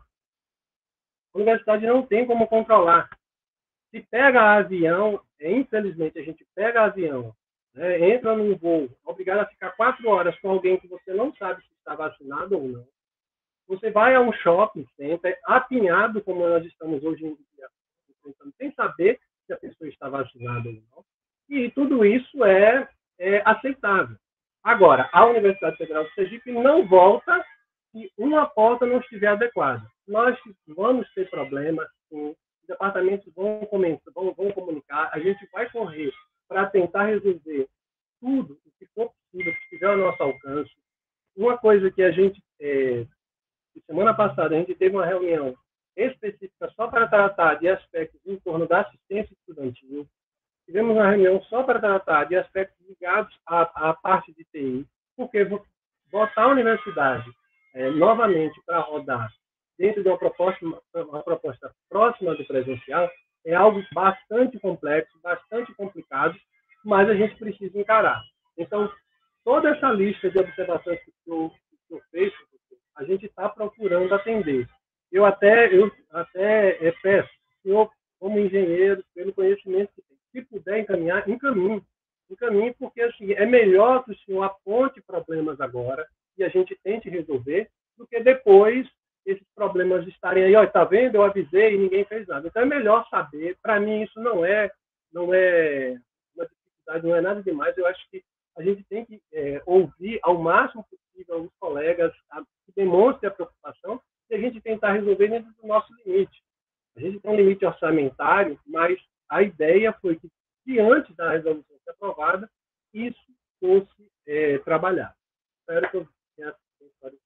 Speaker 16: A universidade não tem como controlar. Se pega avião, infelizmente a gente pega avião, né, entra num voo, obrigado a ficar 4 horas com alguém que você não sabe se está vacinado ou não. Você vai a um shopping center, apinhado, como nós estamos hoje em dia, sem saber se a pessoa está vacinada ou não. E tudo isso é aceitável. Agora, a Universidade Federal do Sergipe não volta se uma porta não estiver adequada. Nós vamos ter problemas, sim. Os departamentos vão comunicar, a gente vai correr para tentar resolver tudo o que for possível, que estiver ao nosso alcance. Uma coisa que a gente... semana passada, a gente teve uma reunião específica só para tratar de aspectos em torno da assistência estudantil. Tivemos uma reunião só para tratar de aspectos ligados à parte de TI, porque botar a universidade novamente para rodar dentro de uma proposta próxima do presencial é algo bastante complexo, bastante complicado, mas a gente precisa encarar. Então, toda essa lista de observações que o senhor fez, a gente está procurando atender. Eu até peço, senhor, como engenheiro, pelo conhecimento que tem, se puder encaminhar, encaminhe, porque assim, é melhor que o senhor aponte problemas agora e a gente tente resolver, do que depois esses problemas estarem aí, está vendo, eu avisei e ninguém fez nada. Então é melhor saber, para mim isso não é uma dificuldade, não é nada demais, eu acho que a gente tem que ouvir ao máximo possível os colegas que demonstrem a preocupação e a gente tentar resolver dentro do nosso limite. A gente tem um limite orçamentário, mas a ideia foi que, se antes da resolução ser aprovada, isso fosse trabalhado. Espero que eu tenha esclarecido.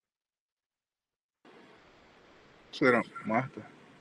Speaker 1: Senhora Marta?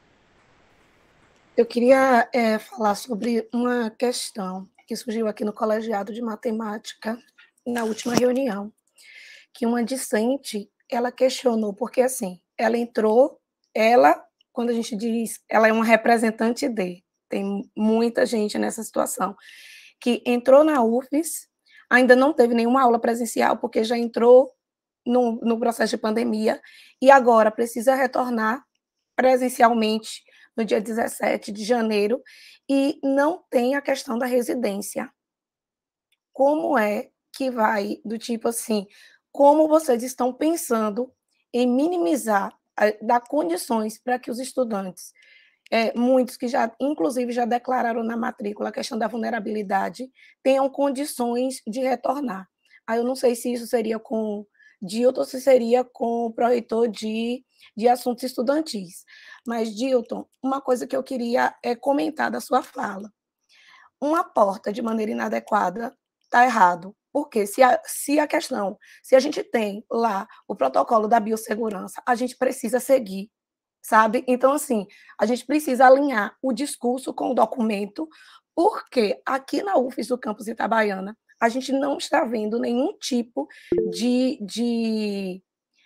Speaker 12: Eu queria falar sobre uma questão que surgiu aqui no colegiado de matemática na última reunião, que uma discente, ela questionou, porque assim, quando a gente diz, ela é uma representante tem muita gente nessa situação, que entrou na UFES, ainda não teve nenhuma aula presencial, porque já entrou no processo de pandemia, e agora precisa retornar presencialmente no dia 17 de janeiro, e não tem a questão da residência. Como é que vai, do tipo assim, como vocês estão pensando em minimizar, dar condições para que os estudantes, muitos que já, inclusive, já declararam na matrícula a questão da vulnerabilidade, tenham condições de retornar. Aí eu não sei se isso seria com Dilton, se seria com o pró-reitor de assuntos estudantis. Mas, Dilton, uma coisa que eu queria comentar da sua fala. Uma porta de maneira inadequada está errado. Porque se a gente tem lá o protocolo da biossegurança, a gente precisa seguir, sabe? Então, assim, a gente precisa alinhar o discurso com o documento, porque aqui na UFES do campus Itabaiana, a gente não está vendo nenhum tipo de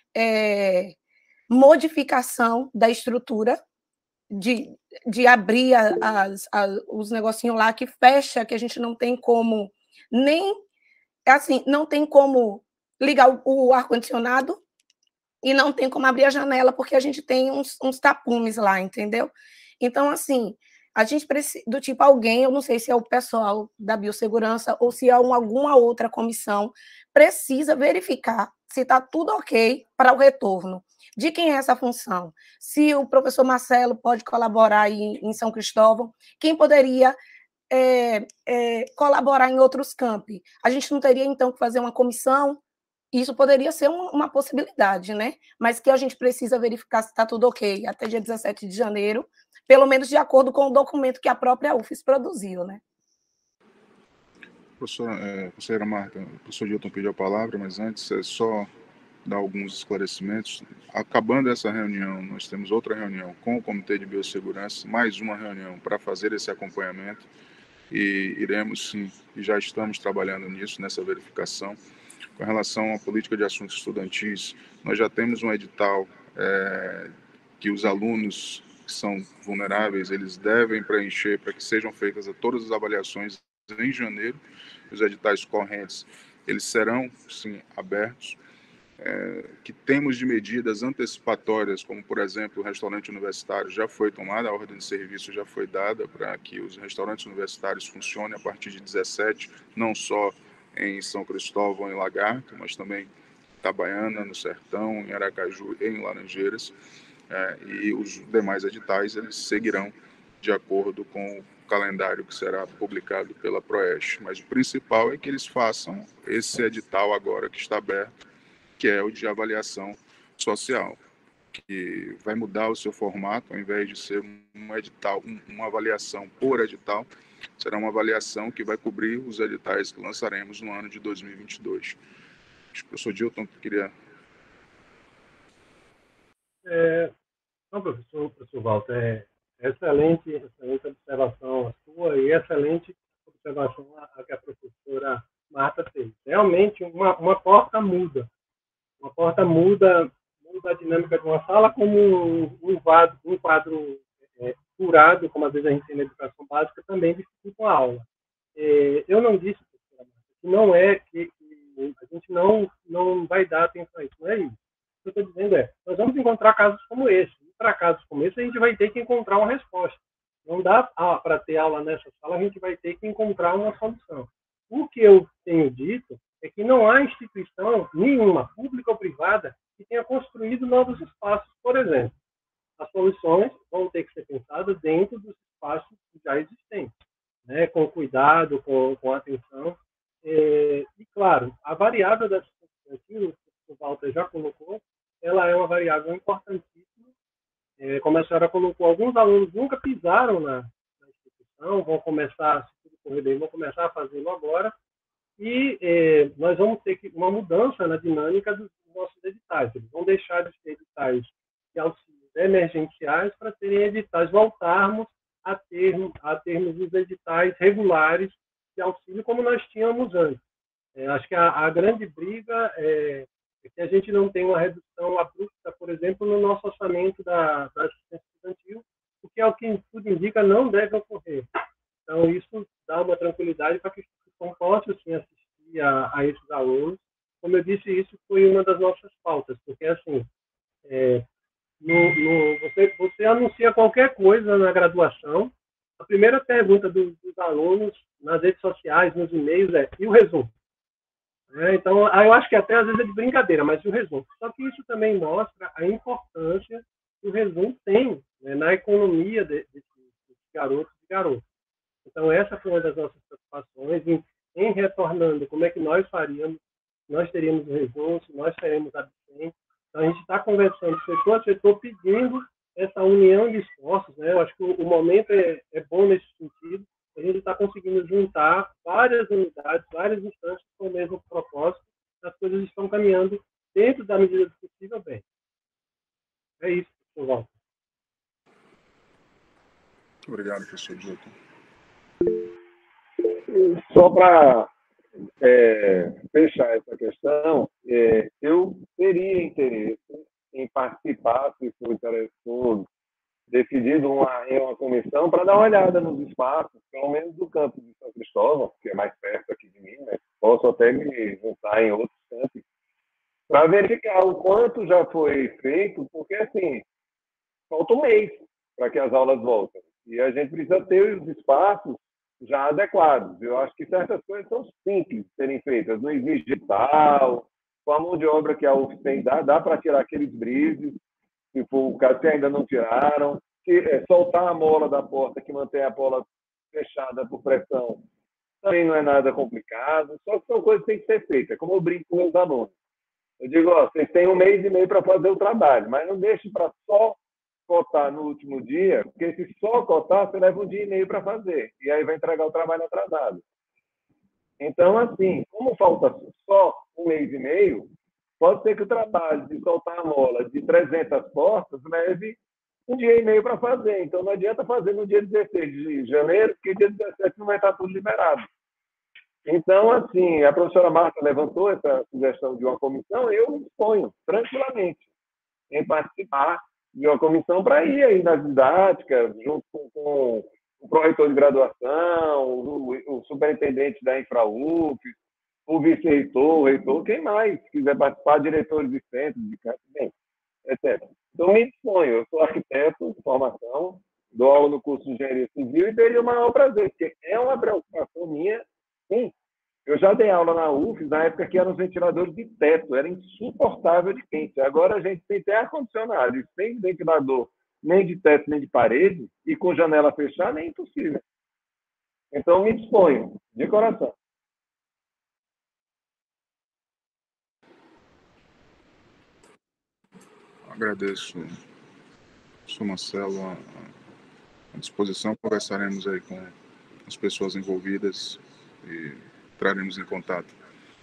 Speaker 12: modificação da estrutura, de abrir os negocinhos lá que fecha, que a gente não tem como nem... assim, não tem como ligar o ar-condicionado e não tem como abrir a janela, porque a gente tem uns tapumes lá, entendeu? Então, assim, a gente precisa, do tipo, alguém, eu não sei se é o pessoal da biossegurança ou se é alguma outra comissão, precisa verificar se está tudo ok para o retorno. De quem é essa função? Se o professor Marcelo pode colaborar aí em São Cristóvão, quem poderia colaborar em outros campi. A gente não teria, então, que fazer uma comissão? Isso poderia ser uma possibilidade, né? Mas que a gente precisa verificar se está tudo ok até dia 17 de janeiro, pelo menos de acordo com o documento que a própria UFES produziu, né?
Speaker 1: Professora Marta, o professor Dilton pediu a palavra, mas antes é só dar alguns esclarecimentos. Acabando essa reunião, nós temos outra reunião com o Comitê de Biossegurança, mais uma reunião para fazer esse acompanhamento, e iremos sim, e já estamos trabalhando nisso, nessa verificação. Com relação à política de assuntos estudantis, nós já temos um edital que os alunos que são vulneráveis, eles devem preencher para que sejam feitas todas as avaliações em janeiro. Os editais correntes, eles serão, sim, abertos. Que temos de medidas antecipatórias, como, por exemplo, o restaurante universitário já foi tomada, a ordem de serviço já foi dada para que os restaurantes universitários funcionem a partir de 17, não só em São Cristóvão, em Lagarto, mas também em Itabaiana, no Sertão, em Aracaju e em Laranjeiras. E os demais editais, eles seguirão de acordo com o calendário que será publicado pela Proeste. Mas o principal é que eles façam esse edital agora que está aberto, que é o de avaliação social, que vai mudar o seu formato, ao invés de ser um edital, uma avaliação por edital, será uma avaliação que vai cobrir os editais que lançaremos no ano de 2022. Acho que o professor Dilton queria...
Speaker 16: Não, professor Walter, excelente observação a sua e excelente observação a que a professora Marta fez. Realmente, uma porta muda. Uma porta muda a dinâmica de uma sala como um quadro curado, como às vezes a gente tem na educação básica, também dificulta a aula. Eu não disse, professora Marta, que não é que a gente não vai dar atenção a isso, não é isso. O que eu estou dizendo nós vamos encontrar casos como esse. E para casos como esse, a gente vai ter que encontrar uma resposta. Não dá para ter aula nessa sala, a gente vai ter que encontrar uma solução. O que eu tenho dito é que não há instituição nenhuma, pública ou privada, que tenha construído novos espaços, por exemplo. As soluções vão ter que ser pensadas dentro dos espaços já existentes, né? Com cuidado, com atenção. E, claro, a variável da assistência estudantil, que o Walter já colocou, ela é uma variável importantíssima. Como a senhora colocou, alguns alunos nunca pisaram na instituição, vão começar, se tudo correr bem, vão começar a fazê-lo agora, e nós vamos ter uma mudança na dinâmica dos nossos editais. Eles vão deixar de ser editais de auxílios emergenciais para serem editais, voltarmos a termos os editais regulares de auxílio como nós tínhamos antes. Acho que a grande briga é que a gente não tem uma redução abrupta, por exemplo, no nosso orçamento da assistência estudantil, o que é o que tudo indica não deve ocorrer. Então, isso dá uma tranquilidade para que a instituição possa, sim, assistir a esses alunos. Como eu disse, isso foi uma das nossas pautas, porque, assim, você anuncia qualquer coisa na graduação, a primeira pergunta dos alunos nas redes sociais, nos e-mails e o resumo? Então, eu acho que até às vezes é de brincadeira, mas o resumo. Só que isso também mostra a importância que o resumo tem, né, na economia desses garotos e garotas. Então, essa foi uma das nossas preocupações em retornando, como é que nós faríamos, nós teríamos o resumo, nós teremos absente. Então, a gente está conversando setor a setor, pedindo essa união de esforços, né? Eu acho que o momento é bom nesse sentido. A gente está conseguindo juntar várias unidades, várias instâncias com o mesmo propósito. As coisas estão caminhando dentro da medida do possível bem. É isso, professor Walter.
Speaker 1: Obrigado, professor Dilton.
Speaker 2: Só para fechar essa questão, eu teria interesse em participar, se for decidido em uma comissão, para dar uma olhada nos espaços, pelo menos do campo de São Cristóvão, que é mais perto aqui de mim, mas posso até me juntar em outros campos, para verificar o quanto já foi feito, porque, assim, falta um mês para que as aulas voltem. E a gente precisa ter os espaços já adequados. Eu acho que certas coisas são simples de serem feitas, não exige digital, com a mão de obra que a UF tem, dá para tirar aqueles brises, se for o caso que ainda não tiraram, soltar a mola da porta que mantém a fechada por pressão também não é nada complicado, só que são coisas que têm que ser feitas, como eu brinco com meus alunos. Eu digo, ó, vocês têm 1 mês e meio para fazer o trabalho, mas não deixe para só cotar no último dia, porque se só cotar, você leva 1 dia e meio para fazer, e aí vai entregar o trabalho atrasado. Então, assim, como falta só 1 mês e meio, pode ser que o trabalho de soltar a mola de 300 portas leve 1 dia e meio para fazer. Então, não adianta fazer no dia 16 de janeiro, porque dia 17 não vai estar tudo liberado. Então, assim, a professora Marta levantou essa sugestão de uma comissão, eu me disponho tranquilamente em participar de uma comissão para ir aí nas didáticas, junto com o pró-reitor de graduação, o superintendente da Infrauf, o vice-reitor, o reitor, quem mais quiser participar, diretores de centros, de campos, bem, etc. Então, me disponho. Eu sou arquiteto de formação, dou aula no curso de engenharia civil e teria o maior prazer, porque é uma preocupação minha. Sim, eu já dei aula na UFES, na época que eram os ventiladores de teto, era insuportável de quente. Agora a gente tem até ar-condicionado, e sem ventilador nem de teto, nem de parede, e com janela fechada, é impossível. Então, me disponho, de coração.
Speaker 1: Agradeço, professor Marcelo, a disposição. Conversaremos aí com as pessoas envolvidas e entraremos em contato.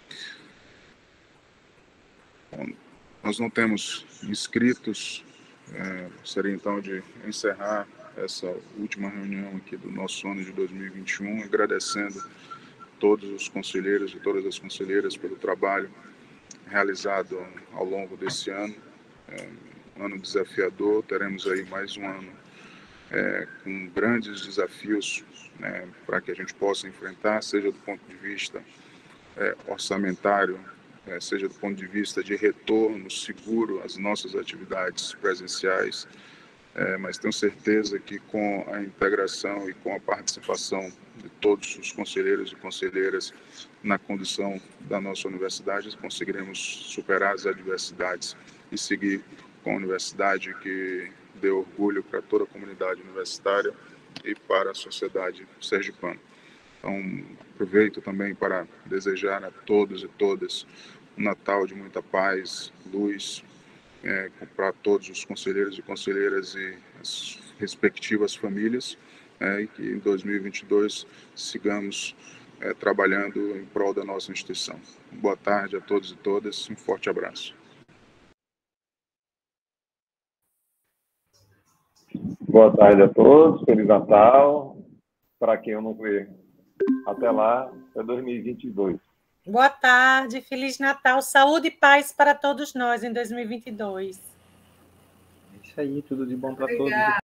Speaker 1: Bom, nós não temos inscritos, seria então de encerrar essa última reunião aqui do nosso ano de 2021, agradecendo todos os conselheiros e todas as conselheiras pelo trabalho realizado ao longo desse ano. Um ano desafiador, teremos aí mais um ano com grandes desafios, né, para que a gente possa enfrentar, seja do ponto de vista orçamentário, seja do ponto de vista de retorno seguro às nossas atividades presenciais, mas tenho certeza que com a integração e com a participação de todos os conselheiros e conselheiras na condução da nossa universidade, conseguiremos superar as adversidades e seguir com a universidade que dê orgulho para toda a comunidade universitária e para a sociedade sergipana. Então, aproveito também para desejar a todos e todas um Natal de muita paz, luz, para todos os conselheiros e conselheiras e as respectivas famílias, e que em 2022 sigamos trabalhando em prol da nossa instituição. Boa tarde a todos e todas, um forte abraço.
Speaker 2: Boa tarde a todos, Feliz Natal. Para quem eu não ver, até lá, até 2022.
Speaker 17: Boa tarde, Feliz Natal, saúde e paz para todos nós em 2022.
Speaker 15: É isso aí, tudo de bom para todos.